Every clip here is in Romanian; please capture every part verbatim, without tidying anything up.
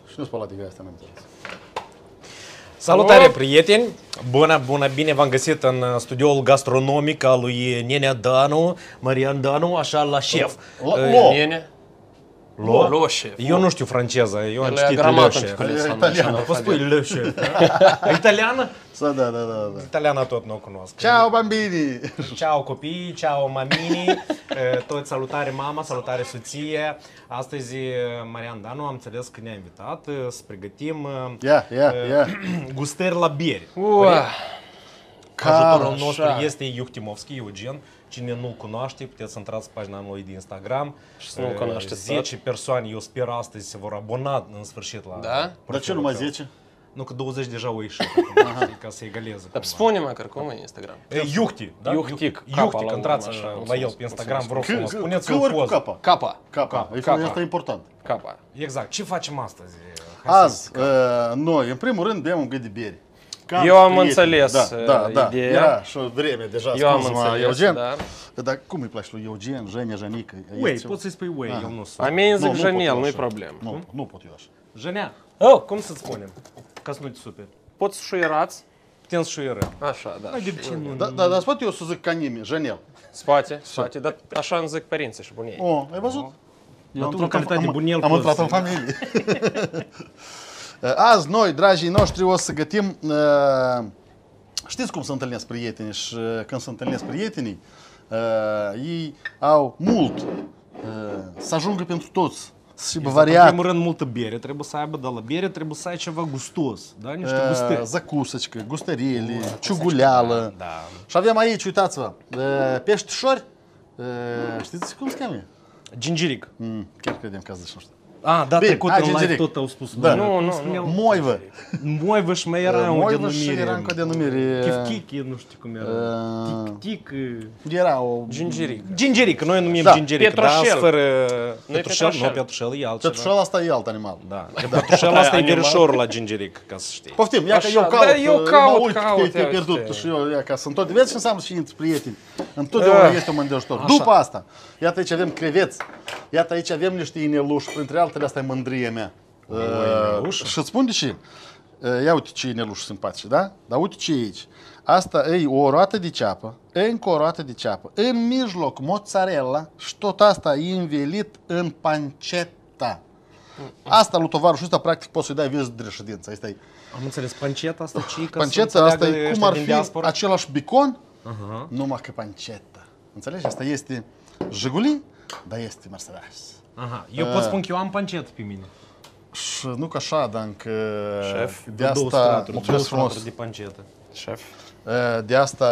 Și nu spălat de asta, n-am înțeles. Salutare, prieteni! Bună, bună, bine v-am găsit în studioul gastronomic al lui Nenea Danu, Marian Danu, așa, la șef. Lo. Nenea? Lo? Lo, șef. Eu nu știu franceză, eu am El e citit gramată Le în Chef. școală. Italiană. Vă spui Le Chef. Italiană? Da, da, da, da. Italiana tot nu o cunosc. Ciao, bambini! Ciao copii, ciao mamini, toți salutare mama, salutare soție. Astăzi Marian Danu am înțeles că ne-a invitat să pregătim Ia, ia, ia. gustări la bieri. Ua, Ajutorul așa. nostru este Iuhtimovski, Eugen. Cine nu-l cunoaște, puteți să intrați pe pagina lui de Instagram. Și să nu-l cunoașteți zece persoane, eu sper astăzi, se vor abona în sfârșit la... Da? Dar ce numai zece? Nu, că douăzeci deja au ieșit, ca să egaleze. Dar spune măcar cum e Instagram. Iuhti, da? Iuhtic, capa Iuhti, la că intrați urmă, așa, la mulțumesc, el pe Instagram, vă rog mulțumesc. frumos, spuneți Că o ori cu poză. capa. Capa. Capa. Capa. Asta e important. Capa. Exact. Ce facem astăzi? Hai să Azi, zic. uh, noi, în primul rând, bem un gât de beri. Cam Eu am prieteni. înțeles, da, uh, da, da. ideea. Era și o vreme deja, Eu am spus-mă, înțeles, Eugen. da. Dar cum îi place lui Eugen, Jenia, Janică? Way, poți să-i spui Way, eu nu sunt. A mie îmi zic Nu, nu pot Janel, eu nu-i așa. problemă. Nu, nu pot eu așa. Jenea, Oh, cum să-ți spunem? Ca să nu te superi. poți șuierați? Putem să șuierăm. Așa, da. Hai, de ce nu? Da, da, dar spate eu să zic ca nimeni, Janel. Spate, spate, dar așa îmi zic părinții și bunii. O, ai văzut? Eu Dar tu, am în intrat calitate de am- bunel, Am poți intrat să- în familie. Azi, noi, dragii noștri, o să gătim... uh, Știți cum se întâlnesc prietenii și uh, când se întâlnesc prietenii, uh, ei au mult uh, să ajungă pentru toți, și În variat. primul rând, multă bere trebuie să aibă, dar la bere trebuie să ai ceva gustos, da? Niște Uh, gustări. Zacusăcică, gustăriele, ciuguleală. Da. Și avem aici, uitați-vă, uh, peștișori. Uh, știți cum se cheamă? Gingiric. Mm, chiar credem că ați zis, nu știu. Ah, da, Bine, trecut hai, în live gingiric. tot au spus. Da. Nu, Nu, nu, nu, nu. Moivă. Moivă și mai era o Moivă și denumire. era încă o denumire. Chif-chic, nu știu cum era. Uh, Tic-tic. Era o... Gingiric. Gingiric, noi numim Da. gingiric, da, Pietroșel. fără... Nu-i Pietroșel, nu, pietroșel. pietroșel e altceva. Petușel asta e alt animal. Da, pietroșel asta e Animal. verișorul la gingiric, ca să știi. Poftim, ia că Așa, eu caut, da, eu uh, caut, mă uit caut, că te-ai ia pierdut uite. și eu, ia ca sunt tot. Vezi ce înseamnă și între prieteni. Întotdeauna Ah. este un mândrăjtor. Așa. După asta, iată aici avem creveți, iată aici avem niște ineluși, printre altele asta e mândria mea. Uh, inelușă? și îți spun de ce. Uh, ia uite ce ineluși simpatici, da? Dar uite ce e aici. Asta e o roată de ceapă, încă o roată de ceapă, în mijloc mozzarella și tot asta e învelit în pancetta. Asta lui tovarășul ăsta practic poți să-i dai viză de reședință. Asta e. Am înțeles, panceta asta ce e? Ca Panceta să asta înțeleagă e cum ăștia ar din fi diaspora? același bicon, Aha. numai că panceta. Înțelegi? Asta este Jiguli, dar este Mercedes. Aha. Eu pot spun că eu am pancetă pe mine. Și nu ca așa, dar încă Șef, de Două asta, straturi, două mulțumesc frumos, straturi de pancetă. Șef. de asta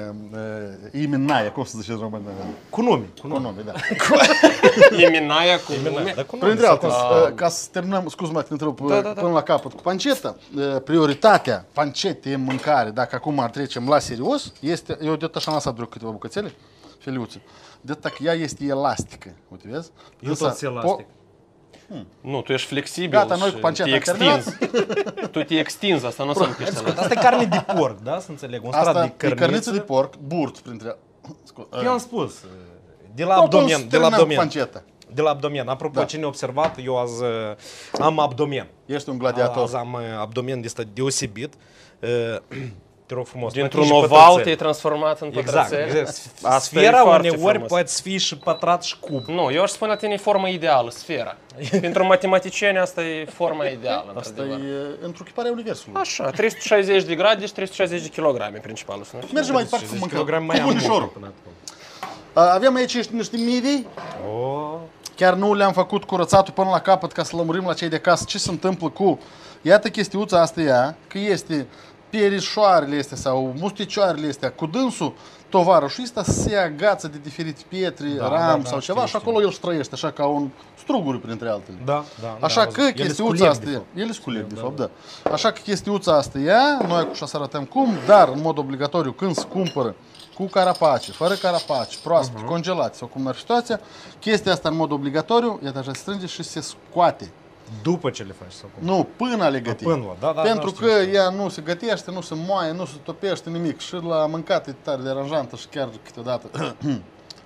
iminaia, cum să zice în română? Cu nume. Cu Cu nume. nume, da. E minaia cu nume? Da, cu nume. Printre altele, Ah. ca să terminăm, scuze-mă că te întrerup Da, da, da. până la capăt, cu panceta, prioritatea pancetei în mâncare, dacă acum ar trecem la serios, este, eu de așa am lăsat doar câteva bucățele, feliuțe, de că ea este elastică, uite, vezi? Eu Însă, tot sunt elastic. Nu, tu ești flexibil. Gata, noi și cu panceta te am terminat. extinzi. Tu te extinzi, asta nu înseamnă că ești sănătos. Asta e carne de porc, da? Să înțeleg. Un strat Asta de e cărniță. cărniță de porc, burt printre... Scu- Eu am spus. De la Acum abdomen. să De la terminăm cu abdomen. panceta. De la abdomen. Apropo, Da. cine a observat, eu azi uh, am abdomen. Ești un Azi gladiator. am uh, abdomen de ăsta deosebit. Uh, Te rog frumos. Dintr-un poate și oval pătrățel. te-ai transformat în Exact, pătrățel. exact. Asta e Sfera foarte uneori frumos. poate să fie și pătrat și cub. Nu, eu aș spune la tine e forma ideală, sfera. Pentru matematicieni asta e forma ideală. Asta într-adevăr. e întruchiparea universului. Așa, trei sute șaizeci de grade și trei sute șaizeci de kilograme principalul. Să nu știu. Mergem mai departe cu șaizeci mâncare. kilograme mai Cu am bunișorul. mult până acum. A, Avem aici niște midii. Oh. Chiar nu le-am făcut curățatul până la capăt ca să lămurim la cei de casă ce se întâmplă cu... Iată chestiuța asta ea, că este perișoarele astea sau musticioarele astea cu dânsul, tovarășul ăsta se agață de diferite pietre, Da, ram da, da, sau știu, ceva și știu. acolo el străiește așa ca un struguri printre altele. Da, da. Așa da, că ele chestiuța sculeg, asta de e, fapt. ele sculeg, de Da, fapt, da. da. Așa că chestiuța asta e, noi cu să arătăm cum, dar în mod obligatoriu când se cumpără cu carapace, fără carapace, proaspăt, uh-huh. congelate sau cum ar fi situația, chestia asta în mod obligatoriu, iată așa se strânge și se scoate. După ce le faci sau cum? Nu, până a le găti. Până la, da, da, Pentru da, știu, că știu. ea nu se gătește, nu se moaie, nu se topește nimic și la mâncat e tare deranjantă și chiar câteodată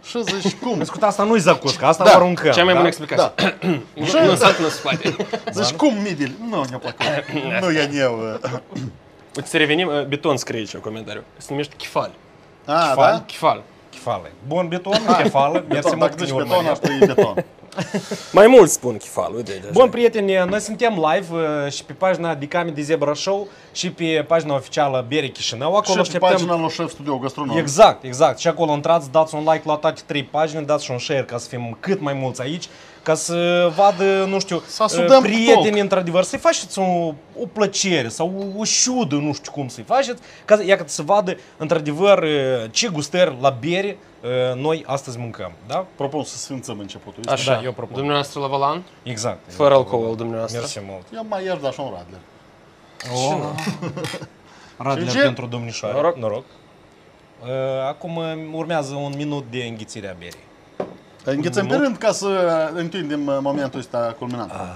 Și zici, cum? Ascultă, asta nu-i zacuscă, asta Da. o aruncăm. Cea mai da? bună explicație. Da. Nu, nu sat în spate. Zici, cum midil? Nu, ne-a plăcut. Nu e eu. Uite, să revenim, uh, Beton scrie aici în comentariu. Se numește chifal. A, Chifal? da? Chifal. Chifale. Bun, beton, chefală. Mersi Beton, mult dacă că ne zici beton, urmărești. asta e beton. Mai mult spun chifal, uite aici. Bun, prieteni, noi suntem live uh, și pe pagina Dicami de Zebra Show și pe pagina oficială Bere Chișinău. Acolo Și pe așteptăm... pagina lui Șef Studio Gastronom. Exact, exact. Și acolo intrați, dați un like la toate trei pagini, dați și un share ca să fim cât mai mulți aici, ca să vadă, nu știu, Să asudăm prieteni talk. într-adevăr, să-i faceți o, o plăcere sau o, o șudă, nu știu cum să-i faceți, ca să, ia, ca să vadă într-adevăr ce gustări la bere noi astăzi mâncăm, da? Propun să sfințăm începutul. Așa, Da, eu propun. Dumneavoastră la volan, Exact. fără alcool dumneavoastră. Mersi mult. Eu mai iert așa un radler. Oh. Radler Ce? pentru domnișoare. Noroc. Noroc. Uh, Acum uh, urmează un minut de înghițire a berii. Înghețăm pe rând ca să întindem uh, momentul ăsta culminant. Ah.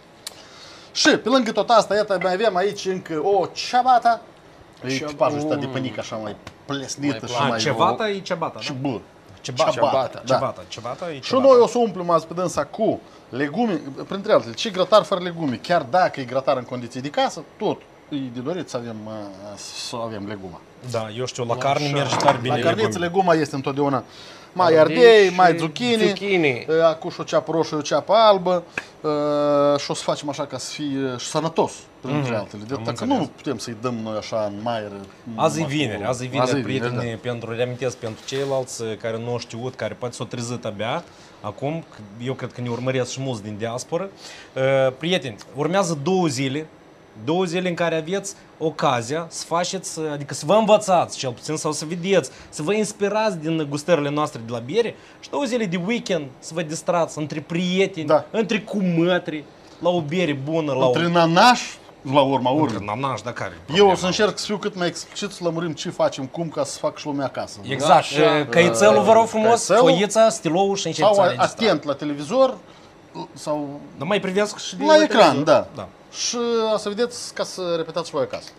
Și pe lângă tot asta, iată, mai avem aici încă o ciabata. E tipajul ăsta de pănică așa mai plesnită și A, mai... cevata e cebata, Și da? bă. Cebata, Ciabata, da. cebata, cebata e Și cebata. noi o să umplem azi pe dânsa cu legume, printre altele, și grătar fără legume. Chiar dacă e grătar în condiții de casă, tot e de dorit să avem, uh, să avem leguma. Da, eu știu, la carne merge tare bine La carniță legume. leguma este întotdeauna mai Ardei ardei, și mai zucchini, zucchini. uh, acum și o ceapă roșie, o ceapă albă uh, și o să facem așa ca să fie uh, și sănătos, printre altele. De dacă înțeles. nu putem să-i dăm noi așa în maier. Azi e numai vineri, cu- azi e vineri, vineri, prieteni, da. pentru, reamintesc pentru ceilalți uh, care nu au știut, care poate s-au trezit abia acum, că eu cred că ne urmăresc și mulți din diasporă. Uh, Prieteni, urmează două zile, două zile în care aveți ocazia să faceți, adică să vă învățați cel puțin sau să vedeți, să vă inspirați din gustările noastre de la bere și două zile de weekend să vă distrați între prieteni, Da. între cumătri, la o bere bună, la Între o... nanași, la urma urmei. Între nanași, da, care Eu o să încerc să fiu cât mai explicit, să lămurim ce facem, cum, ca să fac și lumea acasă. Exact, Așa. căițelul vă rog frumos, Căițelul. foița, stiloul și începeți Sau să alegeți. atent la televizor, sau Dar mai privesc și de la ecran, televizor. da. da. Și o să vedeți ca să repetați și voi acasă.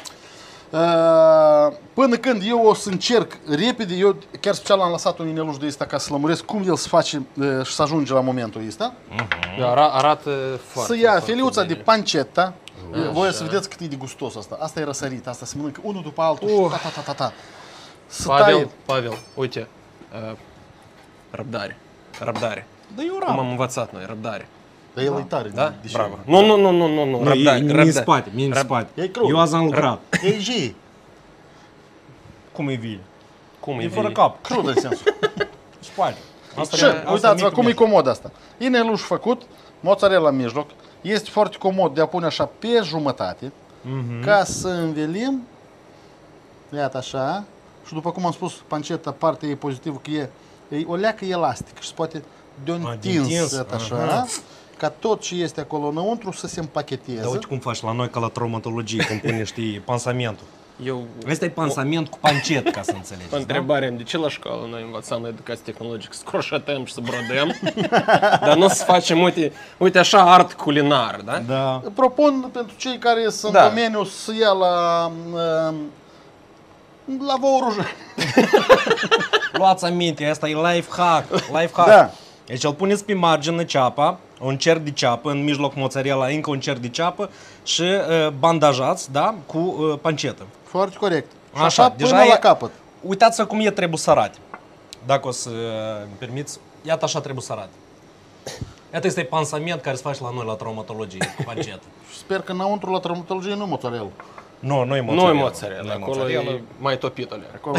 Uh, Până când eu o să încerc repede, eu chiar special am lăsat un ineluș de ăsta ca să lămuresc cum el se face uh, și să ajunge la momentul ăsta. Da, ara- arată foarte, Să ia foarte feliuța de bine. pancetta. Voi să vedeți cât e de gustos asta. Asta e răsărit, asta se mănâncă unul după altul și ta, ta, ta, ta, ta. Să Pavel, tai. Pavel, uite, uh, răbdare, răbdare. Da, eu Cum ram. am învățat noi, răbdare. Dar el e tare. Da? deși- Bravo. Nu, nu, nu, nu, nu, nu, Nu, răbdare, e, mie în răbdare. spate, mie în Răb- spate. E crud. Eu azi am lucrat. E ji. Cum e vil? Cum E e fără vine? cap. Crudă în sensul. Spate. Asta Și e- asta uitați-vă e cum e mic comod asta. Ineluș făcut, mozzarella în mijloc. Este foarte comod de a pune așa pe jumătate, ca să învelim. Iată așa. Și după cum am spus, panceta, partea e pozitivă, că e, e o leacă elastică și se poate de A, de întins, întins, iată așa, aha. ca tot ce este acolo înăuntru să se împacheteze. Dar uite cum faci la noi ca la traumatologie, cum pune, știi, pansamentul. Eu, Ăsta e pansament cu pancet, ca să înțelegeți, o da? întrebare am, de ce la școală noi învățam la educație tehnologică să croșetăm și să brodăm, dar nu să facem, uite, uite așa, art culinar, da? Da. Propun pentru cei care sunt Da. în domeniu să ia la uh, la vorujă. Luați aminte, asta e life hack, life hack. Da. Deci îl puneți pe margine ceapa, un cer de ceapă, în mijloc mozzarella, încă un cer de ceapă și uh, bandajați, da, cu uh, pancetă. Foarte corect. Și Așa, așa, deja până e- la capăt. Uitați-vă cum e trebuie să arate. Dacă o să uh, îmi permiți, iată așa trebuie să arate. Iată este pansament care se face la noi la traumatologie, cu pancetă. Sper că înăuntru la traumatologie nu mozzarella. Nu, nu e Nu e mozzarella. mozzarella, Nu e acolo mozzarella. e mai topitule. Acolo.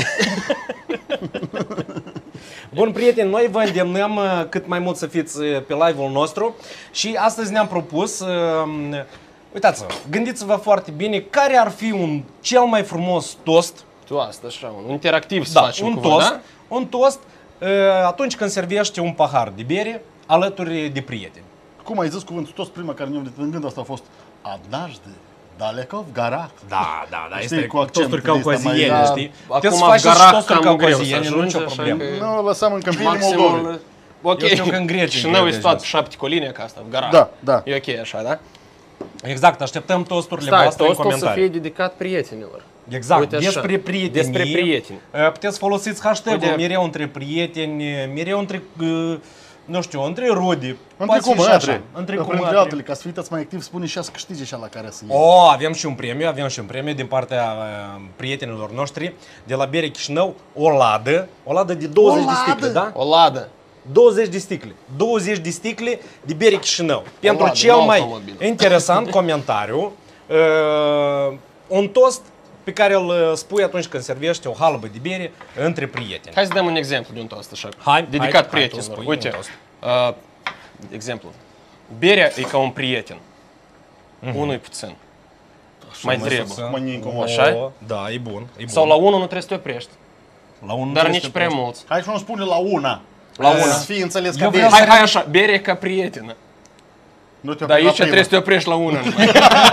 Bun, prieteni, noi vă îndemnăm uh, cât mai mult să fiți uh, pe live-ul nostru și astăzi ne-am propus, uh, uitați-vă, gândiți-vă foarte bine care ar fi un cel mai frumos toast, Tu asta, așa, un interactiv să da, facem un cu voi, toast, da? un toast uh, atunci când servești un pahar de bere alături de prieteni. Cum ai zis cuvântul toți prima care ne-a venit în gând asta a fost Adnaște, daleko v garach. Da, da, da, Știi, este cu accent tosturi din ăsta mai- caucaziene, da. știi? Acum Puteți să faceți și Garach tosturi cam greu să caucaziene, nu ajunge, nicio așa problemă. că- Nu, o lăsăm în câmpiile Moldovei. Maximul, ok, Eu știu că în Grecia și e noi greu sunt de toate ajuns. șapte coline ca asta, gara. Da, da. E ok așa, da? Exact, așteptăm tosturile Stai, voastre în tostul să comentarii. fie dedicat prietenilor. Exact, Uite așa, despre prieteni. despre prieteni. Puteți folosiți hashtag-ul Uite. mereu între prieteni, mereu între, uh, nu știu, între rude. Între Poate fi și comadre. așa, Între Printre comadre. altele, ca să fiți mai activ, spune și să câștige și la care să iei. O, avem și un premiu, avem și un premiu din partea uh, prietenilor noștri de la Bere Chișinău, o ladă, o ladă de douăzeci O de sticle, ladă? da? O ladă. douăzeci de sticle. douăzeci de sticle de Bere Chișinău. Pentru ladă, cel un mai automobil. interesant comentariu, uh, un toast pe care îl uh, spui atunci când servești o halbă de bere între prieteni. Hai să dăm un exemplu de un toast așa. Hai, dedicat hai, hai, prietenilor. tu spui Uite, un toast. uh, exemplu. Berea e ca un prieten. Unul e puțin. Mai mai trebuie. să- Mă incomod. Așa? O, da, e bun. E bun. Sau la unul nu trebuie să te oprești. la un Dar nici prea mulți. Hai să nu spune la una. La una. Să fie înțeles ca Eu vreau bere. Hai, hai așa, berea e ca prietenă. Nu te Dar opri la aici prima. trebuie să te oprești la una numai.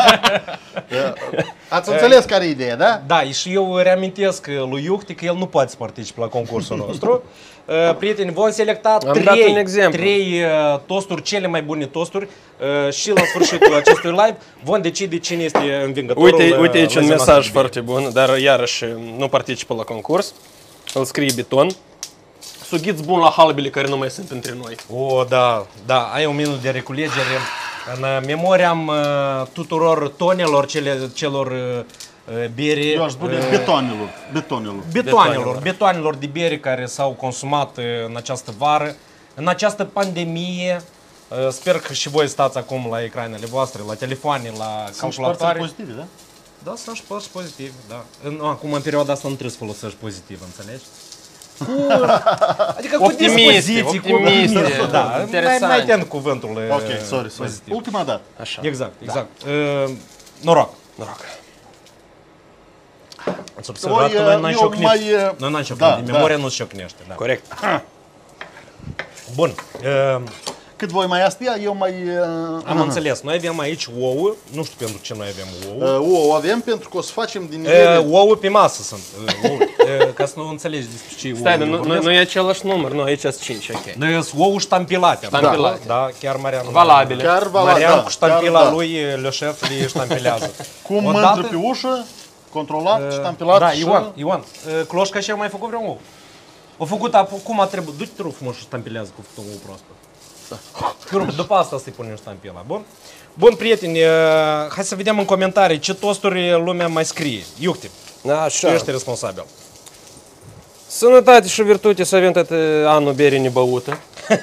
Ați înțeles care e ideea, da? Da, și eu reamintesc lui Iuhti că el nu poate să participe la concursul nostru. Uh, Prieteni, vom selecta Am dat un trei, exemplu. trei uh, tosturi, cele mai bune tosturi uh, și la sfârșitul acestui live vom decide cine este învingătorul. Uite, uh, uite aici la un ziua mesaj noastră de foarte bun, dar iarăși nu participă la concurs. Îl scrie Beton. Sughiți bun la halbele care nu mai sunt între noi. bere. O, da, da, ai un minut de reculegere. În uh, memoria uh, tuturor tonelor cele, celor uh, bere. Eu aș spune uh, betonilor. Betonilor. Betoanelor, Betoanelor. betoanelor de bere care s-au consumat uh, în această vară, în această pandemie. Uh, Sper că și voi stați acum la ecranele voastre, la telefoane, la Sunt și părțile calculatoare. pozitive, da? Da, sunt și părți pozitive, da. În, acum, în perioada asta nu trebuie să folosești pozitiv, înțelegi? Cu, adică cu Optimiste, dispoziții, cu optimiste, optimiste, da. Mai, interesant. mai atent cuvântul uh, Ok, sorry, sorry. pozitiv. Ultima dată. Așa. Exact, exact. Uh, noroc. Noroc. Ați observat Voi, că noi n-am eu șocnit. mai, uh, Noi n-am șocnit, da, din da. memoria nu șocnește. Da. Corect. Bun. Uh, Cât voi mai astia, eu mai... Uh, Am înțeles. Noi avem aici ouă. Nu știu pentru ce noi avem ouă. Uh, o avem pentru că o să facem din Uh, nivele... ouă pe masă sunt. Uh, ouă. Uh, ca să nu înțelegi despre ce Stai, ouă nu, nu, vorbesc. nu e același număr, nu, aici sunt cinci, ok. Noi sunt ouă ștampilate. Ștampilate. Da, chiar Marian. Valabile. Chiar vala, Marian da, cu ștampila chiar da. lui, le șef, le ștampilează. Cum Odată- mândră pe ușă, controlat, ștampilat Da, și... Ioan, Ioan, uh, Cloșca și-a mai făcut vreun ou. O făcut, ap- cum a trebuit? Du-te rog frumos și ștampilează cu un ou proaspăt. Pe urmă, după asta să-i punem ștampila, bun? Bun, prieteni, uh, hai să vedem în comentarii ce tosturi lumea mai scrie. Iuhti, tu Așa. ești responsabil. Sănătate și virtute să avem toate anul bere nebăută.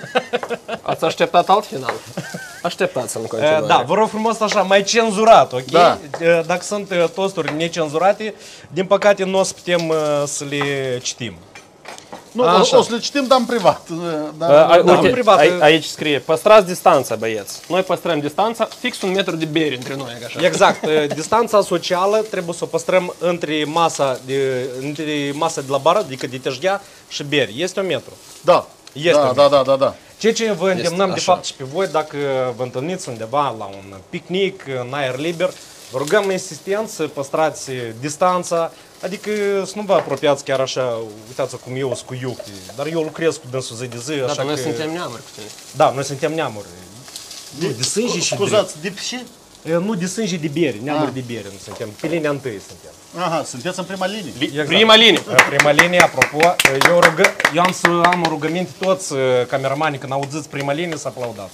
Ați așteptat alt final? Așteptați-l în continuare. Uh, Da, vă rog frumos așa, mai cenzurat, ok? Da. Uh, Dacă sunt uh, tosturi necenzurate, din păcate nu o să putem uh, să le citim. Nu, o, Așa. o să le citim, dar în privat. uh, Dar, A, a, Da, uite, în privat, a, aici scrie, păstrați distanța, băieți. Noi păstrăm distanța, fix un metru de bere între noi, așa. Exact, uh, distanța socială trebuie să o păstrăm între masa de, între masa de la bară, adică de tejghea și beri. Este un metru. da, Este da, un da, da, da, da. Ceea ce vă îndemnăm de așa. fapt și pe voi, dacă vă întâlniți undeva la un picnic, în aer liber, vă rugăm insistent să păstrați distanța, adică să nu vă apropiați chiar așa, uitați cum eu sunt cu Iuhti, dar eu lucrez cu dânsul zi de zi, Da, așa dar noi că... suntem neamuri cu tine. Da, noi suntem neamuri. Nu, de sânge și de... Scuzați, de și? E, Nu, de sânge de bere, neamuri Ah. de bere, nu suntem, pe linia întâi suntem. Aha, sunteți în prima linie. Exact. Prima linie. Prima linie, apropo, eu, rugă, eu am să am o rugăminte toți cameramanii, când auziți prima linie, să aplaudați.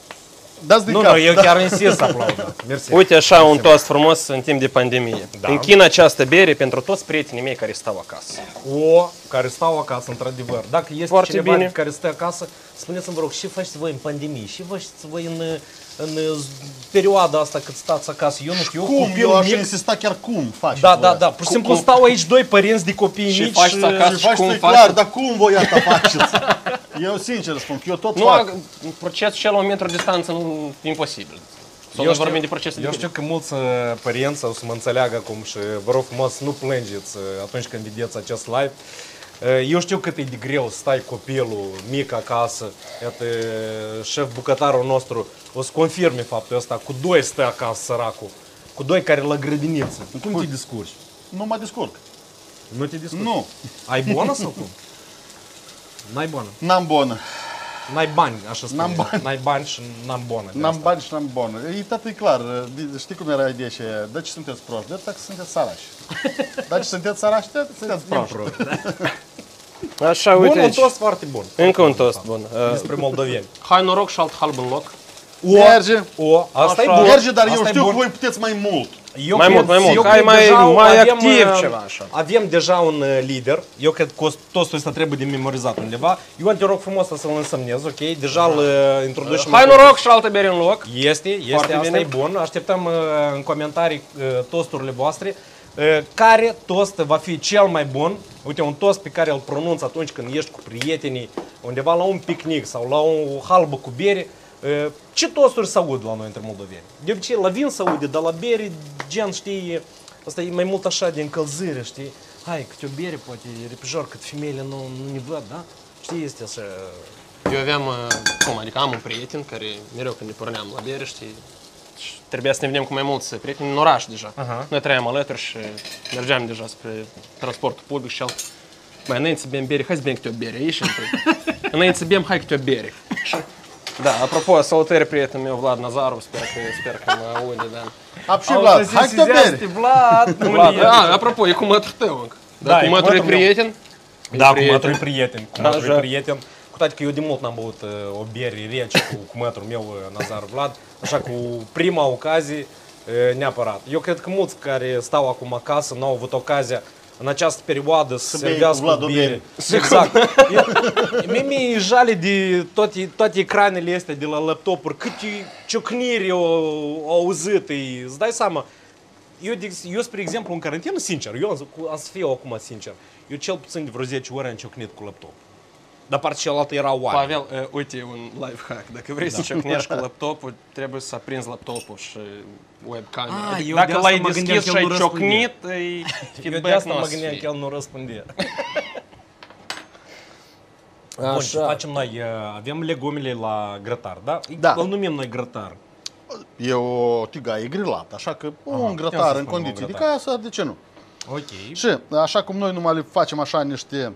Dați din Nu, cap. nu, eu da. chiar insist să aplaudați. Mersi. Uite așa un toast frumos în timp de pandemie. Da. Închin această bere pentru toți prietenii mei care stau acasă. O, care stau acasă, într-adevăr. Dacă este Foarte cineva bine. care stă acasă, spuneți-mi, vă rog, ce faceți voi în pandemie? Ce faceți voi în, în perioada asta cât stați acasă? Eu nu știu, eu Cum? copil Eu aș mic... insista chiar cum faci. Da, da, da. Pur și simplu cum- stau aici doi părinți de copii Și mici faceți acasă. Și faci Cum tu faci? clar, dar cum voi asta faceți? Eu sincer spun că eu tot Nu, fac. procesul cel la un metru distanță nu e imposibil. Sau Eu noi știu- vorbim de procesul Eu de știu că mulți uh, părinți o să mă înțeleagă acum și vă rog frumos nu plângeți uh, atunci când vedeți acest live. Uh, Eu știu cât e de greu să stai copilul mic acasă. Iată, șef bucătarul nostru o să confirme faptul ăsta. Cu doi stă acasă săracul. Cu doi care la grădiniță. Cum te descurci? Nu mă descurc. Nu te descurci? Nu. Ai bună sau cum? N-ai bună. N-am bună. N-ai bani, așa spune. N-am bani. N-ai bani și n-am bonă. de N-am asta. bani și n-am bonă. E tot e clar. Știi cum era ideea și aia? Deci sunteți proști, de dacă sunteți sărași. Deci sunteți sărași, de sunteți proști. Așa, Bun, uite un aici. toast foarte bun. Încă un toast bun. Uh, Despre moldoveni. Hai noroc și alt halb în loc. O, Merge. o, asta Așa. e bun. Merge, dar eu Asta e știu că bun. voi puteți mai mult. Eu Mai cred- mult, mai mult. eu Hai cred mai- deja mai avem, activ uh, ceva, așa. Avem deja un uh, lider. Eu cred că tostul ăsta trebuie de memorizat undeva. Ioan, te rog frumos să-l însemnezi, ok? Deja îl uh, introducem. Hai în- noroc și altă bere în loc. Este, este, Foarte asta bine. e bun. Așteptăm uh, în comentarii uh, tosturile voastre. Uh, care tost va fi cel mai bun? Uite, un tost pe care îl pronunți atunci când ești cu prietenii, undeva la un picnic sau la o halbă cu bere. Uh, ce tosturi se aud la noi între moldoveni? De obicei, la vin se aude, dar la bere, gen, știi, asta e mai mult așa de încălzire, știi? Hai, câte o bere, poate, repejor, cât femeile nu, nu ne văd, da? Știi, este așa... Eu aveam, uh, cum, adică am un prieten care mereu când ne porneam la bere, știi, și trebuia să ne vedem cu mai mulți prieteni în oraș deja. Aha. Noi trăiam alături și mergeam deja spre transportul public și el, mai înainte să bem bere, hai să bem câte o bere, ieși întâi. Înainte să bem, hai câte o bere. Și, da, apropo, salutări prietenul meu Vlad Nazarov, sper că, sper că mă aude, da. Ap și Vlad, hai să beri. Vlad, Vlad, a, apropo, e cu mătrul tău încă. Da, Da, e cu cu mătrul e mătrul meu. prieten? Da, cu prieten. mătrul e prieten. Cu mătrul e Așa. prieten. Cu toate că eu de mult n-am băut uh, o bere rece cu, cu mătrul meu, uh, Nazar Vlad, așa cu prima ocazie, uh, neapărat. Eu cred că mulți care stau acum acasă n-au avut ocazia în această perioadă să Să bei servească cu Vlad o o bere. bere. Exact. Eu- Mie mi-e jale de toate, toate ecranele astea de la laptopuri, câte ciocniri au, au auzit, e, îți dai seama. Eu, de, eu, spre exemplu, în carantină, sincer, eu am, am să fiu acum sincer, eu cel puțin de vreo zece ore am ciocnit cu laptop. Dar partea cealaltă era oare. Pavel, uh, uite un life hack. Dacă vrei să ciocnești cu laptopul, trebuie să aprinzi laptopul și webcamera. Ah, Adică eu de dacă asta l-ai mă gândeam deschis că și el ai nu răspunde. ciocnit, e Eu de feedback asta nu o mă să gândeam fie. că el nu răspunde. Bun, ce Așa. facem noi? Uh, Avem legumele la grătar, da? Da. Îl numim noi grătar. E o tigaie grilată, așa că un putem grătar să în spunem condiții un de grătar. casă, de ce nu? Ok. Și așa cum noi numai le facem așa niște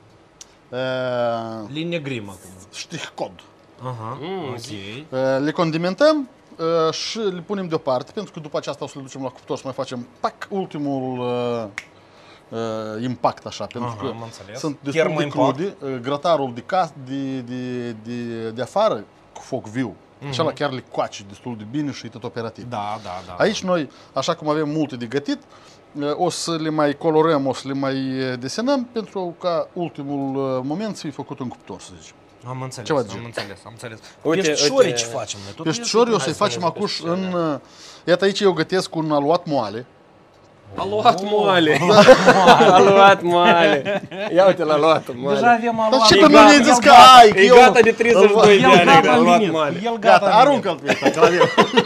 uh, Linie grim acum. ștrih-cod, Aha, Mm, ok. uh, le condimentăm uh, și le punem deoparte, pentru că după aceasta o să le ducem la cuptor și mai facem pac, ultimul uh, uh, impact așa, pentru Aha, că am înțeles. sunt destul Thermo de impact. crude. Uh, grătarul de, cas, de, de, de, de afară cu foc viu, mm-hmm. acela chiar le coace destul de bine și e tot operativ. Da, da, da. Aici noi, așa cum avem multe de gătit, o să le mai colorăm, o să le mai desenăm pentru ca ultimul moment să fie făcut în cuptor, să zicem. Am înțeles, Ceva de am genul. înțeles, am înțeles. Uite, Peștișorii uite. ce facem noi? Tot Peștișorii o hai să-i spunem facem de acuși peștișori. în... Iată aici eu gătesc un aluat moale. A luat moale. A luat moale. Ia uite, l-a luat Deja moale. avem Dar aluat. ce E că nu gata, ne-ai zis el că gata, ai, că E eu... gata de treizeci și doi de El ani, gata a în luat linie. moale. El Gata, gata în aruncă-l pe ăsta, că l-avem.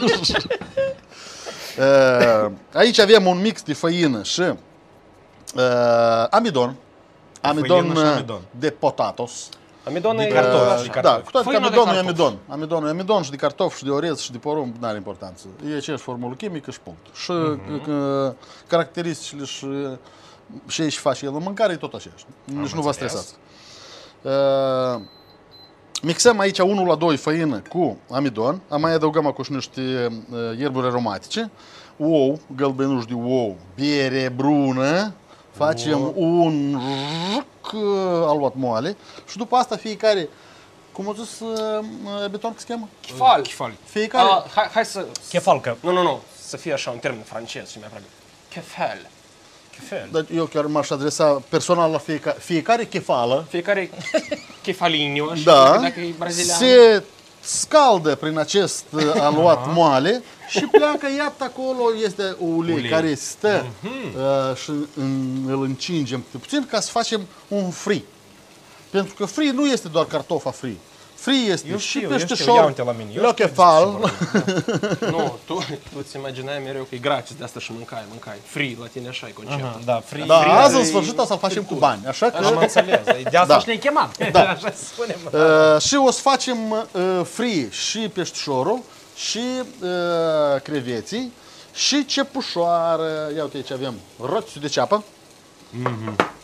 Uh, Aici avem un mix de făină și uh, amidon. Amidon, Făină și uh, amidon. de potatos. Amidon e cartofi. cartof. Și așa. cartofi. Da, cu toate că Făină de amidonul e cartofi. amidon. Amidonul e amidon și de cartofi și de orez și de porumb, nu are importanță. E aceeași formulă chimică și punct. Și uh, caracteristicile și ce își face el în mâncare e tot aceeași. Nici nu vă înțeles. stresați. Uh, Mixăm aici unu la doi făină cu amidon, mai adăugăm acum și niște uh, ierburi aromatice, ou, gălbenuș de ou, bere brună, facem Wow. un ruc, uh, aluat moale și după asta fiecare, cum a zis uh, Beton că se cheamă? Chifal. Chefal. Fiecare, A, hai, hai să... Chefalcă. Nu, nu, nu. Să fie așa un termen francez și mai aproape. Chefal. Chefel. dar eu chiar m-aș adresa personal la fiecare, fiecare chefală, Fiecare chefaliniu, așa, da, dacă e brazilian. se scaldă prin acest uh, aluat moale și pleacă, iată acolo este ulei, Ulei. care stă uh, și în, îl încingem câte puțin ca să facem un fri. Pentru că fri nu este doar cartofa fri. Fri este Eu și știu, eu știu, peștișor, ia uite la mine. Eu le știu chefal. Nu, tu, tu îți imaginai mereu că e gratis, de asta și mâncai, mâncai. Free, la tine așa e conceptul. Aha, da, free. Da, free. azi în sfârșit o să facem cu bani, așa că... Am înțeles. De asta Da. și ne-ai chemat. Da. Așa spunem. Uh, și o să facem uh, fri și peștișorul și uh, creveții și cepușoară. Ia uite aici avem roți de ceapă.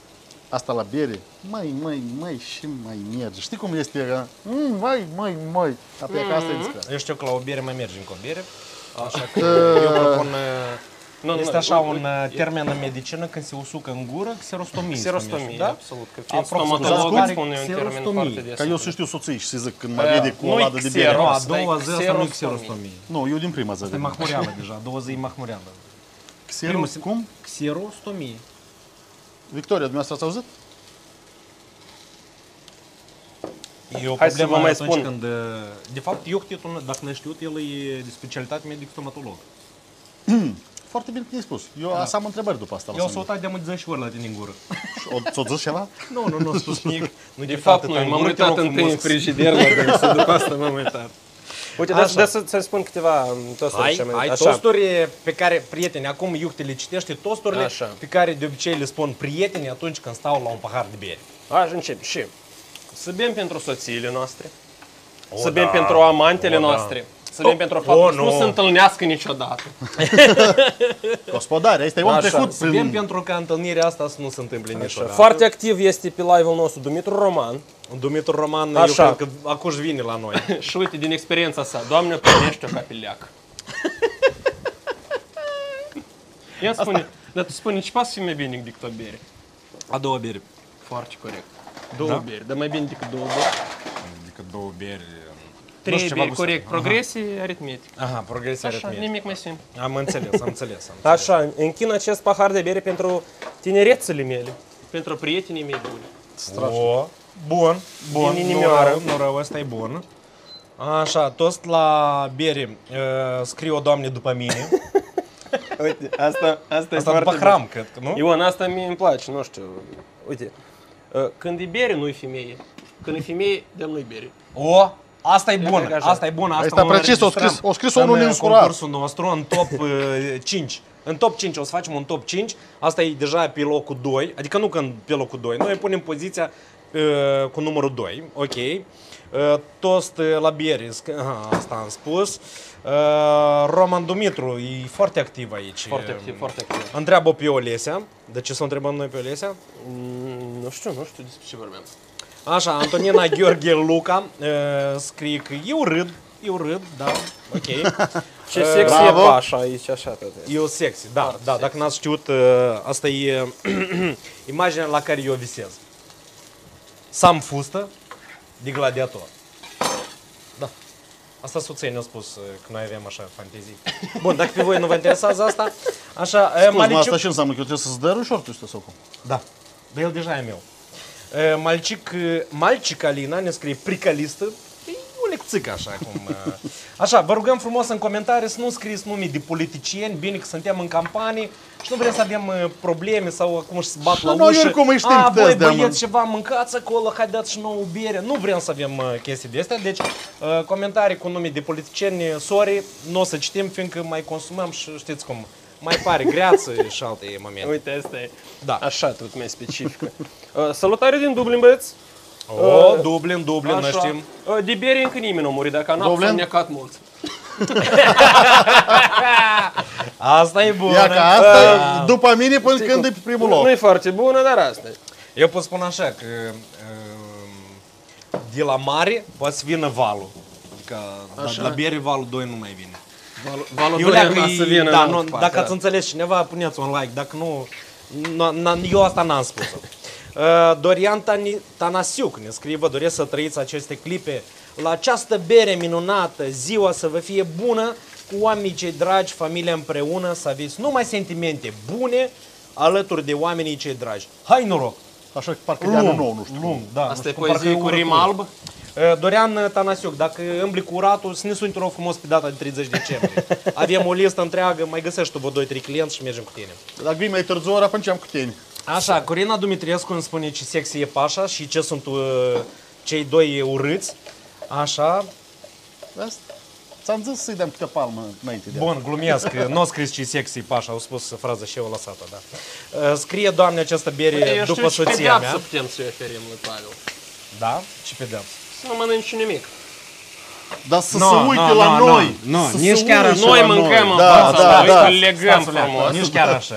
asta la bere, mai, mai, mai și mai merge. Știi cum este? Mm, mai, mai, mai. Apoi că asta e discret. Eu știu că la o bere mai merge încă o bere. Așa că eu propun... Nu, nu, este așa nu, un uh, termen în medicină când se usucă în gură, xerostomie. Xerostomie, da? absolut. Că fiind Aproximativ stomatolog, are spune un termen xerostomie. foarte des. Ca eu să știu soții și să zic când mă Aia, vede cu o nu-i ladă de bere. xero. Nu, a Asta e doua zi asta nu e xerostomie. xerostomie. Nu, eu din prima zi. Asta e mahmureală deja, a doua zi e mahmureală. Xero, Primul se- cum? Xerostomie. Victoria, dumneavoastră ați auzit? E o Hai să problemă vă mai atunci spun. când... uh, De fapt, Ioctitul, dacă n-ai știut, el e de specialitate medic-stomatolog. Foarte bine că ai spus. Eu da. am întrebări după asta. la Eu s-o Sandra. uitat de mult zece ori la tine în gură. O- Ți-o zis ceva? Nu, nu, nu, spus nimic. Nu De fapt, nu, m-am uitat întâi în frigider la dânsul, după asta m-am uitat. Uite, Așa. dar da, să, să spun câteva um, tosturi. Ai, ce am- ai așa. tosturi pe care, prieteni, acum Iucte le citește tosturile Așa. pe care de obicei le spun prietenii atunci când stau la un pahar de bere. Așa încep și să bem pentru soțiile noastre, O, să bem da. pentru amantele O, da. noastre, să bem O, pentru faptul o, că nu nu. se întâlnească niciodată. Gospodare, ăsta e om Așa, trecut Să bem prin... pentru că întâlnirea asta să nu se întâmple niciodată. Foarte activ este pe live-ul nostru Dumitru Roman. Dumitru Roman, Așa. eu cred că acum vine la noi. Și uite, din experiența sa, Doamne, primește-o ca pe leac. Ia spune, dar tu spune, ce poate să fie mai bine decât o bere? A doua bere. Foarte corect. Două Da? beri, dar mai bine decât două beri. Adică două beri. Trei ceva beri, gustat. corect. Progresie aritmetic. Aha, progresie Așa, aritmetică. nimic mai simplu. Am înțeles, am înțeles. Am înțeles. Așa, închin acest pahar de bere pentru tinerețele mele. Pentru prietenii mei buni. O, bun, bun. Din Nu inimioară. rău, nu rău, ăsta e bun. Așa, tost la bere, uh, scrie o doamne după mine. Uite, asta, asta, Asta după hram, cred că, nu? Ion, asta mie îmi place, nu știu. Uite, uh, când e bere, nu-i femeie. Când e femeie, dăm nu-i bere. O, asta e cred bună, că așa. asta e bună. Asta Asta o precis, o înregistrăm scris- o scris în, unul uh, neînsurat. concursul nostru, în top uh, cinci. În top cinci, o să facem un top cinci. Asta e deja pe locul doi, adică nu când pe locul doi. Noi punem poziția uh, cu numărul doi, ok. Uh, tost uh, la bere, sc- aha, asta am spus. Uh, Roman Dumitru e foarte activ aici. Foarte activ, foarte activ. Întreabă pe Olesea. De ce să o întrebăm noi pe Olesea? Mm, nu știu, nu știu despre ce vorbeam. Așa, Antonina Gheorghe Luca uh, scrie că eu râd, eu râd, da, ok. Ce sexy e Bravo. pașa aici, așa, toate. Eu sexy, da, da, dacă n-ați știut, uh, asta e imaginea la care eu visez. Sam fustă de gladiator. Da. Asta soția ne-a spus uh, că noi avem așa fantezii. Bun, dacă pe voi nu vă interesează asta, așa, uh, Scuze, mă, Maliciu... asta ce înseamnă? Că eu trebuie să-ți dărușortul ăsta sau cum? Da, dar el deja e meu. Uh, Malcic, uh, Malcic Alina ne scrie pricalistă. E o lecțică așa cum... uh, Așa, vă rugăm frumos în comentarii să nu scrieți nume de politicieni, bine că suntem în campanii și nu vrem să avem uh, probleme sau acum să bat la noi ușă. oricum îi știm A, câteți voi de-am- băieți ceva mâncați acolo, hai dați și nouă bere. Nu vrem să avem uh, chestii de astea, deci uh, comentarii cu nume de politicieni, sorry, nu o să citim fiindcă mai consumăm și știți cum, mai pare greață și alte momente. Uite, asta e Da. așa tot mai specifică. Uh, salutare din Dublin, băieți! O, Dublin, Dublin, noi Așa. știm. Uh, De bere încă nimeni nu a murit, dacă n-a Dublin? s-a necat mulți. Asta e bună. Ia că asta e după mine până când e pe primul loc. Nu e foarte bună, dar asta e. Eu pot spune așa că um, de la mare poate să vină valul. Adică Așa. la bere valul doi nu mai vine. Valul, valul Eu doi leagă, urma să vină da, în nu, altă dacă parte, ați înțeles cineva, puneți un like. Dacă nu, n- n- eu asta n-am spus-o. Uh, Dorian Tani- Tanasiuc ne scrie, vă doresc să trăiți aceste clipe la această bere minunată, ziua să vă fie bună, cu oamenii cei dragi, familia împreună, să aveți numai sentimente bune alături de oamenii cei dragi. Hai noroc! Așa că parcă de anul nou, nu știu. Lung, da, nu Asta e știu, parcă poezie cu urât. rimă albă? Uh, Dorian Tanasiuc, dacă îmbli cu uratul, să ne suni, te rog frumos, pe data de treizeci decembrie. Avem o listă întreagă, mai găsești tu vă doi trei clienți și mergem cu tine. Dacă vii mai târziu, ori atunci am cu tine. Așa, Corina Dumitriescu îmi spune ce sexy e Pașa și ce sunt uh, cei doi urâți. Așa, Asta. Ți-am zis să-i dăm câte palmă înainte de bun, glumesc, nu a scris ce sexy Pașa, au spus fraza și eu o lăsat-o, da. Uh, scrie, Doamne, această bere Eu după știu ce soția pedeapsă mea. putem să-i oferim lui Pavel. Da? Ce pedeapsă? Să nu mănânci nimic. Dar să No, se uite no, la no, noi. no, Să nici se chiar uite așa. Noi la mâncăm în Da, fața da, lui, da. că legăm Stați o leacă, frumos. nici chiar așa.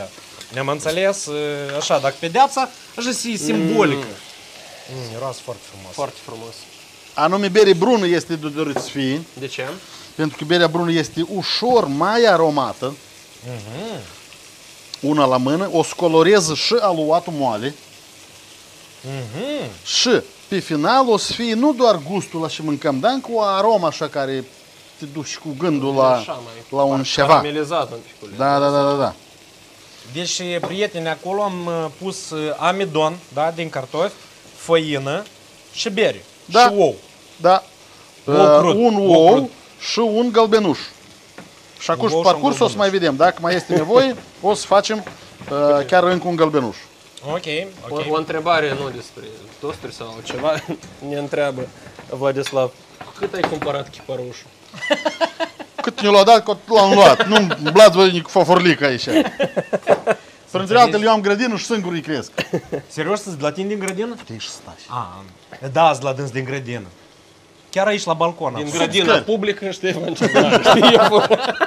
Ne-am înțeles, așa, dacă pedeapsa, așa e simbolică. Mm. Mm, miroase foarte frumos. Foarte frumos. Anume, bere brună este de dorit să fie, De ce? pentru că berea brună este ușor mai aromată, Mm-hmm. una la mână, o scoloreză și aluatul moale Mm-hmm. și pe final o să fie nu doar gustul la ce mâncăm, dar încă o aromă așa care te duci cu gândul la, Așa, mai la un par- ceva. Caramelizat un pic. Da, da, da, da, da. Deci, prieteni, acolo am uh, pus uh, amidon, da, din cartofi, făină și bere. Da. Și ou. Da. Ou Uh, crud, un ou ou crud. și un gălbenuș. Și acum Un pe ou și un parcurs o să gălbenuș. mai vedem. Dacă mai este nevoie, o să facem uh, chiar încă un gălbenuș. Ok, ok. O, o întrebare nu despre tosturi sau ceva. Ne întreabă Vladislav, cât ai cumpărat chiparușul? Cât ne l-a dat, cât l-am luat. Nu blați voi cu foforlică aici. Printre altele, eu am grădină și singur îi cresc. Serios, sunt la tine din grădină? Te și stai. A, da, sunt la dâns din grădină. Chiar aici la balcon. Din acum. grădina scări. publică, Ștefan Ciudaru, știi eu?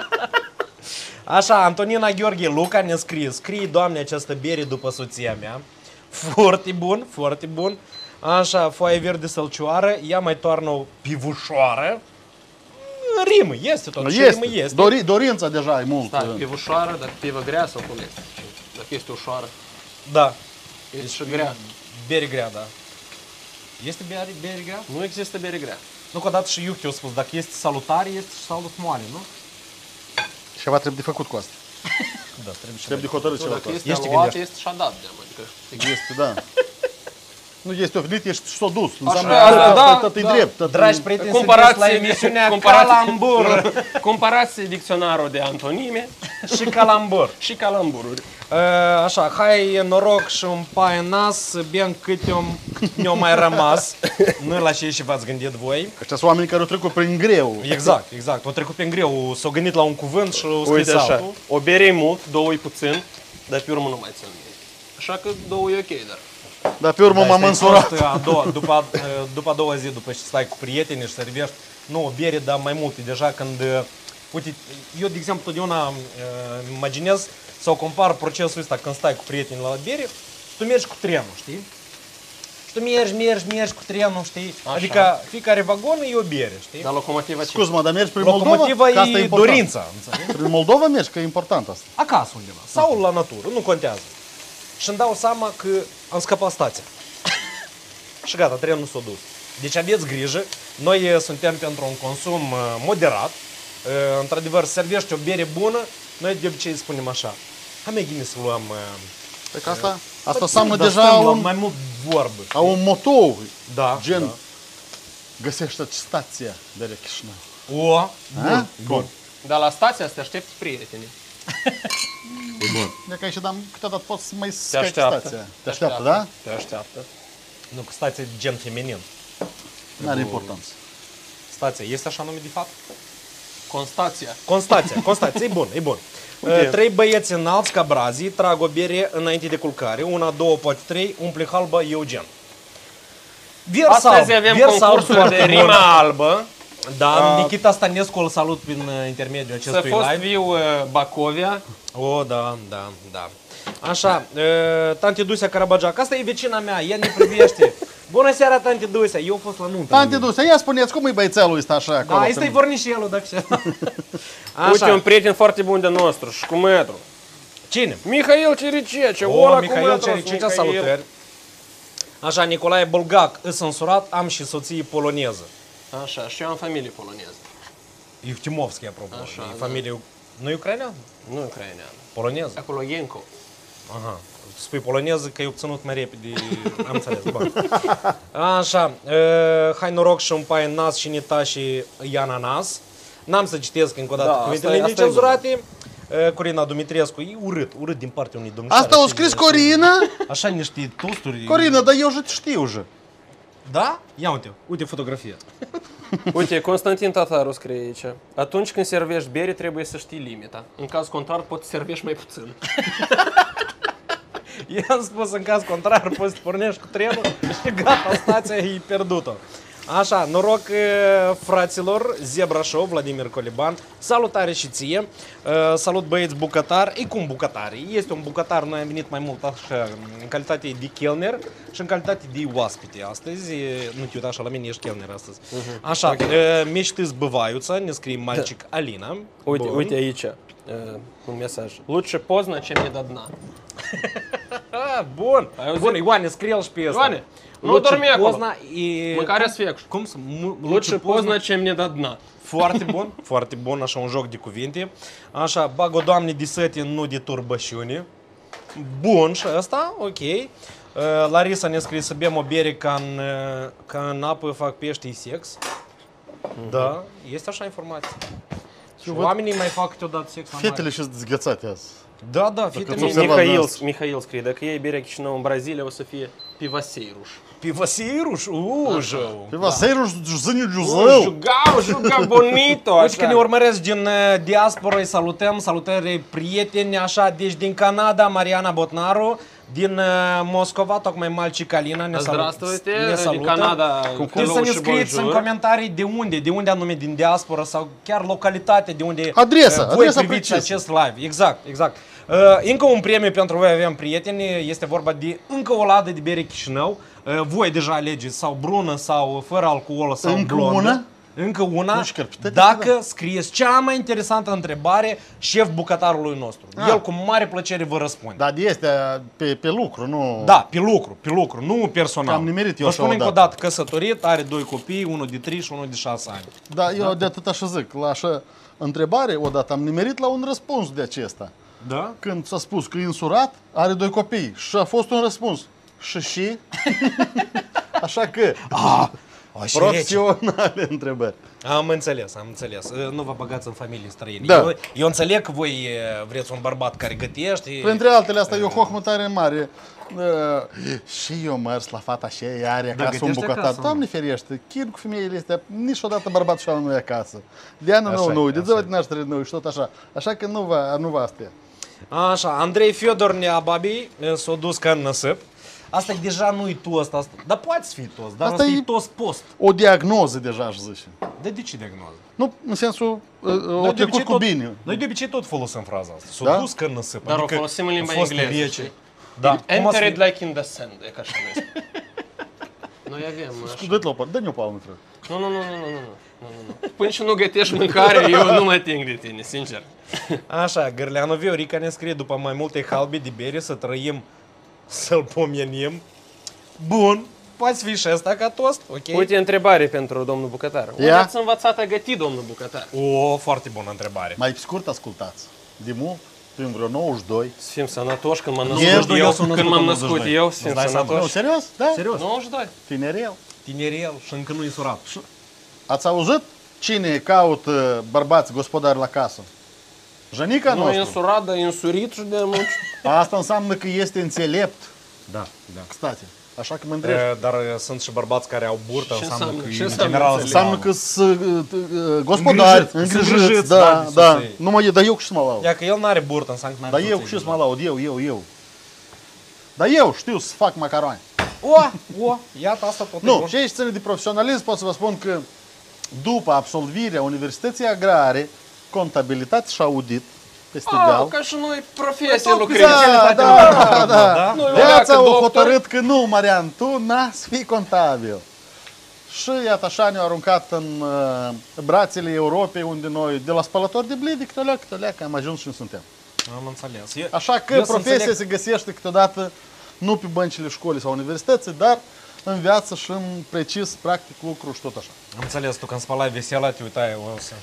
Așa, Antonina Gheorghe Luca ne scrie, scrie, Doamne, această bere după soția mea. Foarte bun, foarte bun. Așa, foaie verde sălcioară, ea mai toarnă o pivușoară. Rimă, este tot, și rimă Este. este. Dori, dorința deja e mult. Stai, pivușoară, dar pivă grea sau cum este? Dacă este ușoară, Da, este și grea. bere grea, da. Este bere, bere grea? Nu există bere grea. Nu, că odată și Iuchi a spus, dacă este salutare, este și salut moale, nu? Ceva trebuie de făcut cu asta. Da, trebuie și Trebuie de hotărât Nu, ceva dacă cu asta. este Ești aluat, gândești. este și adat de adică. Este, da. Nu este oflit, ești s-o dus. Așa, Înseamnă asta, că da, tot e da. drept. tot e- Dragi prieteni, Comparație- sunteți la emisiunea comparație- Calambur Comparați dicționarul de antonime și Calambur. și calambururi. Uh, Așa, hai noroc și un pai în nas, bine câte om ne-o mai rămas. Nu la ce și v-ați gândit voi. Ăștia sunt oameni care au trecut prin greu. Exact, exact. O trecut prin greu, s-au gândit la un cuvânt și au scris Uite așa, altul. o bere e mult, două e puțin, dar pe urmă nu mai țin minte. Așa că două e ok, dar... Dar pe urmă Da, m-am este însurat. prost, a doua, după, a- după a doua zi, după ce stai cu prietenii și servești, nu o bere, dar mai multe. Deja când, uh, uite, eu, de exemplu, totdeauna uh, imaginez sau compar procesul ăsta când stai cu prietenii la bere și tu mergi cu trenul, știi? Și tu mergi, mergi, mergi cu trenul, știi? Așa. Adică fiecare vagon e o bere, știi? Dar locomotiva ce? Scuz-mă, dar mergi prin Moldova? Locomotiva Că asta e important. dorința, înțelegi? Prin Moldova mergi, că e important asta. Acasă undeva. Sau la natură, nu contează. Și îmi dau seama că am scăpat stația. Și gata, trenul s-a dus. Deci aveți grijă, noi eh, suntem pentru un consum eh, moderat. Eh, Într-adevăr, servește o bere bună, noi de obicei spunem așa. Hai mai gine să luăm... eh, Pe că asta, asta dar înseamnă dar deja stăm la un, mai mult vorbă. a un motou. Da, Gen, da. găsește stația de la Chișinău. O, A? bun, bun. Dar la stația să te aștepți prietenii. De că aici, dar câteodată poți să mai Te scapi așteaptă. stația. Te așteaptă, da? Te așteaptă. Nu, că stația e gen feminin. N-are importanță. Stația este așa numit de fapt? Constația. Constația, Constația, e bun, e bun. Uite. Uh, Trei băieți înalți ca brazii trag o bere înainte de culcare. Una, două, poate trei, umple halba, Eugen. Vers Astăzi alb, avem vers alb concursul foarte de bun. rima albă. Da, Uh, Nikita Stanescu îl salut prin uh, intermediul Să acestui fost live. viu uh, Bacovia. O, da, da, da. Așa, uh, Tante Dusea Carabageac, asta e vecina mea, ea ne privește. Bună seara, Tante Dusea, eu am fost la nuntă. Tante Dusea, ia spuneți, cum e băiețelul ăsta așa acolo? Da, ăsta e când- vornișelul, dacă se... Uite, un Așa, prieten foarte bun de nostru și cu metru. cine? Mihail Ciricece, O, ăla cu Mihail metru. Cericicea, salutări. Așa, Nicolae Bulgac, îs însurat, am și soție poloneză. Așa, și eu am familie poloneză. Iuftimovski, apropo. Așa, e da. familie... Nu e ucrainean? Nu ucraineană. Poloneză. Acolo Yenko. Aha. Spui poloneză că ai obținut mai repede. Am înțeles, bun. Așa, uh, hai noroc și un pai în nas și nita și Iana nas. N-am să citesc încă o dată Da, cuvintele asta e- asta e necenzurate. Uh, Corina Dumitrescu, e urât, urât din partea unui domnișoare. Asta o așa, scris așa, Corina? Așa niște tosturi. Corina, dar eu și știu же. Da? Ia uite, uite fotografia. Uite, Constantin Tataru scrie aici. Atunci când servești bere, trebuie să știi limita. În caz contrar, poți să servești mai puțin. I-am spus în caz contrar, poți să pornești cu trenul și gata, stația e pierdută. Așa, noroc fraților, Zebra Show, Vladimir Coliban, salutare și ție, salut băieți bucătari, e cum bucătari, este un bucătar, noi am venit mai mult așa, în calitate de chelner și în calitate de oaspete astăzi, nu te uita așa, la mine ești chelner astăzi. Uh-huh. Așa, okay. Mești zbăvaiuța, ne scrie Malcic Alina. Uite, Bun. uite aici, uh, un mesaj, Лучше поздно, чем не до дна. Bun, bun, Ioane, scrie-l și pe ăsta. Ioane, nu dormi acolo. E... Mâncarea sfecș. Cum să... Лучше поздно, чем не до дна. Foarte bun, foarte bun, așa un joc de cuvinte. Așa, bag o doamne de săte, nu de turbășiune. Bun, și ăsta, ok. Uh, Larisa ne scrie să bem o bere ca în, uh, ca în apă fac pește sex. Mm-hmm. Da, este așa informație. Și oamenii mai fac câteodată sex la mare. Fetele și dezghețate azi. Da, da, fetele. Mihail, Mihail scrie, dacă iei berea Chișinău în Brazilia, o să fie pivaseiruș. Pivaseiruș? Ușău! Pivaseiruș, zâniu juzău! Jugau, jugau bonito! Uite că ne urmăresc din diaspora, îi salutăm, salutări prieteni, așa, deci din Canada, Mariana Botnaru, din Moscova, tocmai Malcic Alina, ne, salut, ne salută. Din Canada, deci să ne scrieți în comentarii de unde, de unde anume din diaspora sau chiar localitatea de unde adresa, voi adresa priviți precisă. Acest live. Exact, exact. Uh, încă un premiu pentru voi avem prieteni, este vorba de încă o ladă de bere Chișinău. Uh, voi deja alegeți sau brună sau fără alcool sau încă blondă. Una? Încă una, Șcărpități, dacă da. scrieți cea mai interesantă întrebare șef bucătarului nostru. Ah. El cu mare plăcere vă răspunde. Dar este pe, pe lucru, nu... Da, pe lucru, pe lucru, nu personal. Am nimerit eu vă așa spun încă o odată. dată, căsătorit, are doi copii, unul de trei și unul de șase ani. Da, eu da? de atât așa zic, la așa întrebare odată am nimerit la un răspuns de acesta. Da? Când s-a spus că e însurat, are doi copii și a fost un răspuns. Și și? Așa că... Ah, profesionale întrebări. Am înțeles, am înțeles. Nu vă băgați în familii străine. Da. Eu, eu înțeleg că voi vreți un bărbat care gătește. Printre altele, asta e o hohmă tare mare. Uh, și eu mers la fata și ea are acasă Da, un bucătar. acasă, Doamne ferește, chin cu femeile astea, niciodată bărbatul și nu e acasă. De anul nou, nou, de ziua de naștere nou și tot așa. Așa că nu va, nu va astea. Așa, Andrei Fiodor Neababi s-a dus ca în năsăp. Asta deja nu-i tost, asta. Dar poate fi tost, dar asta, asta e tost post. O diagnoză deja, aș zice. De, de ce diagnoză? Nu, în sensul, o trecut cu tot, bine. Noi de obicei tot folosim fraza asta. S-a Da? dus că în năsăp. Dar o Adică folosim în limba a fost engleză, rece. știi? Da. Entered like in the sand, e ca așa noi Noi avem așa. Dă-te la o parte, dă-ne o palmă, frate. Nu, nu, nu, nu, nu, nu, nu, nu. Până și nu gătești mâncare, eu nu mă ating de tine, sincer. Așa, Gărleanu Viorica ne scrie după mai multe halbe de bere să trăim, să-l pomenim. Bun, poate fi și asta ca tost, ok? Uite, întrebare pentru domnul bucătar. Unde Ia. ați învățat a găti, domnul bucătar? O, foarte bună întrebare. Mai scurt ascultați. De mult, prin vreo nouăzeci și doi. Să fim sănătoși când m-am Eu- născut eu eu, sunt când născut m-am în născut nouăzeci și doi. eu, să fim Îți dai seama? Nu, sănătoși. serios? Da? Serios? nouăzeci și doi. Tinerel. Tinerel și încă nu-i surat. Ați auzit cine caută bărbați gospodari la casă? Jănica Nu e nostru. însurat, dar e însurit și de mult. Asta înseamnă că este înțelept. Da, da. State. Așa că mă întreb. E, dar e, sunt și bărbați care au burtă, Ce înseamnă înseamnă? că Ce în înseamnă general înțeleg? Înseamnă că sunt uh, gospodari, Îngrijiți, îngrijiți, îngrijiți, da, da, de da. soție. Nu mă, dar eu cu ce mă laud. Ia că el n-are burtă, înseamnă că n-are Dar eu cu soție ce mă deja. laud, eu, eu, eu. Dar eu știu să fac macaroni. O, o, iată asta tot e Nu, bun. ce aici ține de profesionalism, pot să vă spun că după absolvirea Universității Agrare, contabilitate și audit, peste Ah, deal, ca și noi profesie Tot lucrezi. da, da, da, da. Nu, Viața dacă o doctor- hotărât că nu, Marian, tu n-ai să fii contabil. Și iată așa ne-au aruncat în uh, brațele Europei, unde noi, de la spălători de blide, câte o leacă, câte o leacă, am ajuns și nu suntem. Am înțeles. Eu, Așa că eu să profesia înțeleg- se găsește câteodată nu pe băncile școlii sau universității, dar în viață și în precis, practic, lucru și tot așa. Am înțeles, tu când spălai vesela, te uitai, o să...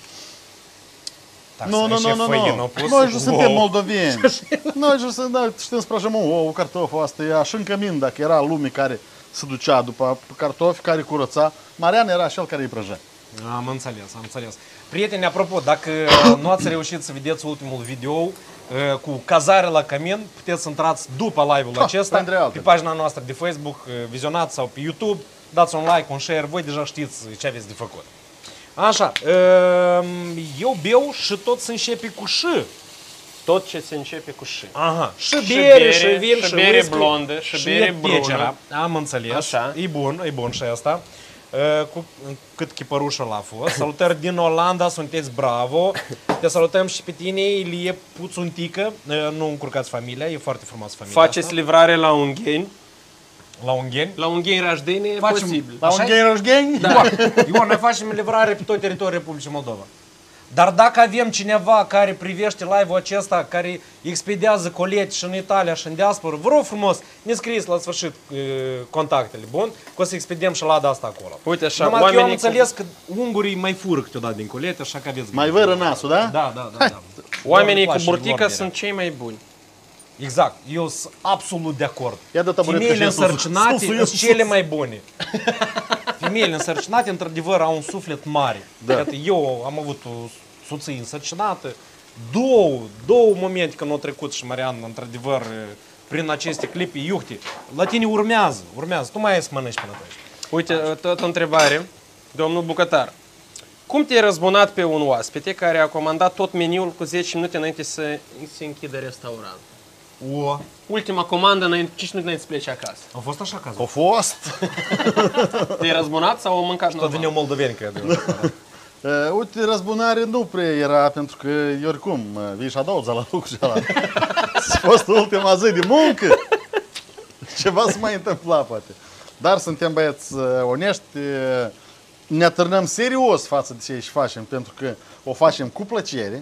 Da, Nu, să nu, ai nu, și nu, făină nu. pus. Noi nu suntem Wow. moldoveni. Noi nu suntem, da, știm sprăjăm un ou, cartoful, asta e așa în cămin, dacă era lume care se ducea după cartofi, care curăța, Marian era cel care îi prăjea. Am înțeles, am înțeles. Prieteni, apropo, dacă nu ați reușit să vedeți ultimul video uh, cu cazare la cămin, puteți să intrați după live-ul Ha, acesta printre altele. pe pagina noastră de Facebook, uh, vizionați sau pe YouTube, dați un like, un share, voi deja știți ce aveți de făcut. Așa, uh, eu beau și tot se începe cu ș. Tot ce se începe cu și. Aha, și Și bere, bere, și vin, și și bere whisky, blondă, și bere e brună. pecera. Am înțeles. Așa. E bun, e bun și asta. cu cât chipărușă l-a fost. Salutări din Olanda, sunteți bravo. Te salutăm și pe tine, Ilie Puțuntică. Nu încurcați familia, e foarte frumoasă familia Faceți asta. livrare la Ungheni. La Ungheni? La Ungheni Rajdeni e Facem- posibil. La Așa un e? gay rășgheni? Da. Ion, noi facem livrare pe tot teritoriul Republicii Moldova. Dar dacă avem cineva care privește live-ul acesta, care expediază colete și în Italia și în diaspora, vă rog frumos, ne scrieți la sfârșit uh, contactele, bun? Că o să expediem și la asta acolo. Uite așa, Numai că eu am oamenii cu- înțeles că ungurii mai fură câteodată din colete, așa că aveți Mai grijă. vără nasul, da? Da, da, da. da. Oamenii Lor cu le place burtică lor sunt cei mai buni. Exact, eu sunt absolut de acord. Ia dă taburetă Femeile și sus, însărcinate sus, sunt sus, sus. cele mai bune. Femeile însărcinate, într-adevăr, au un suflet mare. Da. Iată, eu am avut o soție însărcinată, două, două momente când au trecut și Marian, într-adevăr, prin aceste clipe, iuhti, la tine urmează, urmează, tu mai ai să mănânci până atunci. Uite, tot o întrebare, domnul bucătar. Cum te-ai răzbunat pe un oaspete care a comandat tot meniul cu zece minute înainte să se închidă restaurantul? O, Ultima comandă, înainte, cinci minute înainte să plece acasă. a fost așa cazul. A fost. Te-ai răzbunat sau au mâncat Tot normal? veneau moldoveni, cred eu. Uh, uite, răzbunare nu prea era, pentru că eu oricum uh, vii și a doua zi la lucru și ala. A fost ultima zi de muncă. Ceva se mai întâmpla, poate. Dar suntem băieți uh, onești, uh, ne atârnăm serios față de ce și facem, pentru că o facem cu plăcere.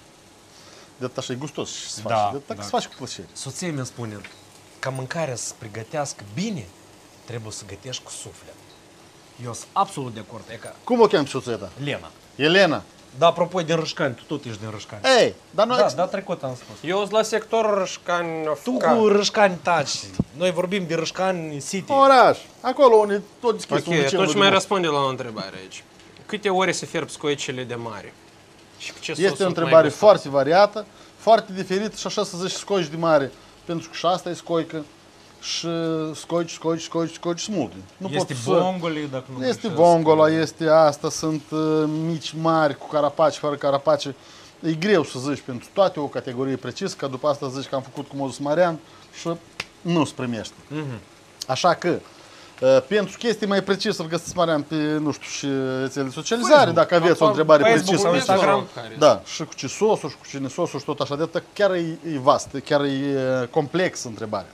De atât așa e gustos și se face. Da, De atât da. că se face cu plăcere. Soția mi spune, ca mâncarea să se pregătească bine, trebuie să gătești cu suflet. Eu sunt absolut de acord, e ca Cum o cheamă soția ta? Lena. Elena. Da, apropo, e din Rășcani, tu tot ești din Rășcani. Ei, dar noi... Da, da, trecut am spus. Eu sunt la sectorul Rășcani. Tu cu Rășcani taci. Noi vorbim de Rășcani City. Oraș. Acolo unde tot deschis Ok, un liceu atunci de mai muncă. răspunde la o întrebare aici. Câte ore se fierb scoicele de mare? Și cu ce sos Este o sunt mai întrebare gustoase? foarte variată, foarte diferită și așa să zici scoici de mare. Pentru că și asta e scoică și scoici, scoici, scoici, scoici sunt multe. Nu Este pot să... bongoli, dacă nu Este greșesc. vongola, este asta, sunt uh, mici, mari, cu carapaci, fără carapace. E greu să zici pentru toate o categorie precis, că după asta zici că am făcut cu Mozus Marian și nu se primește. Mhm. Așa că, uh, pentru chestii mai precise, îl găsiți Marian pe, nu știu, și rețele de socializare, dacă aveți o întrebare Facebook, precisă. pe Instagram. Da, și cu ce sosul, și cu ce nesosul și tot așa de atât, chiar e, e vast, chiar e uh, complex întrebarea.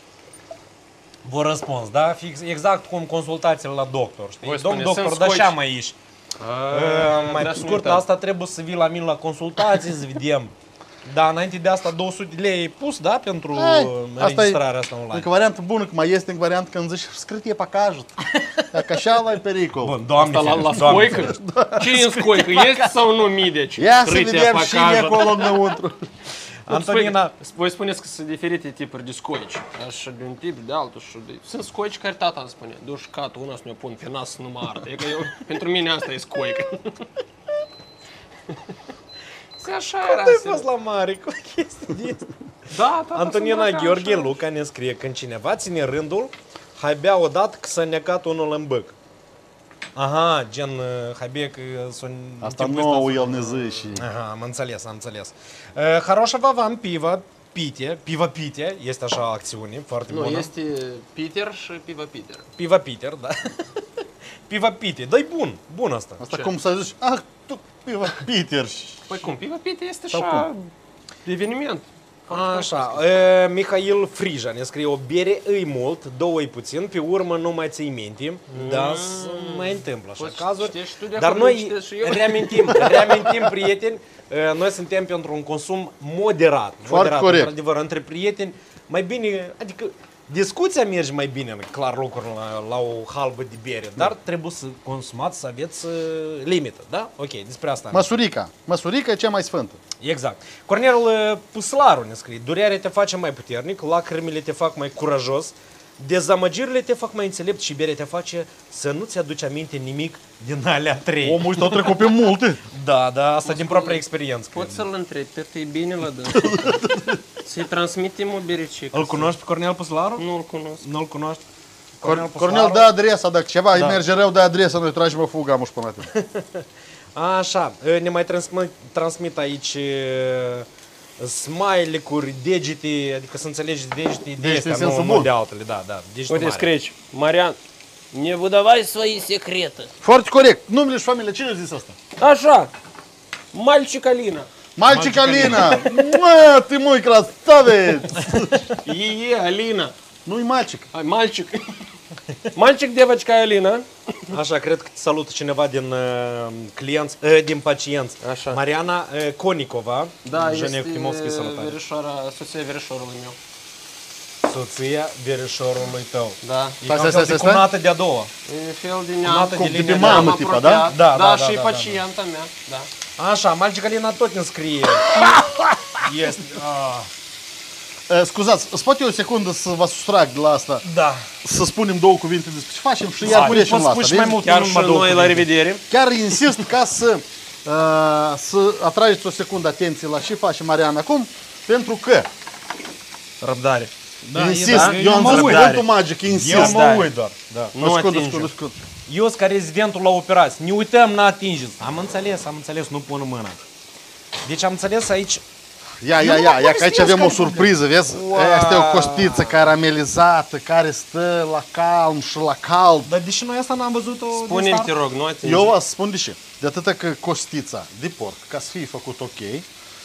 Vă răspuns, da? Fix, exact cum consultațiile la doctor, știi? Voi Domn spuneți, doctor, sunt da scoici. așa mai ești. Uh, mai da, pe să nu scurt, uităm. asta trebuie să vii la mine la consultații, să vedem. Da, înainte de asta două sute de lei ai pus, da? Pentru Ei, uh, asta e înregistrarea asta online. încă variantă bună, că mai este încă variantă când zici scrie pe cajut. Dacă așa la pericol. Bun, doamne, Asta la, la ferește, doamne scoică? Ce e în scoică? Este sau nu mideci? Ia să Râtea vedem pe și cajă. acolo înăuntru. Antonina, Voi spuneți că sunt diferite tipuri de scoici. Așa de un tip, de altul și de... Sunt scoici care tata îmi spune. Du-și catul ăla să mi-o pun pe nas să nu mă arde. E că eu, pentru mine asta e scoică. Că așa era. tu ai serios. fost la mare cu chestii de astea. Da, tata Antonina sunt Gheorghe așa. Luca ne scrie când cineva ține rândul, hai bea odată că s-a necat unul în băc. Aha, gen, uh, hai bea că sunt... Asta timpul nou ăsta el sunt- ne zice. Aha, am înțeles, am înțeles. Uh, Хорошего вам piva, pite, piva pite, este așa acțiune, foarte Nu, bună. este Peter și Piva Peter. Piva Peter, da. Piva pite, dă-i bun, bun asta. Asta Ce? cum să zici, ah, tu, piva, Peter. Păi cum, Piva Peter este Sau așa eveniment. Așa, uh, Mihail Frija ne scrie o bere îi mult, două îi puțin, pe urmă nu mai ții minte, dar se mai întâmplă așa Poți cazuri. citești tu de Dar acolo, noi citesc și eu. reamintim, reamintim prieteni, uh, noi suntem pentru un consum moderat, moderat, corect. într-adevăr, între prieteni, mai bine, adică discuția merge mai bine, clar lucruri la, la o halbă de bere, dar trebuie să consumați, să aveți uh, limită, da? Ok, despre asta. am Măsurica. Măsurica e cea mai sfântă. Exact. Cornel uh, Puslaru ne scrie, durerea te face mai puternic, lacrimile te fac mai curajos, dezamăgirile te fac mai înțelept și berea te face să nu-ți aduci aminte nimic din alea trei. Omul ăsta a trecut pe multe. Da, da, asta din propria experiență. Poți cred. să-l întrebi, pe e bine la dânsul. Să-i transmitem o berecică. Îl cunoști pe Cornel Puslaru? Nu-l cunosc. Nu-l cunoști? Cornel, Puslaru? Cornel, dă adresa, dacă ceva Da. îi merge rău, dă adresa, noi tragem o fugă, amuși până la tine. Așa, ne mai transmit, transmit aici uh, smile-uri, degete, adică să înțelegi degete de Degete astea, în sensul nu, nu bun. de altele, da, da, degete Uite, mari. scrie aici, Marian, Не выдавай свои секреты. Foarte corect. Numele și familie, cine a zis asta? Așa, мальчик Алина. Mальчик Alina! Mă, ты мой красавец! Ее Алина. Nu-i mальчик. Ай, мальчик. Mальчик, девочка Алина. Așa, cred că te salută cineva din uh, clienți, uh, din pacienți. Așa. Mariana uh, Konikova. Da, Jenia este Eftimovski, salutare. verișoara, soția verișorului meu. Soția verișorului tău. Da. E Stai, ca un stai, fel de stai, stai. cumnată de-a doua. E fel de neam, Cumnată cum de de linie mamă, neam tipa, da? apropiat. Da, da, Da, da, și da, pacienta mea, da. Așa, Mальчик Alina tot îmi scrie. Este. Ah. Uh, scuzați, îți pot eu o secundă să vă sustrag de la asta? Da. Să spunem două cuvinte despre ce facem și iar punem și poți la spui asta. și mai vezi? mult. Chiar Nu și numai două noi la cuvinte. revedere. Chiar insist ca să, uh, să atrageți o secundă atenție la ce face Mariana acum, pentru că, Răbdare. Da, insist, da, eu am mă zis uit. cuvântul magic, insist. Eu mă da. uit doar. Da. O Nu secundă, atingem. secundă, secundă. Eu sunt ca rezidentul la operație. Ne uităm, n-atingeți. Am înțeles, am înțeles, nu pun mâna. Deci am înțeles aici. Ia, ia, nu ia, mă ia, că aici povestesc avem o care- surpriză, vezi? Wow. Asta e o costiță caramelizată, care stă la calm și la cald. Dar deși noi asta n-am văzut-o din Spune-mi, start. te rog, nu atingi. Eu vă spun de ce. De atâta că costița de porc, ca să fie făcut ok, uh,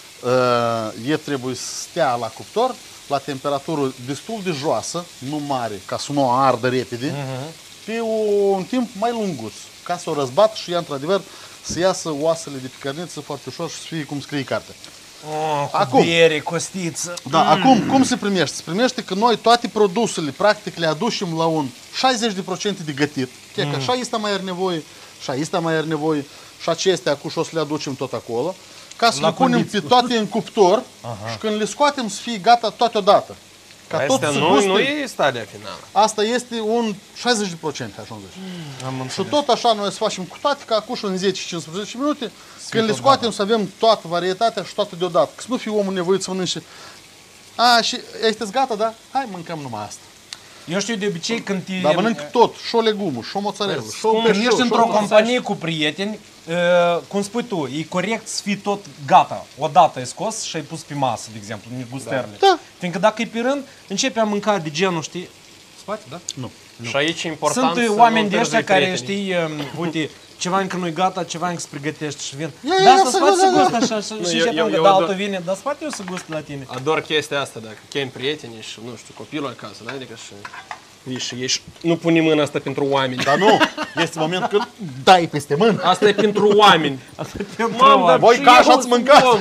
e trebuie să stea la cuptor la temperatură destul de joasă, nu mare, ca să nu o ardă repede, pe un timp mai lunguț, ca să o răzbat și ea, într-adevăr, să iasă oasele de pe carniță foarte ușor și să fie cum scrie cartea. Oh, cu Acum. biere, costiță. Da, mm. acum, cum se primește? Se primește că noi toate produsele, practic, le aducem la un șaizeci la sută de gătit. Mm. Că așa este mai are nevoie, așa este mai are nevoie, și acestea cu și o să le aducem tot acolo, ca să La le punem condiții. pe toate în cuptor și când le scoatem să fie gata toate odată. Ca tot Asta să nu, guste. nu e stadia finală. Asta este un șaizeci la sută, așa am zis. Am Și înțeles. tot așa noi să facem cu toate, ca acum în zece cincisprezece minute, când le scoatem să avem toată varietatea și toată deodată. Că să nu fie omul nevoit să mănânce. A, și sunteți gata, da? Hai, mâncăm numai asta. Eu știu de obicei când te... Dar mănânc tot, și o legumă, și o mozzarella, și o Când peștiu, ești și într-o o companie cu prieteni, uh, cum spui tu, e corect să fii tot gata. Odată ai scos și ai pus pe masă, de exemplu, negustările. Da. Fiindcă dacă e pe rând, începe a mânca de genul, știi? Spate, da? Nu. Și aici e important Sunt să uh, nu oameni de ăștia întârzii care, prietenii. știi, um, uite, ceva încă nu-i gata, ceva încă se pregătește și vin. Ia, ia, Da, ia, să să spate să văd, da, gust da. așa și Nu, și eu- începem eu- că eu da, ador- altul vine, dar spate eu să gust la tine. Ador chestia asta, dacă chem prietenii și, nu știu, copilul acasă, da? Adică și vii și ieși. Nu pune mâna asta pentru oameni. Dar nu, este momentul când dai peste mână. Asta e pentru oameni. Pentru Mamă, oameni. Voi și ca eu așa ați mâncat? om.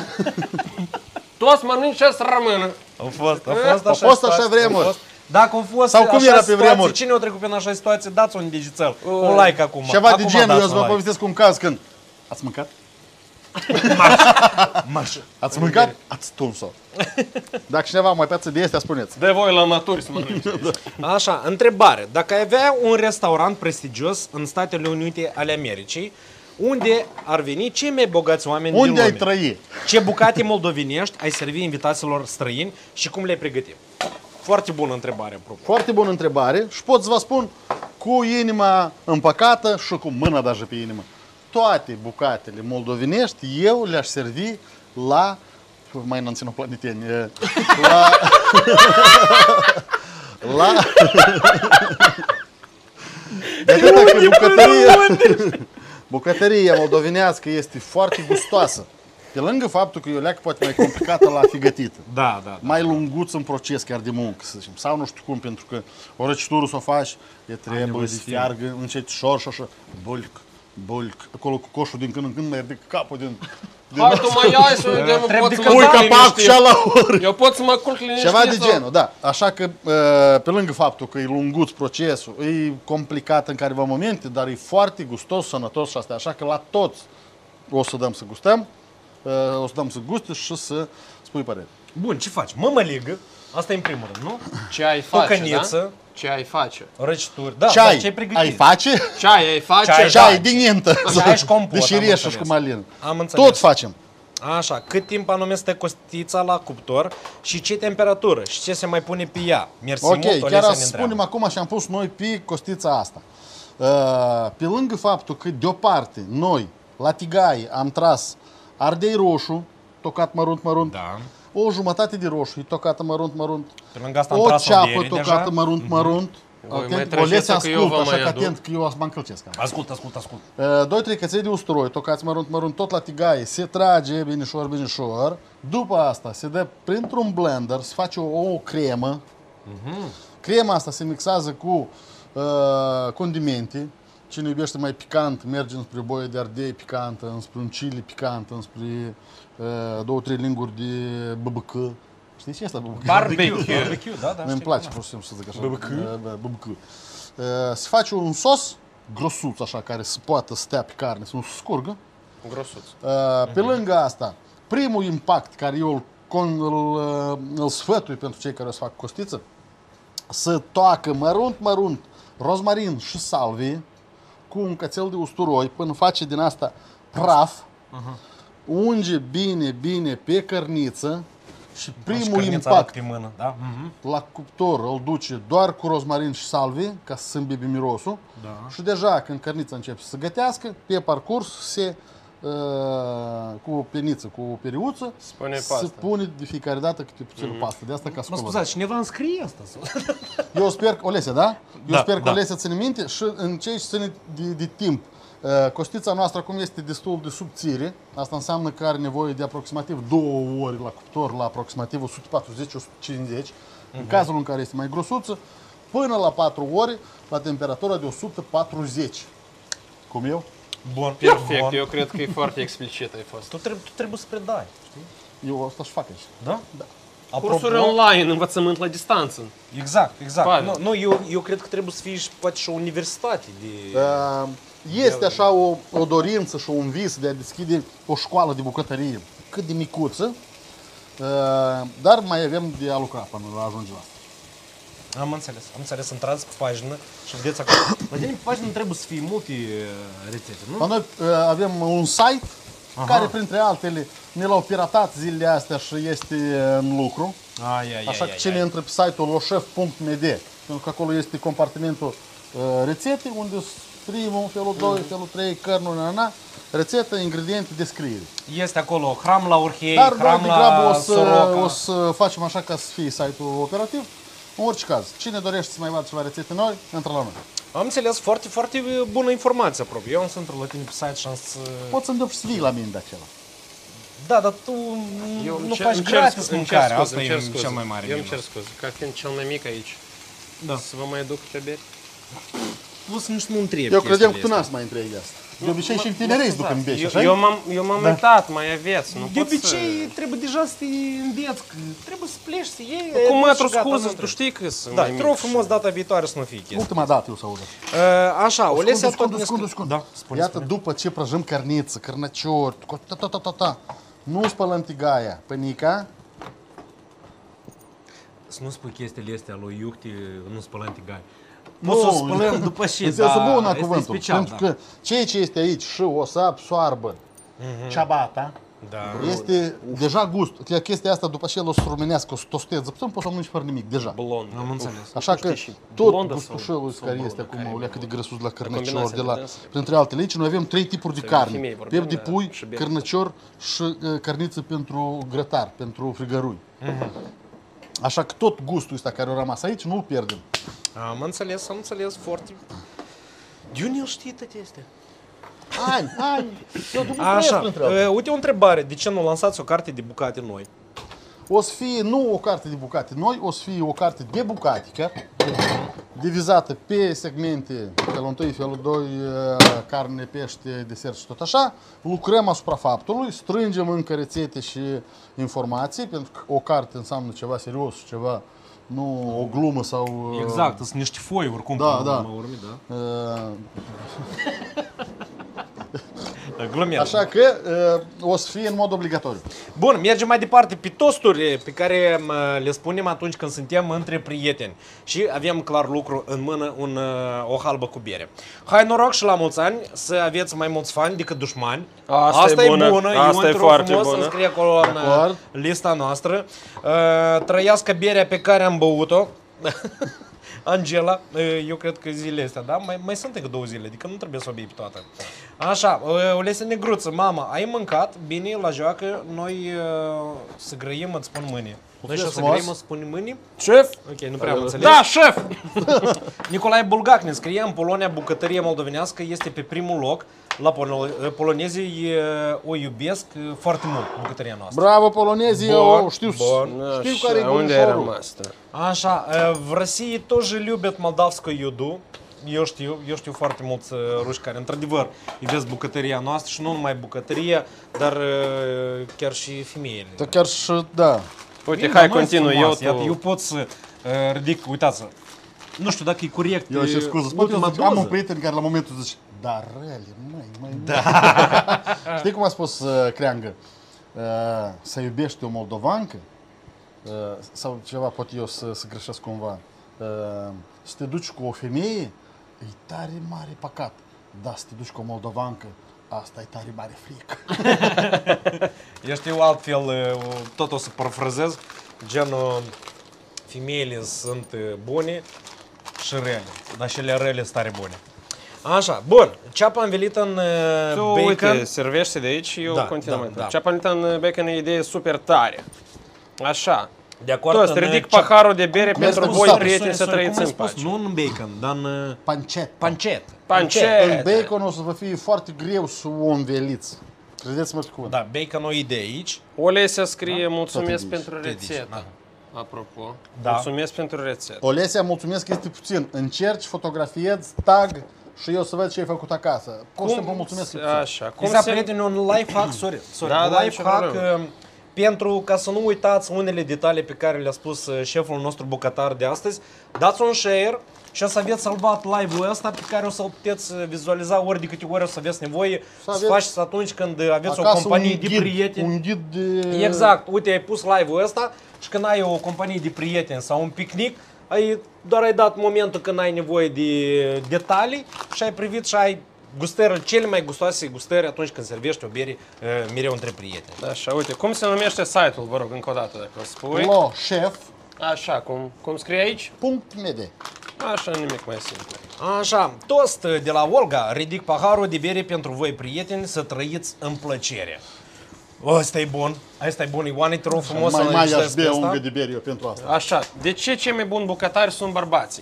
Toți mănânci și să rămână. Au fost, a fost Au așa fost așa situații, vremuri. au fost. Dacă au fost Sau cum așa era pe situații, vremuri? Cine a trecut prin așa situație, dați un digițel, un like acum. Ceva acum de genul, dați eu să un vă like. povestesc un caz când ați mâncat? Marș. Ați mâncat? Ați tuns-o. Dacă cineva mai peață de astea, spuneți. De voi la maturi să mănânci. Așa, întrebare. Dacă ai avea un restaurant prestigios în Statele Unite ale Americii, unde ar veni cei mai bogați oameni Unde din ai lume? trăi? Ce bucate moldovenești ai servi invitațiilor străini și cum le-ai pregăti? Foarte bună întrebare, apropo. Foarte bună întrebare și pot să vă spun cu inima împăcată și cu mâna даже pe inimă. Toate bucatele moldovenești eu le-aș servi la mai înălținoplaneteni, la la de atâta că bucătăria bucătăria moldovenească este foarte gustoasă. Pe lângă faptul că e o leacă poate mai complicată la fi gătită. Da, da. Mai lunguț în proces chiar de muncă, să zicem. Sau nu știu cum, pentru că o răcitură să o faci, e trebuie nevoie să de timp. fiargă încetișor și așa. Bulc, bulc. Acolo cu coșul din când în când mai ridic capul din... din Hai tu mai ai să vedem, Trebuie pot să că mă Pui culc capacul și liniștit. la ori. Eu pot să mă culc liniștit. Ceva de sau- genul, da. Așa că, pe lângă faptul că e lunguț procesul, e complicat în careva momente, dar e foarte gustos, sănătos și asta. Așa că la toți o să dăm să gustăm, o să dăm să guste și să spui părere. Bun, ce faci? Mămăligă, asta e în primul rând, nu? Ce ai face, Căniță. da? Ce ai face? Răcituri. Da, Ceai da, ce ai pregătit? ai face? Ce ai, ai face? Ceai, Ceai da. din intă. Ceai și compot, De am șireșă și înțeles. cu malină. Am înțeles. Tot facem. Așa, cât timp anume stă costița la cuptor și ce temperatură și ce se mai pune pe ea? Mersi Ok, mult, chiar Olesia să ne spunem întreabă. acum și am pus noi pe costița asta. Uh, Pe lângă faptul că deoparte noi la tigaie am tras ardei roșu, tocat mărunt, mărunt, Da. o jumătate de roșu, e tocată mărunt, mărunt, Pe lângă asta am o tras o ceapă bere tocată deja. mărunt, mărunt, Voi mai Atent, trăgeți Olese că eu vă ascultă, așa mai că aduc. atent că eu mă încălcesc. Ascult, ascult, ascult. Uh, Doi, trei căței de usturoi, tocați mărunt, mărunt, tot la tigaie, se trage binișor, binișor. După asta se dă printr-un blender, se face o, o cremă. Crema asta se mixează cu uh, condimente. Cine iubește mai picant, merge înspre boie de ardei picantă, înspre un chili picant, înspre uh, două, trei linguri de B B Q. Știi ce este B B Q? Barbecue. Barbecue, da, da. Îmi știu, place da. pur și simplu să zic așa. B B Q? Uh, B B Q. Uh, se face un sos grosuț așa, care se poate stea pe carne, să nu se scurgă. Grosuț. Uh, pe lângă asta, primul impact care eu îl, con- îl, uh, îl sfătui pentru cei care o să fac costiță, să toacă mărunt, mărunt, rozmarin și salvie cu un cățel de usturoi până face din asta praf, unge bine, bine pe cărniță și primul Cărnița impact pe mână, da? Mhm. la cuptor îl duce doar cu rozmarin și salvie, ca să se îmbibe mirosul. Da. Și deja când cărnița începe să se gătească, pe parcurs se uh, cu o peniță, cu o periuță, Spune se pastă. pune de fiecare dată câte puțin Mhm. pastă. De asta ca să Mă colorăm. scuzați, cineva îmi scrie asta? sau? Eu sper că, Olese, da? Eu Da, sper că da. Olese ține minte și în ce ține de, de timp. Uh, Costița noastră acum este destul de subțire. Asta înseamnă că are nevoie de aproximativ două ori la cuptor, la aproximativ o sută patruzeci - o sută cincizeci. În cazul în care este mai grosuță, până la patru ore la temperatura de o sută patruzeci. Cum eu? Bun, Perfect, bun. eu cred că e foarte explicit ai fost. Tu trebuie, tu trebuie să predai, știi? Eu asta și fac aici. Da? Da. Cursuri online, învățământ la distanță. Exact, exact. Pavel. Nu, nu eu, eu cred că trebuie să fie și poate și o universitate de... Uh, Este așa o, o dorință și un vis de a deschide o școală de bucătărie cât de micuță, uh, dar mai avem de a lucra până la ajunge la asta. Am înțeles, am înțeles. Intrați pe pagină și vedeți acolo. La tine pe pagină trebuie să fie multe uh, rețete, nu? La noi uh, avem un site care, printre altele, ne l-au piratat zilele astea și este în lucru. Ai, ai, Așa ai, că ai, cine ai. intră pe site-ul loșef punct m d, pentru că acolo este compartimentul uh, rețete, unde sunt primul, felul doi, felul trei, cărnul, na, na, rețetă, ingrediente, descriere. Este acolo hram la Urhei, Dar noi hram degrabă la o să, Soroca. o să facem așa ca să fie site-ul operativ. În orice caz, cine dorește să mai vadă ceva rețete noi, intră la noi. Am înțeles, foarte, foarte bună informație aproape. Eu am să intru la tine pe site și am să... Poți să îndrăpi și să vii la mine de acela. Da, dar tu Eu nu îmi cer- faci îmi cer gratis scuze, îmi cer mâncarea. scuze, Asta îmi cer e scuze. cel mai mare Eu îmi cer minus. scuze, ca fiind cel mai mic aici. Da. Să vă mai aduc ce beri? Tu să nici nu întrebi Eu credeam că tu chestiile n-ați mai întregi asta. De obicei și în tinerei duc în beș, Eu, așa? eu m-am, eu m-am uitat, mai aveți. Nu De pot obicei trebuie deja să te înveți, că trebuie să pleci, să iei. Să... Cu metru și gata, scuze, nu tu trebuie. știi că sunt Da, mai te mic rog și- frumos data viitoare să nu fie chestia. Ultima dată eu să aud. Uh, Așa, Olesea tot Scundă, ne scundă, scrie- scundă. Da, spune, Iată, spune. după ce prăjim cărniță, cărnăciori, cu ta, ta, ta, ta, ta, nu spălăm tigaia, pănica, Să nu spui chestiile astea lui Iuhti, nu spălăm tigai. Nu, Nu, să o spălăm după ce, în sensul dar bun a este cuvântul, special, pentru da. că ceea ce este aici, și o să absoarbă ceabata, Da. este deja gust. Că chestia asta, după ce el o să rumenească, o să tosteze, putem poți să mănânci fără nimic, deja. Blond. Am înțeles. Așa că știi și tot blondă gustușelul sau- care sau este blondă, acum, care o leacă de grăsus de la cărnăcior, combinația de de la, dânsă. printre altele. Aici noi avem trei tipuri de Să carne. femei vorbim, Piept de dar pui, și bine. cărnăcior și uh, carniță pentru grătar, pentru frigărui. Așa că tot gustul ăsta care a rămas aici, nu-l pierdem. Am înțeles, am înțeles foarte... De unde el știe toate astea? Ani, ani, eu duc Așa, printre altele. uh, uite o întrebare. De ce nu lansați o carte de bucate noi? O să fie nu o carte de bucate noi, o să fie o carte de bucate chiar, divizată pe segmente, felul unu, felul doi, carne, pește, desert și tot așa. Lucrăm asupra faptului, strângem încă rețete și informații, pentru că o carte înseamnă ceva serios, ceva, nu o glumă sau... uh, Exact, sunt niște foi oricum. Da, până da. la urmă, da. uh, Glumesc. Așa că uh, o să fie în mod obligatoriu. Bun, mergem mai departe pe tosturi pe care mă, le spunem atunci când suntem între prieteni și avem clar lucru în mână, un, uh, o halbă cu bere. Hai noroc și la mulți ani să aveți mai mulți fani decât dușmani. Asta e bună, bună. asta Eu e îți rog foarte frumos bună. să scrie acolo în uh, acord. lista noastră. Uh, trăiască berea pe care am băut-o. Angela, uh, eu cred că zilele astea, da? Mai, mai sunt încă două zile, adică nu trebuie să o bei pe toată. Așa, Olese Negruță, mama, ai mâncat? Bine, la joacă, noi uh, să grăim, îți spun mâine. Noi și o să frumos. grăim, îți spun mâine? Șef? Ok, nu prea am înțeles. Da, șef! Nicolae Bulgac ne scrie, în Polonia bucătăria moldovenească este pe primul loc. La pol polonezii o iubesc foarte mult, bucătăria noastră. Bravo, polonezii, Bun, eu știu, bun. știu care e Unde ai gurișorul. rămas? Așa, в России тоже любят молдавскую еду. Eu știu, eu știu foarte mulți uh, ruși care într-adevăr iubesc bucătăria noastră și nu numai bucătăria, dar uh, chiar și femeile. Da, chiar și, da. Uite, Bine, hai, dar noi continuu, sunt eu frumoase. Iată, eu tu... pot să uh, ridic, uitați, nu știu dacă e corect. Eu și scuză, spune, ultima am un doză. prieten care la momentul zice, da, rele, măi, măi, da. Știi cum a spus uh, Creangă? Uh, să iubești o moldovancă, uh, sau ceva, poate eu să, să greșesc cumva, uh, să te duci cu o femeie, e tare mare păcat, dar să te duci cu o moldovancă, asta e tare mare frică. Eu știu altfel, uh, tot o să parafrazez, genul femeile sunt uh, bune și rele, dar și ele rele sunt tare bune. Așa, bun, ceapa învelită în uh, Tu, bacon. uite, servește de aici și eu Da, continuăm. da, mai da. târziu. Ceapa învelită în bacon e o idee super tare. Așa. De acord, Toți, în, ridic ceap- paharul de bere Mi-a pentru spus, voi, sorry, prieteni, să sorry, sorry, trăiți cum în ai spus? pace. Nu în bacon, dar în uh, Pancet. pancet. Pancet. În bacon o să vă fie foarte greu să o înveliți. Credeți-mă pe cuvânt. Da, bacon o idee aici. Olesia scrie mulțumesc Tot pentru Te zici, rețetă. da. Apropo, Da. mulțumesc pentru rețetă. Olesia, mulțumesc că este puțin. Încerci, fotografiezi, tag și eu să văd ce ai făcut acasă. Pur și simplu mulțumesc că puțin. Așa, cum Exact, se... prieteni, un life hack, sorry, sorry, Da, un da, life nicio hack problemă. uh, pentru ca să nu uitați unele detalii pe care le-a spus uh, șeful nostru bucătar de astăzi. Dați un share și o să aveți salvat live-ul ăsta pe care o să-l puteți vizualiza ori de câte ori o să aveți nevoie să, Să aveți faceți atunci când aveți o Acasă companie un de ghid, prieteni. Un ghid de... Exact, uite, ai pus live-ul ăsta și când ai o companie de prieteni sau un picnic, ai, doar ai dat momentul când ai nevoie de detalii și ai privit și ai gustările, cele mai gustoase gustări atunci când servești o bere uh, mereu între prieteni. Așa, uite, cum se numește site-ul, vă rog, încă o dată, dacă o spui. Lo, șef, Așa, cum, cum scrie aici? punct mede. Așa, nimic mai simplu. Așa, toast de la Olga, ridic paharul de bere pentru voi prieteni să trăiți în plăcere. Ăsta e bun, ăsta e bun, Ioane, te rog frumos Mai, să mai aș citești bea asta. ungă de bere eu pentru asta. Așa, de ce cei mai buni bucătari sunt bărbații?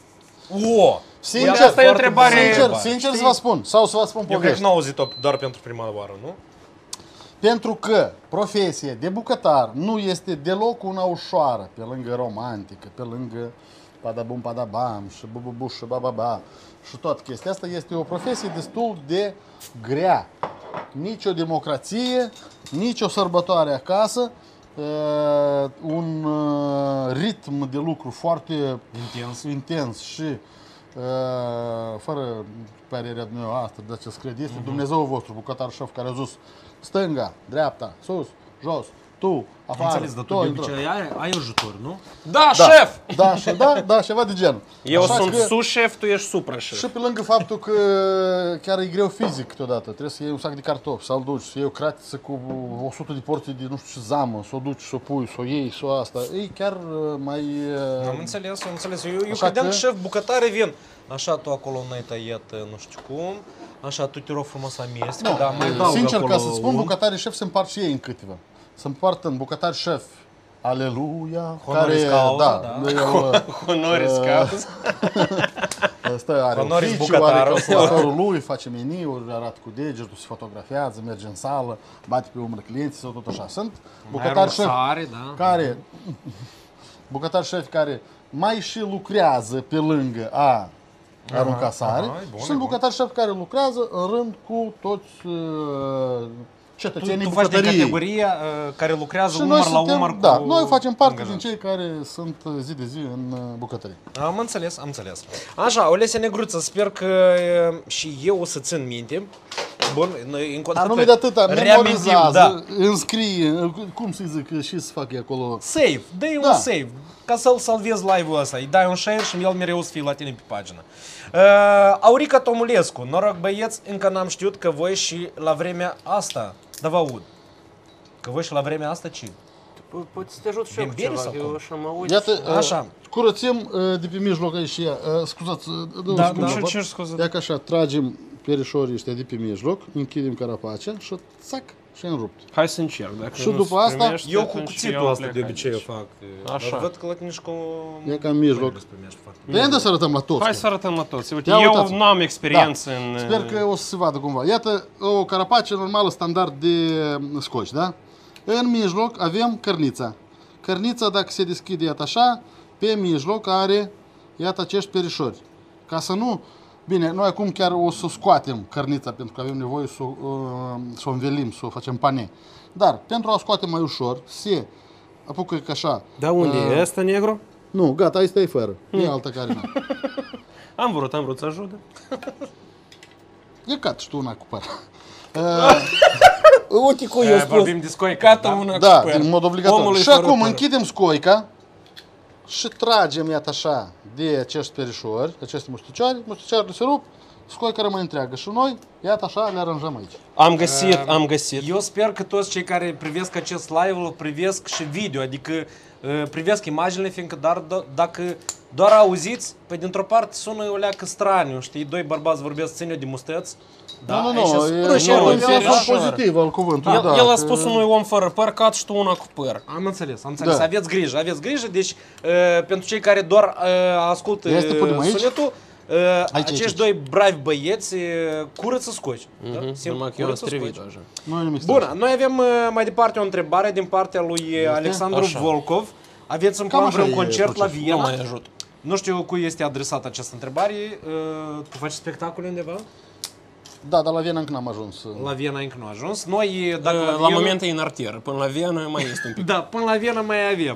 O! Sincer, asta e o foarte întrebare- bună Sincer, întrebare. sincer să vă spun, sau să vă spun Eu cred că povești. n-au auzit-o doar pentru prima oară, nu? Pentru că profesia de bucătar nu este deloc una ușoară, pe lângă romantică, pe lângă padabum padabam și bububu și bababa și toată chestia asta, este o profesie destul de grea. Nici o democrație, nici o sărbătoare acasă, uh, un uh, ritm de lucru foarte Intens. intens și uh, fără părerea dumneavoastră, de ce cred, este Dumnezeu vostru, bucătar șef, care a zis stânga, dreapta, sus, jos, tu, afară, Înțeles, dar tu tu, de intră. obicei ai, ai ajutor, nu? Da, Da, șef! da, și da, da, ceva de genul. Eu Așa sunt că- sus-șef, tu ești supra-șef. și pe lângă faptul că chiar e greu fizic câteodată, trebuie să iei un sac de cartofi, să-l duci, să iei o cratiță cu o sută de porții de nu știu ce zamă, să o duci, să o pui, să o iei, să o asta. E chiar uh, mai... uh, Am înțeles, am înțeles. Eu, eu Așa credeam că că- șef bucătare vin. Așa, tu acolo n-ai tăiat nu știu cum. Așa, tu te rog frumos amestec, Nu, da, mai dau sincer, acolo ca să spun, unt. bucătarii șef se împart și ei în câteva. Se împart în bucătari șef, aleluia, Honoris care, causa, da, da. el, Honoris Uh, causa. stă, are Honoris oficiu, are bucătarul. calculatorul lui, face meniuri, arată cu degetul, se fotografiază, merge în sală, bate pe umăr clienții sau tot așa. Sunt bucătari șef Sare, da. care, bucătari șef care mai și lucrează pe lângă a arunca sare aha, e bun, și e sunt bun. bucătari șef care lucrează în rând cu toți uh, Tu, cetățenii tu faci din bucătăriei. categoria uh, care lucrează Și umăr noi la suntem, umăr da, cu noi facem parte din angajați. cei care sunt uh, zi de zi în uh, bucătărie. Am înțeles, am înțeles. Așa, Olese Negruță, sper că uh, și eu o să țin minte. Bun, noi încă o Dar dată nu de atâta, reamintim, memorizează, da. înscrie, cum să zic, și să fac acolo. Save, dă-i Da. un save, ca să-l salvezi live-ul ăsta, îi dai un share și el mereu să fie la tine pe pagină. Uh, Aurica Tomulescu, noroc băieți, încă n-am știut că voi și la vremea asta, da vă aud, că voi și la vremea asta ce? Poți să te ajut și eu Din cu bere ceva, sau că cum? eu așa mă uit. Iată, Așa. așa. Curățim uh, de pe mijloc aici, ia, uh, scuzați, uh, dă Da, un da. scurt, Ce- ce scuze? ia că așa, tragem perișorii ăștia de pe mijloc, închidem carapacea și țac și în rupt. Hai să încerc, dacă Și nu după se asta, primește, Eu cu atunci cuțitul eu asta plec de obicei aici. eu fac. Așa. Dar văd că la Cnișcu... E ca în mijloc. nu se primește foarte Dar ia să arătăm la toți. Hai să arătăm la toți. Uite, Ia eu uitați. nu am experiență Da. în... Sper că o să se vadă cumva. Iată o carapace normală standard de scoci, da? În mijloc avem cărnița. Cărnița, dacă se deschide, iată așa, pe mijloc are, iată, acești perișori. Ca să nu... Bine, noi acum chiar o să scoatem cărnița, pentru că avem nevoie să, uh, să o învelim, să o facem pane. Dar, pentru a o scoate mai ușor, se apucă ca așa. Da unde uh, e? Ăsta negru? Nu, gata, asta e fără. E alta care nu. Am vrut, am vrut să ajut. E cat și tu una cu păr. Uite cu Eh, vorbim de scoică. Cata una Da, cu păr. în mod obligatoriu. Omului Și fără acum păr. închidem scoica și tragem, iată așa, de acești perișori, aceste musticioare, musticioarele se rup, scoica rămâne întreagă. Și noi, iată așa, le aranjăm aici. Am găsit, am găsit. Eu sper că toți cei care privesc acest live îl privesc și video, adică uh, privesc imaginile, fiindcă dar, d- dacă doar auziți, pe dintr-o parte sună o leacă straniu, știi, doi bărbați vorbesc, ține de mustăți. Da, nu, nu, aici nu, sunt e, prășelul nu, în e perișor. un pozitiv al cuvântului, El, da. el a că- spus unui om fără păr, cat și tu una cu păr. Am înțeles, am înțeles. Da. Aveți grijă, aveți grijă. Deci, uh, pentru cei care doar uh, ascultă Ia să te punem uh, aici. sunetul, uh, Aici, acești aici. doi bravi băieți uh, curăță scoci. Da? Mhm, Simplu, Numai că eu am curăță strivit scoci. așa. Nu e nimic Bun, noi avem uh, mai departe o întrebare din partea lui uh, Alexandru Așa. Volkov. Aveți în Cam plan așa vreun e concert la procesul. Nu Viena? mai ajut. Nu știu cui este adresată această întrebare. Uh, tu faci spectacole undeva? Da, dar la Viena încă n-am ajuns. La Viena încă nu a ajuns. Noi, dacă la, La Viena... moment e în artieră, până la Viena mai este un pic. Da, până la Viena mai avem.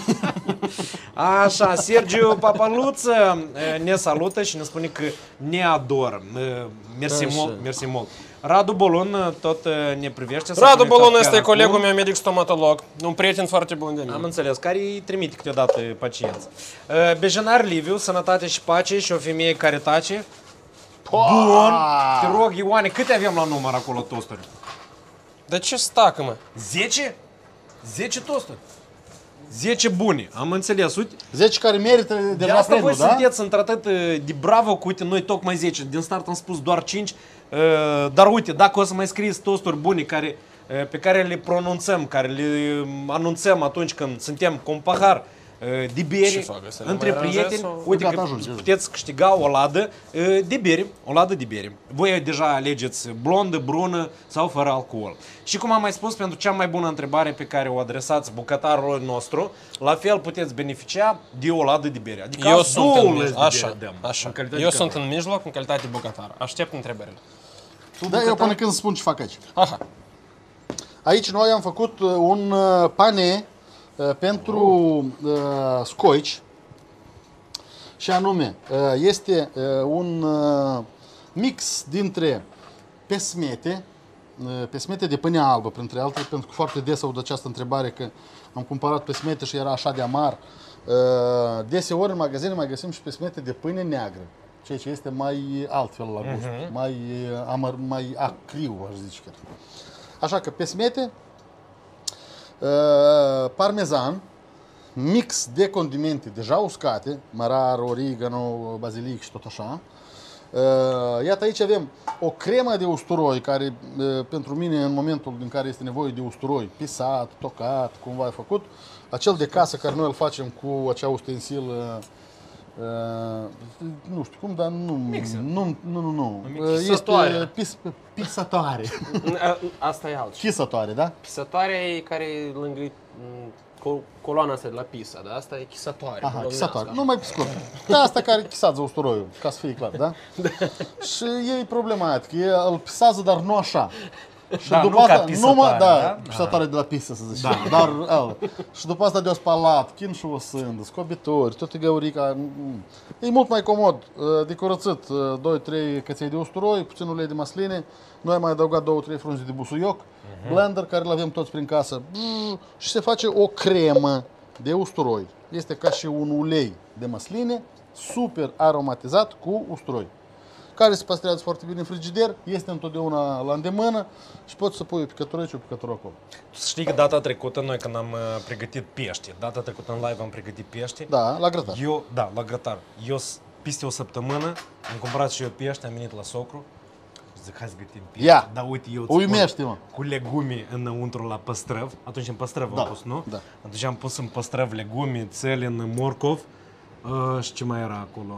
Așa, Sergiu Papaluță ne salută și ne spune că ne adoră. Mersi Așa. mult, mersi mult. Radu Bolon tot ne privește. s-a Radu conectat Bolon chiar este acum. colegul meu medic stomatolog, un prieten foarte bun de Am mine. înțeles, care îi trimite câteodată pacienți. Bejenar Liviu, sănătate și pace și o femeie care tace. Bun! Te rog, Ioane, câte avem la număr acolo tosturi? De ce stacă, mă? zece? zece tosturi. zece bune, am înțeles. Uite, zece care merită de deja asta voi premiul, da? sunteți într-atât de bravo că, uite, noi tocmai zece. Din start am spus doar cinci. Dar uite, dacă o să mai scrieți tosturi bune care, pe care le pronunțăm, care le anunțăm atunci când suntem cu un pahar de Ce bere fac, să le între mai aranjez prieteni, sau- uite Gata, că ajunge. puteți câștiga o ladă de bere, o ladă de bere. Voi deja alegeți blondă, brună sau fără alcool. Și cum am mai spus, pentru cea mai bună întrebare pe care o adresați bucătarului nostru, la fel puteți beneficia de o ladă de bere. Adică Eu azi sunt două în lăzi mijloc. de Așa, bere dăm, așa. în calitate Eu de sunt catar. în mijloc în calitate de bucătar. Aștept întrebările. Tu, Da, eu bucătar? până când spun ce fac aici. Aha. Aici noi am făcut uh, un uh, pane uh, pentru uh, scoici și anume uh, este uh, un uh, mix dintre pesmete, uh, pesmete de pâine albă, printre altele, pentru că foarte des aud această întrebare că am cumpărat pesmete și era așa de amar. Uh, deseori în magazine mai găsim și pesmete de pâine neagră, ceea ce este mai altfel la gust, uh-huh. mai uh, amăr, mai acriu, aș zice chiar. Așa că pesmete, uh, parmezan, mix de condimente deja uscate, mărar, origano, bazilic și tot așa. Uh, iată aici avem o cremă de usturoi care uh, pentru mine în momentul în care este nevoie de usturoi pisat, tocat, cumva făcut, acel de casă care noi îl facem cu acea ustensil uh, Uh, nu știu cum, dar nu, nu, nu, nu, nu. Uh, este Pisătoare. pis, pisătoare. Asta e altceva. Chisătoare, da? Pisătoarea e care e lângă m, co- coloana asta de la Pisa, da? Asta e chisătoare. Aha, domnească. chisătoare. Nu mai pe scurt. Da, asta care chisează usturoiul, ca să fie clar, da? Și e problematic. E, îl pisează, dar nu așa. Și Da, nu ca pisătoare, numai, da, da? pisătoare de la pisă, să zicem. Dar, al, și după asta de-o spalat, chin și o sândă, scobitori, toată găurica. mm. E mult mai comod de curățit doi trei căței de usturoi, puțin ulei de măsline. Noi am mai adăugat două trei frunze de busuioc, blender care îl avem toți prin casă. Mm, și se face o cremă de usturoi. Este ca și un ulei de măsline, super aromatizat cu usturoi, care se păstrează foarte bine în frigider, este întotdeauna la îndemână și poți să pui o picătură și o picătură acolo. Tu știi că data trecută, noi când am uh, pregătit pește, data trecută în live am pregătit pește. Da, la grătar. Eu, da, la grătar. Eu, s- peste o săptămână, am cumpărat și eu pește, am venit la socru. zic, hai să gătim pește. Ia. Dar uite, eu îți Uimește-mă. spun, cu legume înăuntru la păstrăv, atunci în păstrăv Da, am pus, nu? da. Atunci am pus în păstrăv legume, țelin, morcov uh, și ce mai era acolo?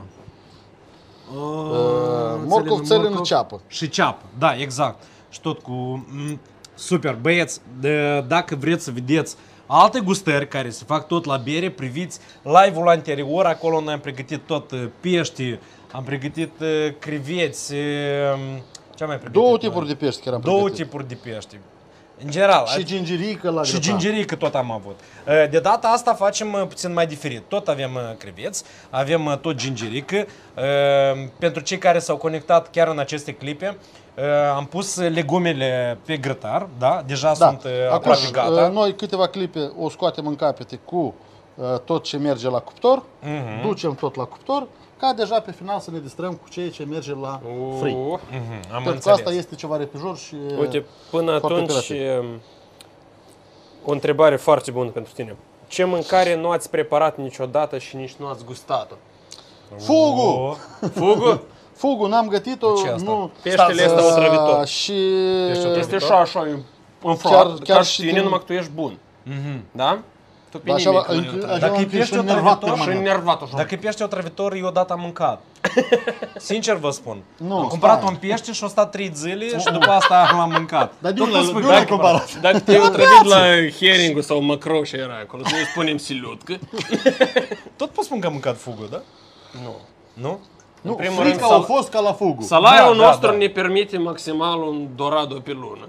Uh, morcov, țelin, ceapă. Și ceapă, da, exact. Și tot cu... Mm, super, băieți, de, dacă vreți să vedeți alte gustări care se fac tot la bere, priviți live-ul anterior, acolo noi am pregătit tot uh, pești, am pregătit uh, creveți, uh, ce am mai pregătit? Două noi? tipuri de pești care am Două pregătit. tipuri de pești. În general. Și gingerică la Și grătar. gingerică tot am avut. Uh, De data asta facem uh, puțin mai diferit. Tot avem uh, creveți, avem uh, tot gingerică. Uh, Pentru cei care s-au conectat chiar în aceste clipe, uh, am pus legumele pe grătar, da? Deja Da. sunt uh, Acum, aproape gata. uh, noi câteva clipe o scoatem în capete cu uh, tot ce merge la cuptor, Mhm. ducem tot la cuptor, ca deja pe final să ne distrăm cu ceea ce merge la free. Uh, Mhm, am Pentru că înțeles. asta este ceva repejor și Uite, până foarte atunci, operativ. um, o întrebare foarte bună pentru tine. Ce mâncare nu ați preparat niciodată și nici nu ați gustat-o? Fugu! Oh, Fugul? Fugu, n-am gătit-o, De ce asta? nu... Peștele Stați, ăsta uh, otrăvitor. Și... Pește otrăvitor. Este și așa, în Chiar- frate, chiar ca și și tine, din- numai că tu ești bun. mhm. Da? Tu pe Da, așa, nimic. în- nu e așa Dacă e încât pește și nervat otrăvitor, Și permanent. enervat așa. Dacă e pește otrăvitor, eu odată am mâncat. Sincer vă spun. Nu, am cumpărat stai. un pește și o stat trei zile și după asta l-am mâncat. Dar de Tot unde îmi de spui, unde da, ai cumpărat? Dacă te-ai otrăvit la heringul sau macro și era acolo, să nu spunem silutcă. Tot pot spun că am mâncat fugul, da? Nu. Nu? Nu, primul rând, frica sal- a fost ca la Fugu. Salariul Da, da, nostru da. ne permite maximal un dorado pe lună.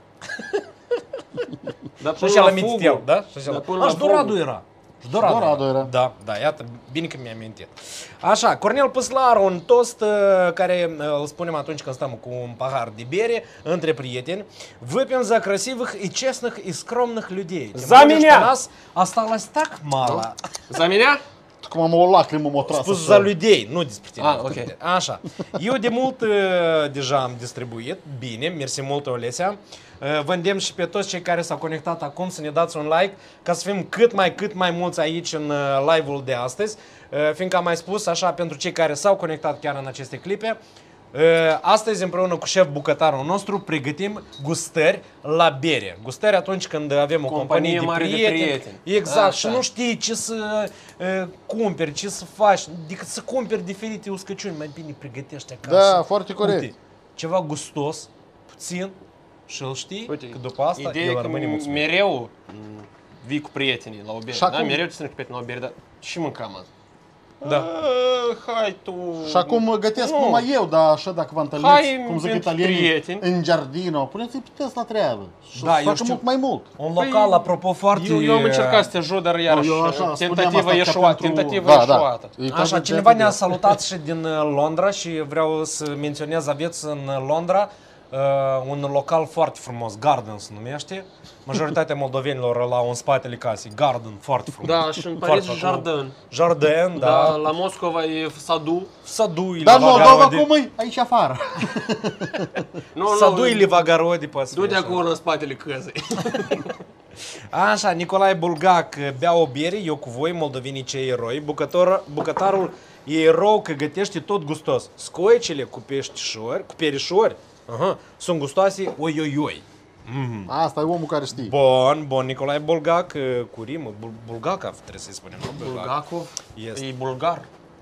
Dar Și până așa la Fugu- mițitel, da? Și așa Dar la... până A, la și Doradu Fugu- era. Și Doradu, Doradu era. Da, da, iată, bine că mi-am amintit. Așa, Cornel Păslaru, un toast uh, care uh, îl spunem atunci când stăm cu un pahar de bere între prieteni. Выпьем за красивых и честных и скромных людей. Тем За более, меня! что нас осталось так мало. За меня? Cum am o lacrimă m-o tras Spus așa. za людей, nu despre tine. Ah, ok. Așa. Eu de mult uh, deja am distribuit, bine, mersi mult, Olesia. Uh, Vă îndemn și pe toți cei care s-au conectat acum să ne dați un like ca să fim cât mai cât mai mulți aici în uh, live-ul de astăzi. Uh, Fiindcă am mai spus așa pentru cei care s-au conectat chiar în aceste clipe, uh, astăzi împreună cu șef bucătarul nostru pregătim gustări la bere. Gustări atunci când avem o companie, Companie de, mare de prieteni. prieteni. Exact, Așa. și nu știi ce să uh, cumperi, ce să faci, decât să cumperi diferite uscăciuni, mai bine pregătești acasă. Da, foarte corect. Uite, ceva gustos, puțin, și îl știi Uite, că după asta ideea el e că rămâne mulțumit. mereu m, vii cu prietenii la o bere. Și Da, acum- mereu te strâng cu prieteni la o bere, dar și mâncam azi. Da. A, hai tu... Și acum gătesc Nu. numai eu, dar așa dacă vă întâlniți, Hai, cum zic pentru italienii, prieteni. în giardino, puneți-i puteți la treabă. Și Da, da, eu facă știu. mult mai mult. Un local, apropo, foarte... Eu, eu am încercat să te ajut, dar iarăși, eu așa spuneam tentativa asta ca eșuată, pentru- tentativa da, da. eșuată. E ca Așa, de- cineva de- ne-a salutat și din uh, Londra și vreau să menționez, aveți în uh, Londra uh, un local foarte frumos, Garden se numește. Majoritatea moldovenilor la în spatele casei, Garden, foarte frumos. Da, și în Foarte Paris acolo. Jardin. Jardin, Da, da. la Moscova e Sadu. Sadu или Dar Moldova Vagorodi. cum e? Aici afară. Nu, Sadu или Vagorodi, poate să Du-te fie așa. acolo în spatele căzei. Așa, Nicolae Bulgac bea o bere, eu cu voi, moldovenii cei eroi. Bucător, bucătarul e erou că gătește tot gustos. Scoicele cu peștișori, cu perișori, aha, sunt gustoase, oi, oi, oi. Asta e omul care știe. Bun, bun, Nicolae Bulgac, cu rimă, Bul Bulgacov, trebuie să-i spunem, nu? Bulgacov Este. e bulgar.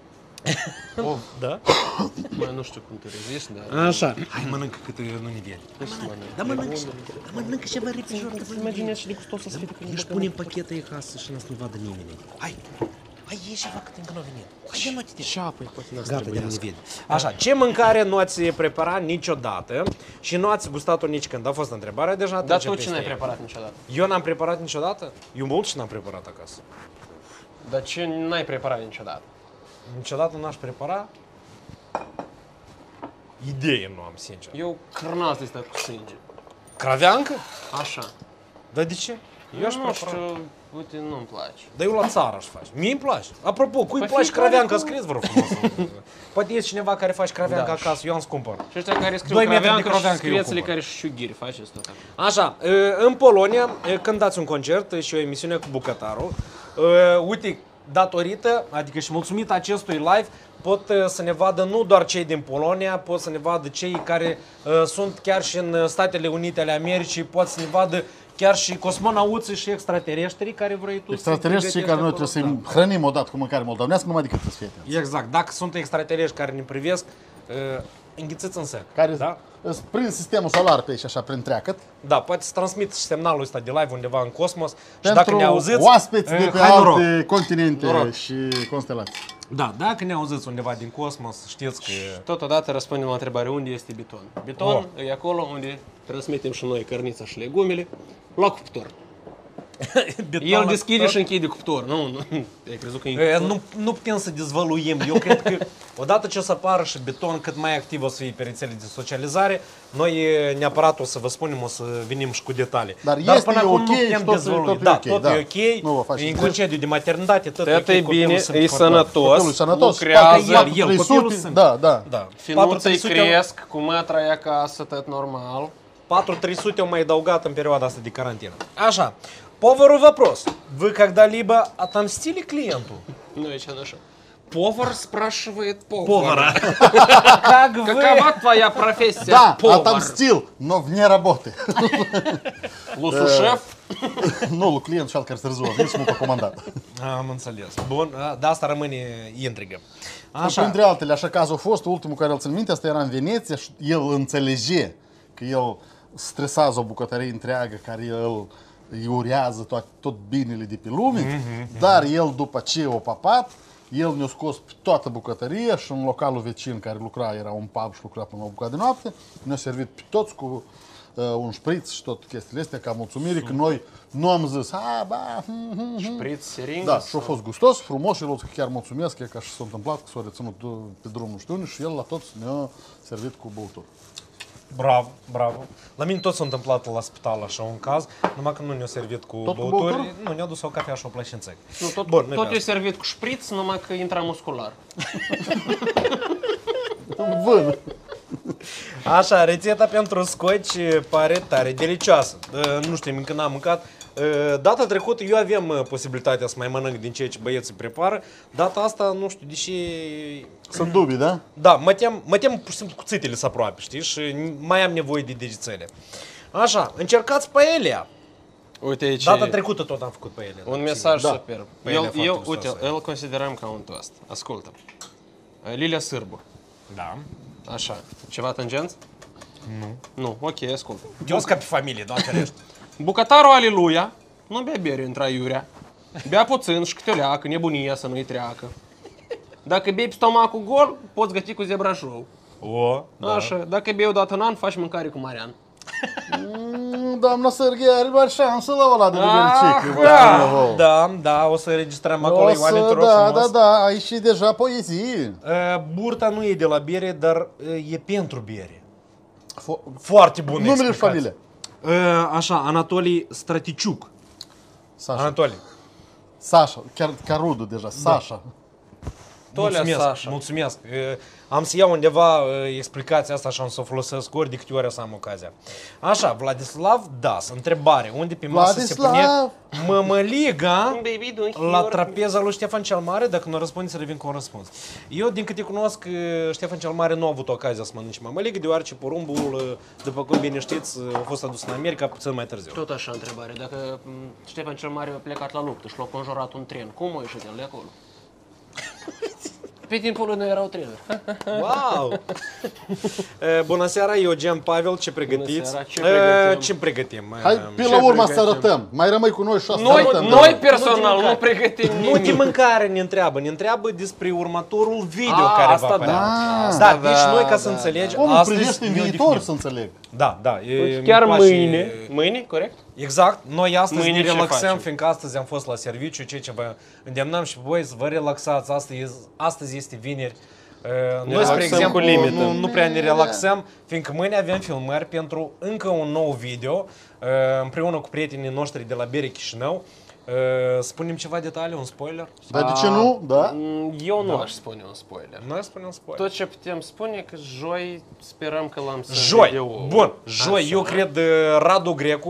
Oh, Da? mai nu știu cum te reziști, dar... Așa. Hai, mănâncă cât nu ne vede. Da, mănâncă, da, mănâncă ceva repejor. Imaginezi și de gustos să fie când Ești punem pachete acasă și n-ați nu vadă nimeni. Hai, hai, ieși ceva cât încă nu a venit. Hai, nu te Ce apă, poate n-ați Gata, de trebuie. nu vede. Așa, ce mâncare nu ați preparat niciodată și nu ați gustat-o nici când? A fost întrebarea deja. Dar trecem tu peste ce n-ai ea. preparat niciodată? Eu n-am preparat niciodată? Eu mult și n-am preparat acasă. Dar ce n-ai preparat niciodată? Niciodată n-aș prepara? Idee nu am, sincer. Eu crnas de ăsta cu sânge. Craveancă? Așa. Dar de ce? Eu aș nu prepara. știu, uite, nu-mi place. Dar eu la țară aș face. Mie îmi place. Apropo, cui Păi place fiecare craveancă? cu- Scrieți, vă rog frumos. Poate e cineva care face craveancă Da. acasă, eu am scumpăr. Și ăștia care scriu Doi metri de craveancă și craveancă eu scrieți-le cumpăr. care și șughiri, faceți tot acolo. Așa, în Polonia, când dați un concert și o emisiune cu bucătarul, uite, datorită, adică și mulțumit acestui live, pot uh, să ne vadă nu doar cei din Polonia, pot să ne vadă cei care uh, sunt chiar și în Statele Unite ale Americii, pot să ne vadă chiar și cosmonauții și extraterestrii care vrei tu Extraterestri cei care noi trebuie să-i hrănim odată cu mâncare moldovenească, numai decât să fie atenți. Exact, dacă sunt extraterestri care ne privesc, uh, înghițiți în sec. Care da? prin sistemul solar pe aici, așa, prin treacăt. Da, poate să transmit și semnalul ăsta de live undeva în cosmos. Și Pentru dacă ne auziți, oaspeți de uh, pe hai noroc. alte continente Noroc. și constelații. Da, dacă ne auziți undeva din cosmos, știți că... Totodată răspundem la întrebare unde este Biton. Biton Oh. e acolo unde transmitem și noi cărnița și legumele, la cuptor. El deschide și închide cuptor. Nu, nu. Ai crezut că e E, nu, nu putem să dezvăluim. Eu cred că odată ce o să apară și Beton cât mai activ o să fie pe rețele de socializare, noi e, neapărat o să vă spunem, o să venim și cu detalii. Dar Dar este până acum ok nu și putem tot- dezvălui. tot e Da, ok, tot da. e ok, Nu vă faceți e în griji. concediu de maternitate, tot Tot e e ok, copilul bine, sunt e foarte- sănătos. Copilul sănătos. lucrează. Parcă El, el, trei copilul sute, sunt. Da, da. Da. Finuței patru cresc, cu mătra e acasă, tot normal. patru trei sute au mai adăugat în perioada asta de carantină. Așa, повару вопрос. Вы когда-либо отомстили клиенту? Ну, я сейчас нашел. Повар спрашивает повара. Повара. Как вы... Какова твоя профессия? Da, повар. отомстил, но вне работы. Лусушеф. Nu, lui client și alt care se rezolvă, nu sunt pe comandat. Am înțeles. Bun, a, de asta rămâne intrigă. Așa. Printre altele, așa caz a fost, ultimul care îl țin minte, asta era în Veneția și el înțelege că el stresează o bucătărie întreagă care el îi urează tot, tot binele de pe lume, mm-hmm, dar el după ce o papat, el ne-a scos pe toată bucătăria și în localul vecin care lucra, era un pub și lucra până la o bucată de noapte, ne-a servit pe toți cu uh, un șpriț și tot chestiile astea ca mulțumire, că noi nu am zis, a, ba, hm, hm, hm. Șpriț, seringă. Da, și a fost gustos, frumos și el chiar mulțumesc, e ca și s-a întâmplat, că s-a reținut pe drumul știu unde și el la toți ne-a servit cu băutură. Bravo, bravo. La mine tot s-a întâmplat la spital așa un caz, numai că nu ne-a servit cu Tot cu băuturi, băutură? nu, ne-a dus o cafea și o plășințec. Nu, tot, Bun, nu-i tot pe e servit cu șpriț, numai că intramuscular. Vân! Așa, rețeta pentru scoci pare tare delicioasă. Nu știu, încă n-am mâncat. Data trecută eu aveam posibilitatea să mai mănânc din ceea ce băieții prepară. Data asta, nu știu, deși... Sunt dubii, da? Da, mă tem, mă tem pur și simplu cuțitele să aproape, știi? Și mai am nevoie de degețele. Așa, încercați paelia. Uite aici Data trecută tot am făcut paelia. un mesaj Da. superb. Paelia El, foarte eu, gustoasă. uite, îl considerăm ca un toast. Ascultă. Lilia Sârbu. Da. Așa. Ceva tangenți? Nu. Nu, ok, ascultă. Eu sunt ca pe familie, da, ferește. Bucătarul Aleluia nu bea bere între aiurea. Bea puțin și câte o leacă, nebunia să nu-i treacă. Dacă bei pe stomacul gol, poți găti cu zebrașou. O, da. Așa, dacă bei odată în an, faci mâncare cu Marian. Mm, Doamna Sărghie are mari șansă la ăla de Ah, Libercic. Da, da, da, o să înregistrăm acolo, O Ioane, te să, rog da, frumos. da, da, aici e deja poezie. Uh, Burta nu e de la bere, dar uh, e pentru bere. Fo- Foarte bun Numele și explicație. familia. Uh, așa, Anatolii Straticiuc. Sasha. Anatolii. Sasha, chiar, chiar rudul deja, Sasha. Tolea Mulțumesc, Sasha. mulțumesc. Uh, am să iau undeva uh, explicația asta și am să o folosesc ori de câte ori o să am ocazia. Așa, Vladislav Das, întrebare. Unde pe masă se pune Vladislav! mămăliga Baby, don't la hear. trapeza lui Ștefan cel Mare? Dacă nu răspunde, să revin cu un răspuns. Eu, din câte cunosc, uh, Ștefan cel Mare nu a avut ocazia să mănânce mămăligă, deoarece porumbul, uh, după cum bine știți, uh, a fost adus în America puțin mai târziu. Tot așa întrebare. Dacă m, Ștefan cel Mare a plecat la luptă și l-a conjurat un tren, cum a ieșit el de acolo? Pe timpul lui nu erau trenuri. Wow! E, Bună seara, Eugen Pavel, ce pregătiți? seara, ce E, pregătim? Ce pregătim? Hai, E, pe Ce la urmă să pregătim? arătăm. Mai rămâi cu noi și o să Noi, arătăm. noi da. personal Nu nu din pregătim Nu de nimic. mâncare ne întreabă, ne întreabă despre următorul video A, care asta va apărea. da. Ah, Asta Da, deci da, noi ca să da, înțelegi, Omul astăzi privește în ne viitor, odihnim. să înțeleg. Da, da. e, Deci mi-mi chiar place- mâine. Mâine, corect? Exact, noi astăzi Mâine ne ce relaxăm, facem? fiindcă astăzi am fost la serviciu, ceea ce vă îndemnăm și pe voi să vă relaxați, astăzi, astăzi este vineri. Uh, Noi, relaxăm spre exemplu, cu limită. nu, nu prea ne relaxăm, fiindcă mâine avem filmări pentru încă un nou video, uh, împreună cu prietenii noștri de la Bere Chișinău. Uh, Spunem ceva detalii, un spoiler? Dar de ce nu? Da? Mm, Eu nu aș spune un spoiler. Noi spunem spoiler. Tot ce putem spune că joi sperăm că l-am să Joi, video. bun, joi, Așa. eu cred uh, Radu Grecu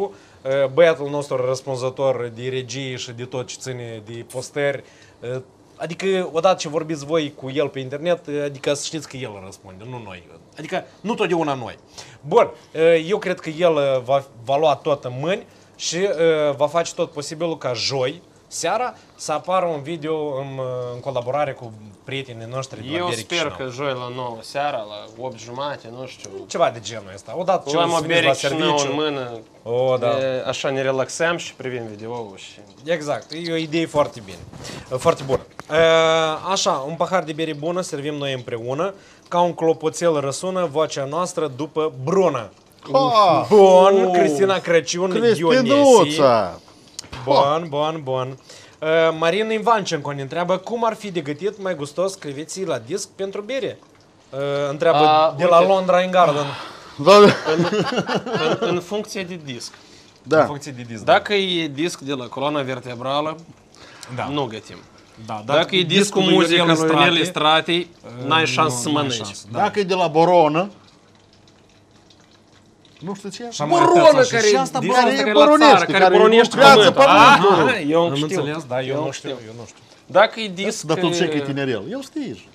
băiatul nostru răspunzător de regie și de tot ce ține de postări. Adică, odată ce vorbiți voi cu el pe internet, adică să știți că el răspunde, nu noi. Adică, nu totdeauna noi. Bun, eu cred că el va, va lua tot în mâini și uh, va face tot posibilul ca joi, seara, să apară un video în, în colaborare cu prietenii noștri de la Eu Bere sper Chișinău. că joi la nouă seara, la opt jumate, nu știu. Ceva de genul ăsta. Odată ce Luăm o o să veniți Bere la Chișinău serviciu. în mână, O, da. e, așa ne relaxăm și privim video-ul și... Exact, e o idee foarte bine, foarte bună. Așa, un pahar de bere bună, servim noi împreună, ca un clopoțel răsună vocea noastră după brună. Ha! Bun, Oh! Cristina Crăciun, Dionesi. Cristinuța! Bun, bun, bun. Uh, Marin Ivancenco ne întreabă cum ar fi de gătit mai gustos creveții la disc pentru bere. Uh, întreabă A, de la uite. Londra in Garden. Da, În, în funcție de disc. În da. funcție de disc. Dacă e disc de la coloana vertebrală, da. nu gătim. Da, Dacă e disc cu muzică lui Ionel Stratei, n-ai șansă să mănânci. Da. Dacă e de la Boronă, nu știu ce e. Boronă care și asta, disc bă, ăsta care care e e la boronește, țară, care care boronește lucrează pământul. pământul. Ah, eu Am știu. înțeles, da, eu, Eu nu știu. știu, eu nu știu. Dacă e disc... Dar tu ce că e tinerel? El știi.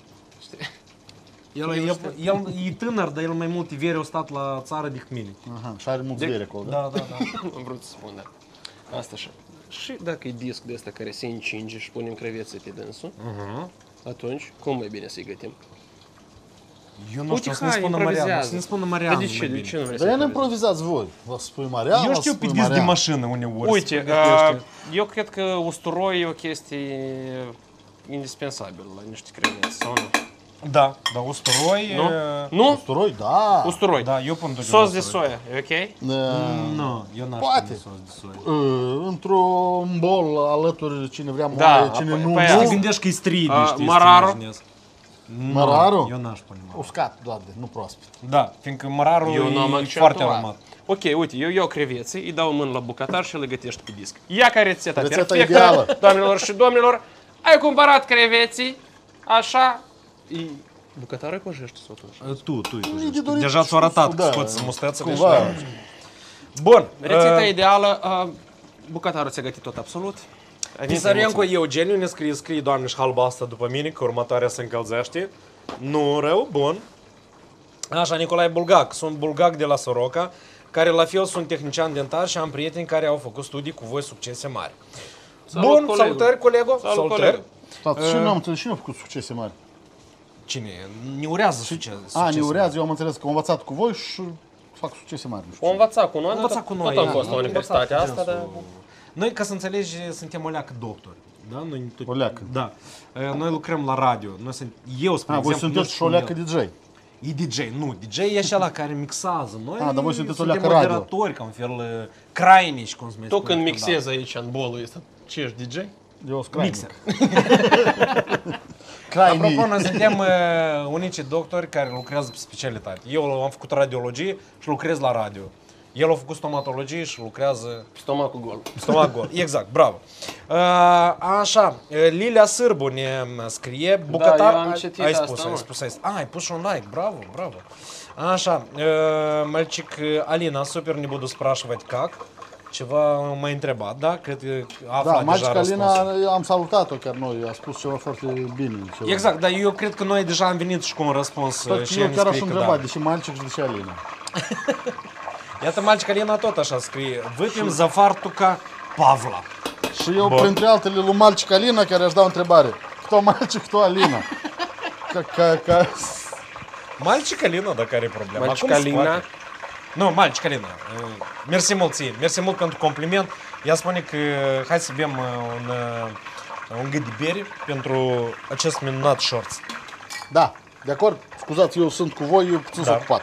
El, el, el e tânăr, dar el mai multe veri au stat la țară decât mine. Aha, și are mulți veri acolo, da? Da, da, da. Am vrut să spun, da. Asta așa. Și dacă e disc de ăsta care se încinge și punem crevețe pe dânsul, atunci, cum mai bine să-i gătim? Eu nu Uite, știu, să ne hai, spună improvizează. Mariana, să ne spună Dar Mariana de mai ce? De bine. ce nu vrei Dar ea să ne improvizați? improvizați voi. Vă spui Mariana, Eu vă știu pe spui disc de Mariana. mașină uneori. Uite, se pregătește. uh, eu cred că usturoi e o chestie indispensabilă la niște creveți, sau nu? Da, da, usturoi. Nu? e- Nu? Usturoi, da. Usturoi. Da, eu pun totdeauna Sos de usturoi. soia, e ok? Uh, Nu, eu n-aș Poate. pune sos de soia. uh, Într-un bol alături cine vrea Da, moaie, cine apoi- nu, păi Să aia- te nu. gândești că e stridi, A, știi, mararu? să te imaginezi. Nu, Mararu? Eu n-aș pune mararu. Uscat, doar de, nu proaspăt. Da, fiindcă mararul Eu n-am e accentuat. foarte aromat. Ok, uite, eu iau crevețe, îi dau în mână la bucătar și le gătești pe disc. Ia ca rețeta, Rețeta perfectă, ideală. doamnelor și domnilor. Ai cumpărat creveții, așa... E... Bucătarul îi cojește totuși. Tu, tu, tu. E de dorit Deja ți-a arătat da, că scoți mustățele și... Cumva. Bun. Rețeta uh, ideală, uh, bucătarul ți-a gătit tot absolut. Pisarenco Eugeniu ne scrie, scrie doamne și halba asta după mine, că următoarea se încălzește. Nu rău, bun. Așa, Nicolae Bulgac. Sunt bulgac de la Soroca, care la fel sunt tehnician dentar și am prieteni care au făcut studii cu voi succese mari. Salut, Bun, colegul. salutări, colego. Salut, Salutări. coleg. Tată, și nu am înțeles, și nu a făcut succese mari. Cine? Ne urează succes. A, ne urează, eu am înțeles că am învățat cu voi și fac succese mari. Nu știu. O învăța cu noi, Am învățat tot- cu noi. Tot am da, fost la am universitatea învățat asta, dar... dânsul. Noi, ca să înțelegi, suntem o leacă doctori. Da? Noi, tot- O leacă. Da. E, Noi lucrăm la radio. Noi sunt, eu, spre A, voi exemplu, sunteți nu și o știu leacă cum D J. E D J, nu. D J e așa care mixează. Noi A, dar voi sunteți o suntem leacă radio. moderatori, ca un fel uh, crainici, cum se mai Tu spune. când Da. mixezi aici în bolul ăsta, ce ești D J? Eu sunt Mixer. Crainii. Apropo, noi suntem uh, unici doctori care lucrează pe specialitate. Eu am făcut radiologie și lucrez la radio. El a făcut stomatologie și lucrează Stomacul gol. stomac gol. Exact, bravo. Uh, așa, uh, Lilia Sârbu ne scrie, bucătar... eu am ai- citit ai asta, spus, mă. ai spus, ai spus. Ah, ai pus și un like, bravo, bravo. Așa, uh, мальчик Alina, super ne budu спрашивать как. Ceva m-a întrebat, da? Cred că afla Da, deja Magica răspunsul. Alina, am salutat-o chiar noi, a spus ceva foarte bine. Ceva. Exact, dar eu cred că noi deja am venit și cu un răspuns. Tot și eu ne chiar aș scrie că întreba, da. de ce Magic și de ce Alina? Iată, Magica Alina tot așa scrie. Выпьем за фартука Pavla. Și eu, Bun. printre altele, lui Magica Alina, care aș da o întrebare. Кто Magic, кто Alina? Ca, ca, ca... Mальчик Alina, dacă are problema. Mальчик Acum se Alina. poate. Nu, Mальчик Alina. Uh, Mersi mult ție. Mersi mult pentru compliment. Ea spune că hai să bem uh, un, uh, un gât de bere pentru acest minunat shorts. Da, de acord? Scuzați, eu sunt cu voi, eu puțin Da. s-a ocupat.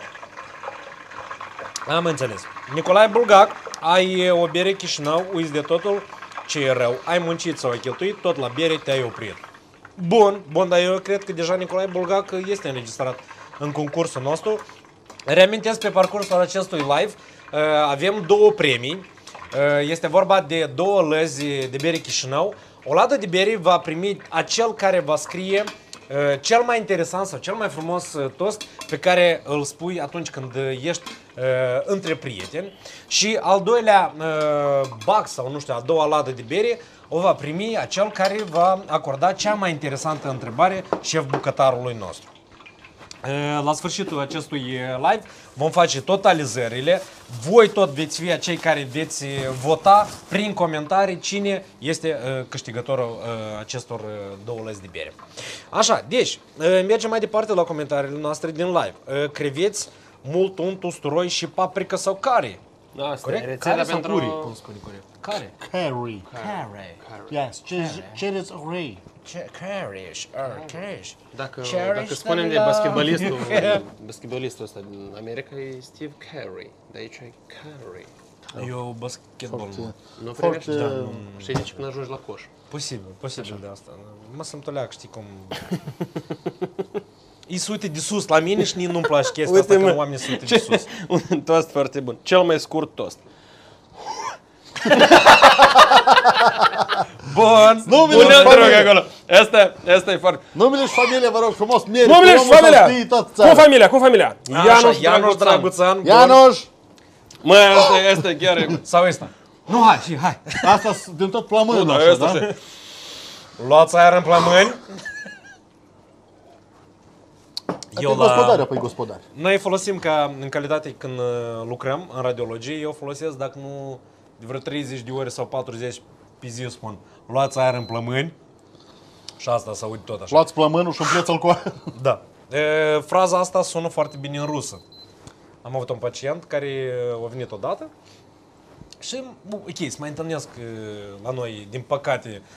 Am înțeles. Nicolae Bulgac, ai o bere Chișinău, uiți de totul ce e rău. Ai muncit sau ai cheltuit, tot la bere te-ai oprit. Bun, bun, dar eu cred că deja Nicolae Bulgac este înregistrat în concursul nostru. Reamintesc pe parcursul acestui live, uh, avem două premii. Uh, Este vorba de două lăzi de bere Chișinău. O ladă de bere va primi acel care va scrie uh, cel mai interesant sau cel mai frumos uh, toast pe care îl spui atunci când uh, ești uh, între prieteni. Și al doilea uh, bac sau nu știu, a doua ladă de bere o va primi acel care va acorda cea mai interesantă întrebare șef bucătarului nostru. La sfârșitul acestui live vom face totalizările. Voi tot veți fi cei care veți vota prin comentarii cine este câștigătorul acestor două lăzi de bere. Așa, deci, mergem mai departe la comentariile noastre din live. Creveți, mult unt, usturoi și paprika sau care? Asta Corect? e rețeta Care sau pentru... curry? Cum spune corect? Care? Curry. Care. Yes, cereți Ray. Carish, Carish. Dacă, Cherish dacă spunem de the love. basketbalistul, basketbalistul ăsta din America e Steve Curry. De aici e Curry. Eu basketbol nu. Nu Foarte- primești? Da. Și zici când ajungi la coș. Posibil, posibil de asta. Mă să-mi toleac, știi cum... E se uite de sus la mine și nici nu-mi place chestia asta când oamenii se uite de sus. Un toast foarte bun. Cel mai scurt toast. Bun! Numele Pune-l, și te rog, familia. acolo. Asta, asta e foarte... Numele și familia, vă rog frumos. Merită Numele și omul să familia! știe toată Cu țara. familia, cu familia. Ianuș, Ianuș Draguțan. bun. Ianuș! Mă, asta e, asta e chiar... e- Sau ăsta? Nu, hai, și hai. Asta din tot plămânul Da, așa, asta da? așa. Luați aer în plămâni. Eu gospodare, apoi gospodare. Noi folosim ca, în calitate când uh, lucrăm în radiologie, eu folosesc, dacă nu de vreo treizeci de ore sau patruzeci pe zi, eu spun, luați aer în plămâni. Și asta se aude tot așa. Luați plămânul și împleți-l cu aer. Da. E, fraza asta sună foarte bine în rusă. Am avut un pacient care a venit odată și, ok, să mai întâlnesc e, la noi, din păcate, e,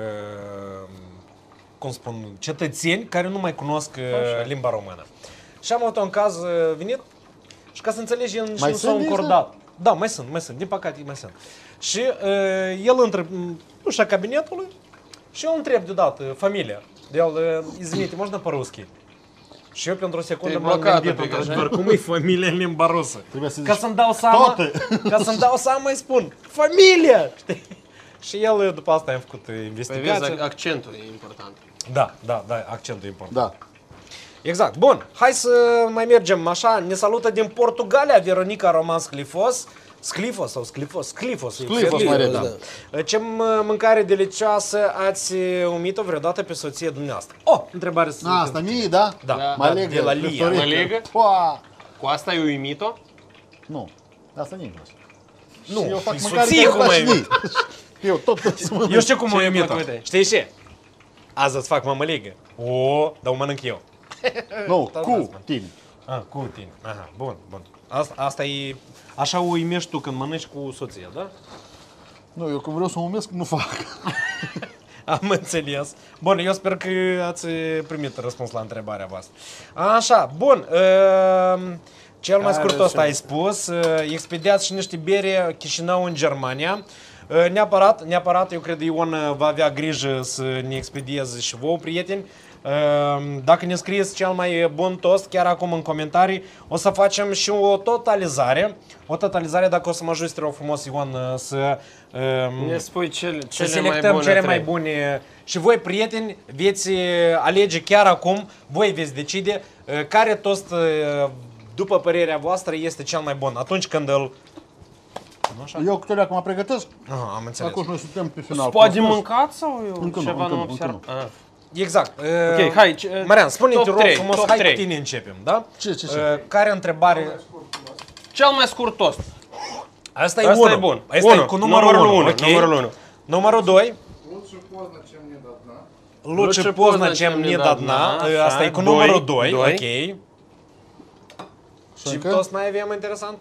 cum spun, cetățeni care nu mai cunosc e, limba română. Și am avut un caz e, venit și ca să înțelegi, el nici Mai nu s-a sunt din încordat. Da, mai sunt, mai sunt, din păcate mai sunt. Și e, el între ușa cabinetului și eu întreb deodată familia. De el, izvinite, можно по-русски? Și eu pentru o secundă Te-ai m-am blocat gândit un pic, într-adevăr, așa? cum e familia în limba rusă. Trebuie să Ca zici să-mi dau seama, toate. ca să-mi dau seama îi spun, familia! Știi? Și el, după asta am făcut Păi investigație. vezi, accentul e important. Da, da, da, accentul e important. Da. Exact. Bun, hai să mai mergem așa. Ne salută din Portugalia Veronica Roman Sclifos. Sclifos sau Sclifos? Sclifos. Sclifos, mai repede. Da. Ce mâncare delicioasă ați umit-o vreodată pe soția dumneavoastră? Oh, întrebare să... A, asta mie, da? Da, Da, Mă da, legă. de la Lia. Victorica. Mă legă? Pua! Cu asta ai uimit-o? Nu. Asta nici nu. Nu, Eu fac e mâncare soție care cum faci ai mie. Eu tot să mănânc. Eu știu cum o Ce umit-o. plăcut e? Știi ce? Azi îți fac mămăligă. O, dar o mănânc eu. Nu, Da, cu da, tine. Ah, cu tine. Aha, bun, bun. Asta, asta e... Așa o uimești tu când mănânci cu soția, da? Nu, eu când vreau să mă umesc, nu fac. Am înțeles. Bun, eu sper că ați primit răspuns la întrebarea voastră. Așa, bun. Uh, cel mai scurt ăsta ai spus. Uh, expediați și niște bere Chișinău în Germania. Uh, neapărat, neapărat, eu cred Ion uh, va avea grijă să ne expedieze și vouă, prieteni. Uh, dacă ne scrieți cel mai bun toast, chiar acum în comentarii, o să facem și o totalizare. O totalizare, dacă o să mă ajuți, te rog frumos, Ion, uh, să... Uh, Ne spui cele, să cele selectăm mai bune cele trei. mai bune. Și voi, prieteni, veți alege chiar acum, voi veți decide uh, care toast, uh, după părerea voastră, este cel mai bun. Atunci când îl... Nu așa? Eu câte acum pregătesc. Aha, am înțeles. Acum noi suntem pe final. Poate mâncat sau eu Încă nu, ceva încă nu nu, încă observ? nu. Ah. Exact. Uh, Ok, hai, ce- Marian, spune-te, top rog trei, frumos, top hai trei. cu tine începem, da? Ce, ce, ce? Uh, care întrebare... Cel mai scurt toast. Asta e Asta unu. e bun. Asta e Unu. cu numărul Numărul unu. unu, ok? numărul unu. Numărul doi. Лучше поздно, чем не до дна. Лучше поздно, чем не до dna. Așa, Asta e cu doi, numărul doi. doi. Ok. Și Ce încă? toast mai avem interesant?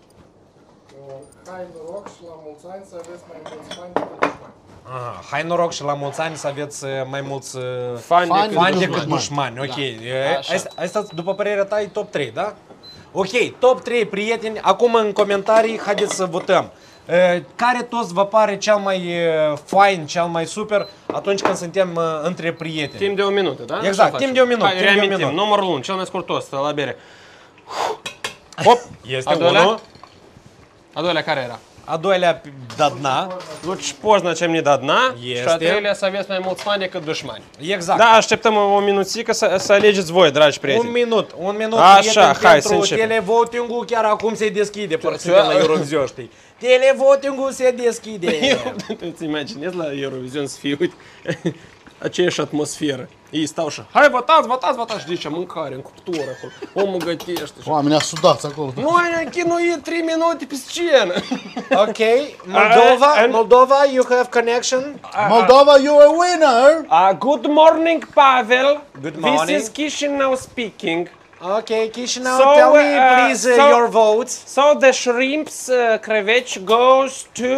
Hai noroc și la mulți ani să aveți mai mulți bani decât dușmani. Aha, hai noroc și la mulți ani să aveți uh, mai mulți uh, Fani Fani decât fani dușmani. decât dușmani. Ok. E, Așa. Asta, asta, după părerea ta, e top trei, da? Ok, top trei, prieteni. Acum în comentarii, haideți să votăm. Uh, Care toast vă pare cel mai uh, fain, cel mai super atunci când suntem uh, între prieteni? Timp de o minută, da? Exact, Așa facem. timp de o minut, Hai, timp de o reamintim, minut. numărul unu, cel mai scurt toast la bere. Hop! Este A doilea? unul. A doilea care era? a doilea da dna. Lучше поздно, чем не до дна. Este. Și a treilea să aveți mai mulți fani decât dușmani. Exact. Da, așteptăm o minutică să, să alegeți voi, dragi prieteni. Un minut, un minut, Așa, prieteni, hai să pentru începem. televoting-ul chiar acum se deschide, parcă la Eurovision, știi? Televoting-ul se deschide. Tu îți imaginezi la Eurovision să fie, uite, aceeași atmosferă. Ei stau și, hai votați, votați, votați, și zice, mâncare în cuptură acolo, omul gătește. Și... Oamenii asudați acolo. Noi ne-am chinuit trei minute pe scenă. Ok, Moldova, Uh, and- Moldova, you have connection? Moldova, you're a winner! Uh, good morning, Pavel. Good This morning. is Chișinău speaking. Ok, Chișinău, So, tell me uh, please uh, so- your votes. So the shrimps uh, creveci goes to...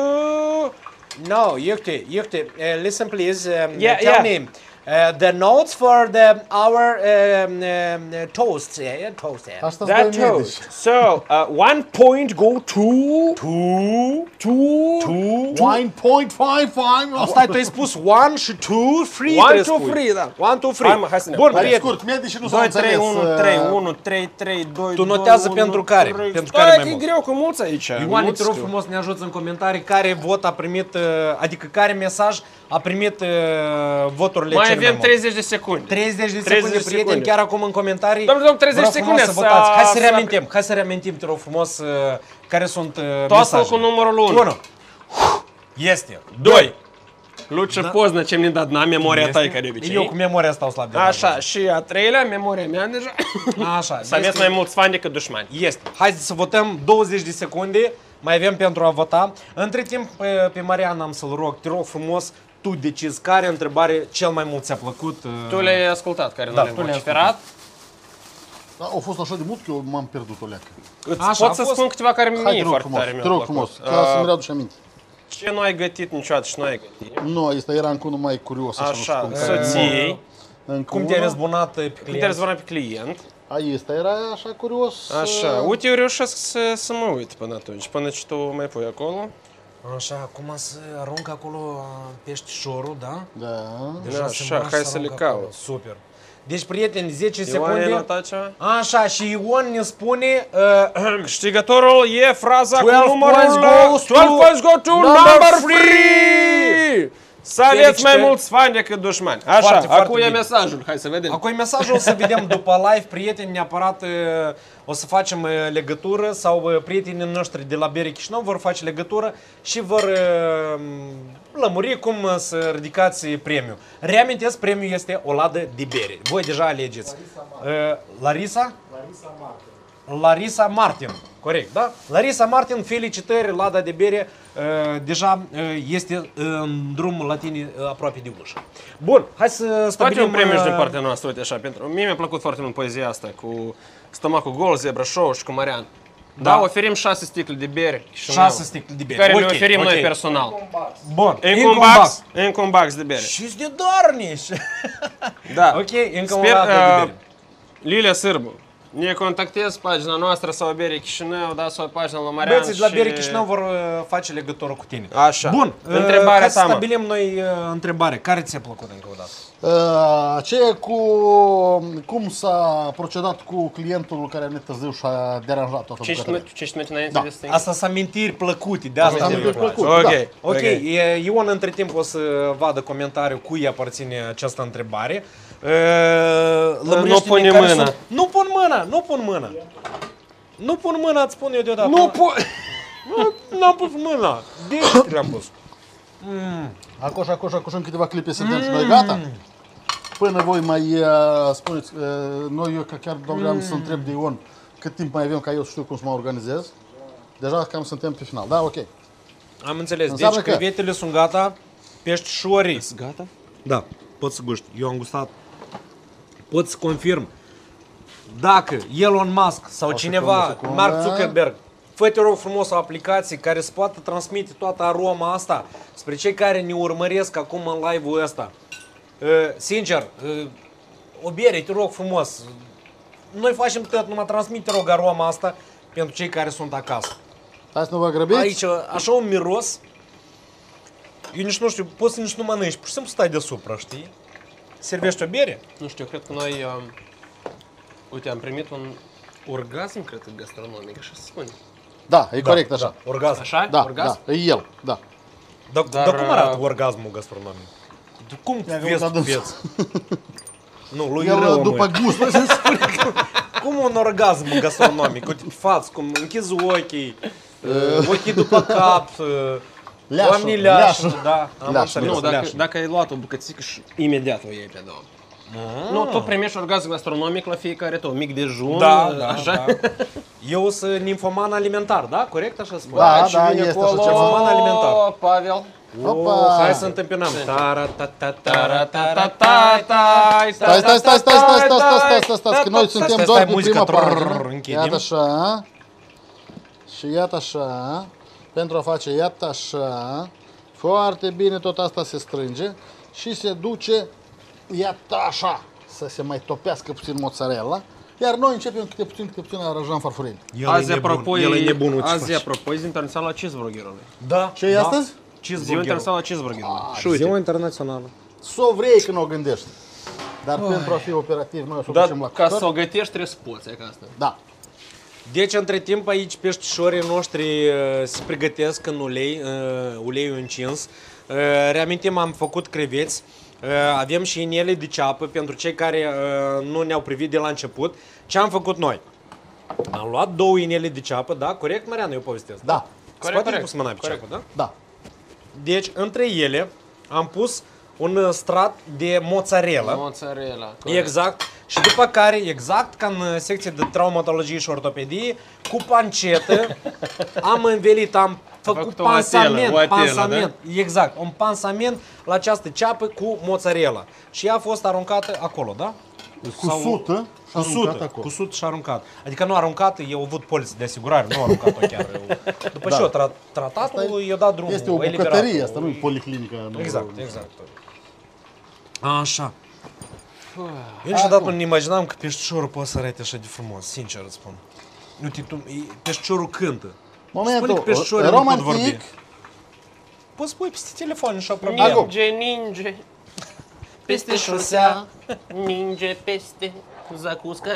No, Iucte, Iucte, uh, listen please, um, Yeah, tell yeah. me. Uh, the notes for the our um, um, toast, yeah, toast, yeah. Asta-s That doi medici. toast. So, uh, one point go to... Two, Two... two, one point five five. Stai, tu ai spus one și two, free One, trebuie two, spui. free, da. One, two, free. Hai, mă, hai să ne- Bun, Hai, prieten. Scurt, medicii nu s-au doi, trei, înțeles. unu, uh, trei, unu, trei, trei, doi, Tu notează doi, pentru unu, care? trei. Pentru Stai, care mai că e mult? greu cu mulți aici. Ioane, mulți te rog știu. frumos, ne ajuți în comentarii care vot a primit, uh, adică care mesaj a primit uh, voturile Mai cel mai avem mult. treizeci de secunde. treizeci de treizeci secunde, de prieteni, secunde. chiar acum în comentarii. Domnule, domnule, treizeci Vreau de frumos secunde să votați. Hai să să- reamintim, hai să reamintim, te rog frumos, uh, care sunt uh, Totul mesajele. cu numărul unu. unu. Este. doi. Lучше поздно, чем не до дна, memoria ta e ca de Eu obicei. cu memoria stau slab de Așa, și a treilea, memoria mea deja. Așa. Să aveți mai mulți fani decât dușmani. Este. Haideți să votăm douăzeci de secunde. Mai avem pentru a vota. Între timp, pe, pe Marian am să-l rog, te rog frumos, tu decizi care întrebare cel mai mult ți-a plăcut. uh, Tu le-ai ascultat, care Da, nu le-ai tu le-ai vociferat. Da, au fost așa de mult că eu m-am pierdut o leacă. Îți Așa, a pot să fost. spun câteva care Hai, mie te rog foarte frumos, tare te mi-au rog plăcut. frumos, ca să-mi Uh, readuce aminte. Ce nu ai gătit niciodată și nu ai gătit? Nu, asta era încă unul mai curios. Așa, nu știu Așa, cum, care- soției. Încă Cum te-ai unul. răzbunat pe Când te client? răzbuna pe client. Ai, ăsta era așa curios. Așa, uh, uite, eu reușesc să, să mă uit până atunci, până ce tu mai pui acolo. Așa, acum să arunc acolo uh, peștișorul, da? Da. Deja Așa, se hai arunc să le acolo. caut. Super. Deci, prieteni, zece Ioan, ai secunde. notat ceva? Așa, și Ion ne spune... Uh, Câștigătorul e fraza cu twelve numărul points goes to twelve points go to number number three. three! Să aveți mai Felicitări. mulți fani decât dușmani. Așa, Foarte, foarte acum e bine. mesajul, hai să vedem. Acum mesajul o să vedem după live, prieteni, neapărat uh, o să facem uh, legătură sau uh, prietenii noștri de la Bere Chișinău vor face legătură și vor uh, lămuri cum uh, să ridicați premiul. Reamintesc, premiul este o ladă de bere. Voi deja alegeți. Uh, Larisa? Larisa Martin. Larisa Martin, corect, da? Larisa Martin, felicitări, lada de bere uh, deja uh, este uh, în drum la tine uh, aproape de ușă. Bun, hai să Poate stabilim... un premiu și din uh, partea noastră, uite așa, pentru... Mie mi-a plăcut foarte mult poezia asta cu Stomacul Gol, Zebra Show și cu Marian. Da, Da. oferim șase sticle de bere. șase sticle de bere. Care le Ok, oferim ok. noi personal. Bun, Încă un box, încă un box de bere. Și de Dorniș. Da. Ok, încă un Sper, lată de uh, bere. Lilia Sârbu, ne contactezi pagina noastră sau Bere Chișinău, da, sau pagina lui Marian. Băieții de la și- Bere Chișinău vor uh, face legătură cu tine. Așa. Bun, Întrebarea uh, hai să ta, mă. stabilim noi uh, întrebare. Care ți-a plăcut încă o dată? Uh, aceea cu cum s-a procedat cu clientul care ne târziu și a deranjat toată cinci bucătăria. minute, cinci minute înainte Da. de sting. Asta sunt amintiri plăcute, de asta Amintiri mi-e place. plăcute. Ok, Da. Ok, e- Ion între timp o să vadă comentariul cui îi aparține această întrebare. Uh, lămurește-ne nu pune care mâna. sunt- Nu pun mâna, nu pun mâna. Nu pun mâna, îți spun eu deodată. Nu po... Nu, n-am pus mâna. De ce am pus? Acoș, acoș, acoș, în câteva clipe suntem și noi gata. Până voi mai uh, spuneți, uh, noi eu că chiar vreau să întreb de Ion cât timp mai avem ca eu să știu cum să mă organizez. Deja cam suntem pe final. Da, ok. Am înțeles. Înseamnă Deci că- crevetele sunt gata, peștișorii. Gata? Da, pot să guști. Eu am gustat. Pot să confirm. Dacă Elon Musk sau O cineva, secundă, secundă. Mark Zuckerberg, fă te rog frumos o aplicație care să poată transmite toată aroma asta spre cei care ne urmăresc acum în live-ul ăsta. Uh, sincer, uh, o bere, te rog frumos. Noi facem tot, numai transmite, te rog, aroma asta pentru cei care sunt acasă. Hai să nu vă grăbiți. Aici, așa un miros. Eu nici nu știu, poți să nici nu mănânci, pur și simplu stai deasupra, știi? Servești o bere? Nu știu, cred că noi, um, uite, am primit un orgasm, cred că gastronomic, așa se spune. Da, e corect așa. Da, orgasm. Așa? Da, Orgasm? da, e el, da. Dar, Dar, dar cum arată uh, orgasmul gastronomic? Tu Cum Ia că vezi uita tu dânsul. vieți? Nu, lui e rău, El măi. după gust. Cum un orgasm gastronomic? Uite, față, cum închizi ochii, uh, ochii după cap, uh, Leașul, oamenii leașul, leașul. da, am Leașul. înțeles, Nu, dacă, leașul. dacă ai luat o bucățică și imediat o iei pe două. Nu, tu primești orgasm gastronomic la fiecare tău, mic dejun, Da, da, așa. da. Eu sunt ninfoman alimentar, da? Corect așa spune? Da, Și da, vine este acolo, așa ceva. Ninfoman alimentar. Pavel. Opa! Hai să întâmpinăm. Tara-ta-ta-ta-ta-ta. Stai, stai, stai, stai, stai, stai, stai, stai, stai, stai, că noi Stai, suntem stai, doar stai, cu muzica, prima trrr, parte. închidem. Iată așa. Și iată așa. Pentru a face iată așa. Foarte bine tot asta se strânge și se duce iată așa. Să se mai topească puțin mozzarella. Iar noi începem câte puțin, câte puțin aranjăm farfurii. Azi, apropo, el e nebun, ce azi, faci? apropo, e zi internațională a cheeseburgerului. Da. Ce e da. astăzi? Ziua Cheeseburger. internațională a cheeseburgerului. Și uite, Ziua internațională. S-o vrei când o gândești. Dar pentru a fi operativ, noi o să o da, ducem la ca cuptor. să o gătești trebuie să poți, e ca asta. Da. Deci, între timp, aici peștișorii noștri uh, se pregătesc în ulei, uh, uleiul încins. Uh, reamintim, am făcut creveți. Uh, avem și inele de ceapă pentru cei care uh, nu ne-au privit de la început. Ce am făcut noi? Am luat două inele de ceapă, da? Corect, Mariana, eu povestesc? Da. Corect, corect. pus mâna pe Corect. ceapă, da? Da. Deci, între ele am pus un uh, strat de mozzarella. Mozzarella. corect. Exact. Și după care, exact ca în secție de traumatologie și ortopedie, cu pancetă am învelit, am făcut făcut o pansament, atelă, o atelă, pansament, exact, un pansament la această ceapă cu mozzarella. Și ea a fost aruncată acolo, da? Cu sută și Cu aruncat sută, acolo. cu sută și aruncat. Adică nu aruncată, eu am avut poliță de asigurare, nu aruncat-o chiar. Eu. După Da. ce eu tra tratatul, i-a dat drumul. Este o eliberat-o. bucătărie asta, nu e policlinică. Nu. Exact, exact. Așa. Eu niciodată nu imaginam că peștișorul poate să arate așa de frumos, sincer îți spun. Uite, tu, e- peștișorul cântă. Momentul Spune că peștișorii nu pot vorbi. romantic. Poți spui peste telefon și o problemă. Acum. Ninge, ninge, peste șosea, ninge peste zacusca.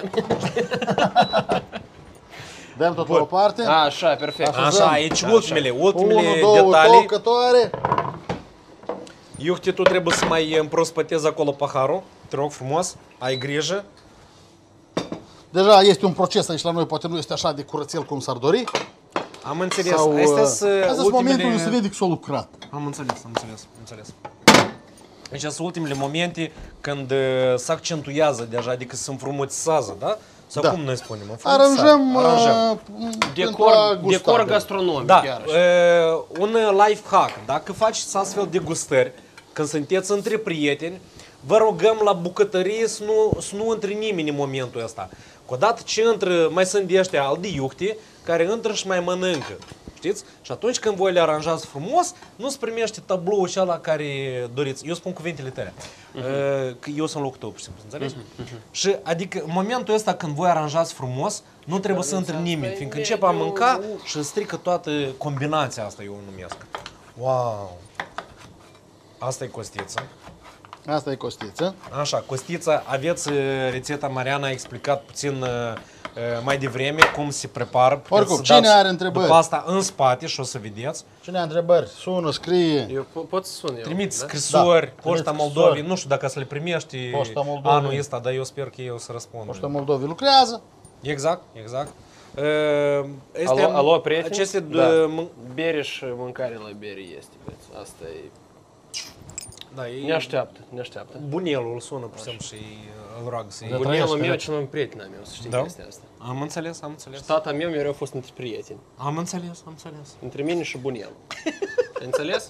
Dăm tot la o parte. Așa, perfect. Așa, aici ultimele, ultimele Unu, două, detalii. tocătoare. Iuhti, tu trebuie să mai împrospătezi acolo paharul. Te rog frumos, ai grijă. Deja este un proces aici la noi, poate nu este așa de curățel cum s-ar dori. Am înțeles. Sau, Astea uh, sunt astea sunt momentul ultimele... unde se vede că s-a lucrat. Am înțeles, am înțeles, am înțeles. Deci sunt ultimele momente când uh, se accentuează deja, adică se înfrumusează, da? Sau Da. cum noi spunem? Înfrumusează. Aranjăm, Aranjăm. uh, pentru a Decor, gusta. decor gastronomic, Da, iarăși. uh, un life hack. Dacă faceți astfel de gustări, când sunteți între prieteni, vă rugăm la bucătărie să nu, să nu intre nimeni în momentul ăsta. Că odată ce intră, mai sunt de ăștia al de iuhti, care intră și mai mănâncă. Știți? Și atunci când voi le aranjați frumos, nu se primește tabloul acela care doriți. Eu spun cuvintele tale. Uh, că eu sunt locul tău, pur și simplu, înțelegi? Și adică în momentul ăsta când voi aranjați frumos, nu trebuie să intre nimeni, fiindcă începe a mânca și strică toată combinația asta, eu o numesc. Wow! Asta e costiță. Asta e costiță. Așa, costița, aveți uh, rețeta, Mariana a explicat puțin uh, uh, mai devreme cum se prepară. Puteți Oricum, să cine dați are întrebări? După asta în spate și o să vedeți. Cine a întrebări? Sună, scrie. Eu po- pot să sun eu. Trimiți da? scrisori, Da, Poșta trimiți Moldovei, scrisori. nu știu dacă să le primești Poșta Moldovei. anul ăsta, dar eu sper că eu o să răspund. Poșta Moldovei lucrează. Exact, exact. Uh, este, Alo, alo, prieteni? Aceste Da. da. mân- Bere și mâncare la bere este, vezi. Asta e... da, e Ne așteaptă, ne așteaptă. bunelul îl sună, pur și simplu, și uh, îl roagă să-i... Da. Bunelul trăiește, meu da. e cel mai prieten al meu, să știi Da? chestia asta. Am înțeles, am înțeles. Tata meu mereu a fost între prieteni. Am înțeles, am înțeles. Între mine și bunelul. Ai înțeles?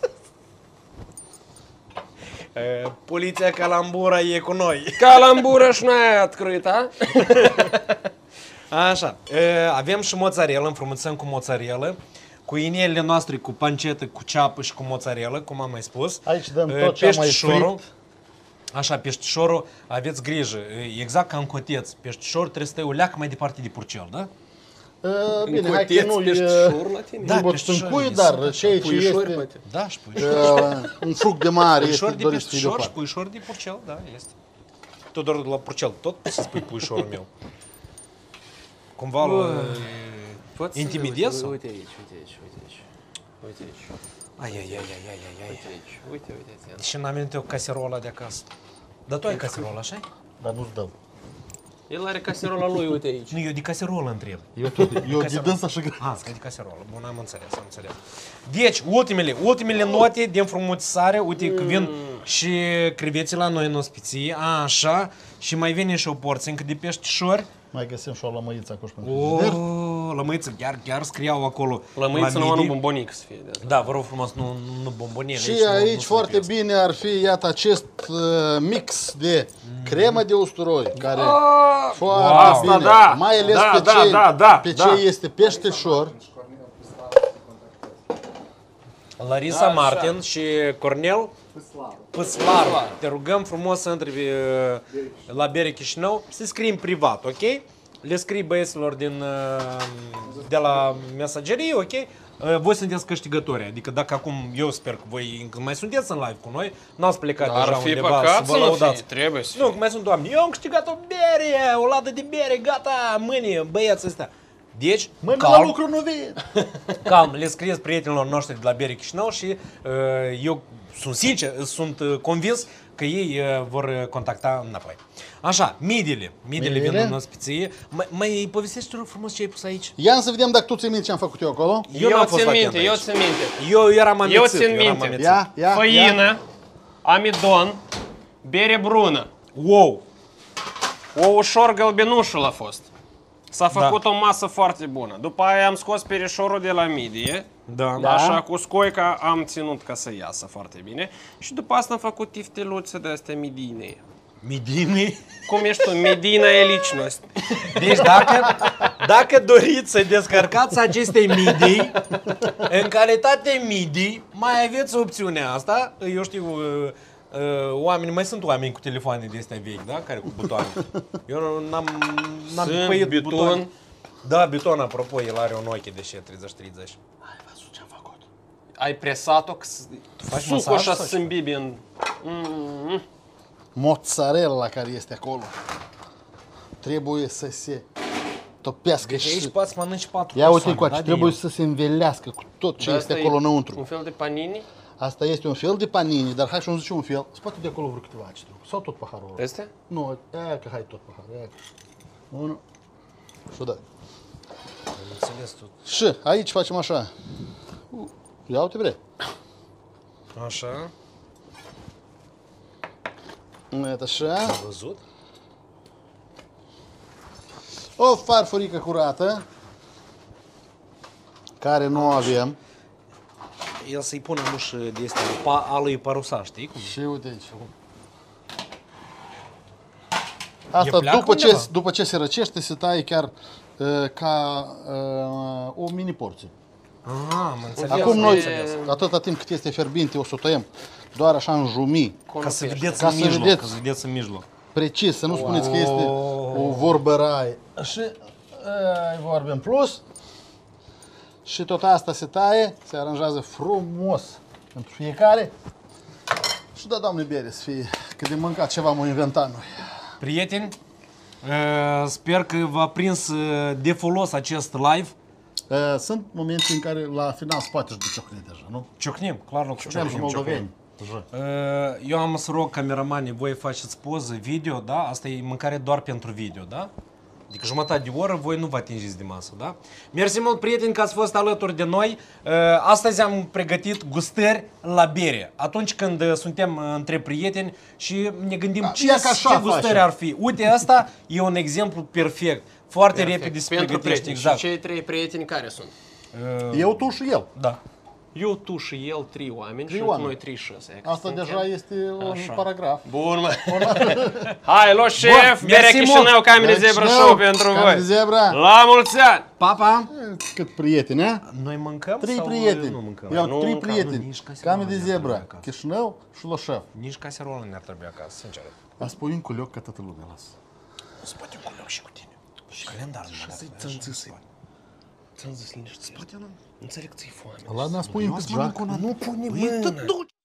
Uh, Poliția Calambura e cu noi. Calambură și n-ai открыt, a? Așa, e, avem și mozzarella, înfrumusețăm cu mozzarella, cu inelele noastre, cu pancetă, cu ceapă și cu mozzarella, cum am mai spus. Aici dăm E, tot ce am mai peștișorul, frit. Așa, peștișorul, aveți grijă, e, exact ca în coteț, peștișorul trebuie să stai o leacă mai departe de purcel, da? Uh, Bine, hai că nu e... peștișor la tine? Da, Nu pot peștișor stâncui, e dar super. ceea ce Puișori, este poate. Da, și puișor. uh, un fruct de mare este Puișor de dorit să fie peștișor și deoparte. puișor de purcel, da, este. Tot doar de la purcel, tot poți să spui puișorul meu. Cumva, la, Poți Intimidez să- sau? Uite aici, uite aici, uite aici. Uite aici. Ai, ai, ai, ai, ai, ai, Uite ai. aici. Uite, uite, uite. Și n-am venit eu caserola de acasă. Dar tu ai caserola, așa? Dar nu-ți dau. El are caserola lui, uite aici. Nu, eu de caserolă întreb. Eu, tot, eu de dânsa și Ah, scrie de caserolă. Bun, am înțeles, am înțeles. Deci, ultimele, ultimele note de înfrumusețare, uite că vin și creveți la noi în ospiție, a, așa, și mai vine și o porție încă de peștișori. mai găsim și o lămăiță acolo pentru frigider. O, lămâiță, chiar, chiar scriau acolo. Lămâiță la numai nu midi. bombonic să fie de asta. Da, vă rog frumos, nu, nu bomboniere. Și nu- aici nu foarte slipesc. bine ar fi, iată, acest uh, mix de cremă de usturoi, care foarte Asta bine, da! mai ales Da, pe, da, ce, da, da, pe da. ce este peșteșor. Larisa Așa. Martin și Cornel Păslaru. Te rugăm frumos să întrebi uh, la Bere Chișinău, să scrii în privat, ok? Le scrii băieților din, uh, de la mesagerie, ok? Uh, Voi sunteți câștigători, adică dacă acum, eu sper că voi încă mai sunteți în live cu noi, n-ați plecat Ar deja fi undeva păcat să să vă nu laudați. fie, trebuie să Nu, că mai sunt oameni, eu am câștigat o bere, o ladă de bere, gata, mâine, băieții ăstea. Deci, Mâine la calm, lucru nu vin. calm, le scrieți prietenilor noștri de la Bere Chișinău și uh, eu sunt sincer, sunt uh, convins că ei uh, vor contacta înapoi. Așa, midile, midile vin Midile? în ospiție. Mai, mai povestește rog frumos ce ai pus aici? Ia să vedem dacă tu ți minte ce am făcut eu acolo. Eu, n-am eu fost țin atent minte, eu aici. țin minte. Eu eram amețit. Eu țin eram minte. amețit. Ia, ia, ia. Făină, amidon, bere brună. Wow! O ușor gălbenușul a fost. S-a făcut o masă foarte bună. După aia am scos perișorul de la midie. Da. Da. Așa, cu scoica am ținut ca să iasă foarte bine. Și după asta am făcut tifteluțe de astea midine. Midini. Cum ești tu? Midina e lichnost. Deci dacă, dacă doriți să descărcați aceste midi, în calitate midi, mai aveți opțiunea asta. Eu știu, uh, uh, oameni, mai sunt oameni cu telefoane de astea vechi, da? Care cu butoane. Eu n-am, n-am Sunt păit buton. butoane. Da, buton, apropo, el are un Nokia de și treizeci treizeci. Ai văzut ce am făcut? Ai presat-o că faci sucul masaj așa sau să se îmbibe în... Mm. Mozzarella care este acolo trebuie să se topească Deci aici și... poți să mănânci patru Ia uite persoane, încoace, da, trebuie de să se învelească cu tot ce De este asta e acolo înăuntru. Un fel de panini? Asta este un fel de panini, dar hai să nu zice un fel. Spate de acolo vreo câteva ce trebuie. Sau tot paharul ăla. Este? Nu, aia că hai tot paharul. Aia. Unu. Și da. Am înțeles tu. Și aici facem așa. Uh, Ia uite bre. Așa, Iată așa. am văzut. O farfurică curată. Care nu o avem. El să-i pună muș de este pa, a lui parusa, știi cum? Și uite aici. Asta pleacă după ce, undeva? după ce se răcește, se taie chiar uh, ca uh, o mini porție. Ah, am înțeles. Acum de- noi, atâta timp cât este fierbinte, o să o tăiem doar așa în jumii. Ca să vedeți Ca în să mijloc, vedeți. ca să vedeți în mijloc. Precis, să nu spuneți că este o vorbă rai. Și ai vorbe în plus. Și tot asta se taie, se aranjează frumos pentru fiecare. Și da, Doamne, bere să fie, că de mâncat ceva am inventat noi. Prieteni, uh, sper că v-a prins uh, de folos acest live. Uh, Sunt momente în care la final se poate și de ciocnit deja, nu? Ciocnim, clar nu cu Ciocnim și ciocnim, moldoveni. ciocnim. Uh, Eu am să rog cameramanii, voi faceți poză, video, da? Asta e mâncare doar pentru video, da? Adică jumătate de oră, voi nu vă atingeți de masă, da? Mersi mult, prieteni, că ați fost alături de noi. Uh, Astăzi am pregătit gustări la bere. Atunci când uh, suntem uh, între prieteni și ne gândim Da, ce, ia că așa ce gustări facem. ar fi. Uite, asta e un exemplu perfect. Foarte repede se Pentru pregătește, prieteni. exact. Și cei trei prieteni care sunt? Eu, tu și el. Da. Eu, tu și el, trei oameni Trei și oameni. noi trei șase. Asta deja este un Așa. paragraf. Bun, mă. Hai, luați șef, Bun, Bere mersi Chișinău, mult. Camere Deci, Zebra nu, Show pentru Camere voi. Zebra. La mulți ani! Papa! Cât prieteni, a? Noi mâncăm Trei sau prieteni. nu mâncăm? Eu Nu am trei mâncăm, prieteni. nu, nici caserola Came de nu ne-ar Zebra, trebui acasă. Chișinău și Loșev. Nici caserolă ne-ar trebui acasă, sincer. A spui un culioc ca toată lumea, las. Spate un culoc și cu tine. Și calendar nu mai Ți-am zis, ți-am zis liniște. Spate, nu înțeleg ți-i foame. La n-a spui un pic, Jac. Nu pune mâna.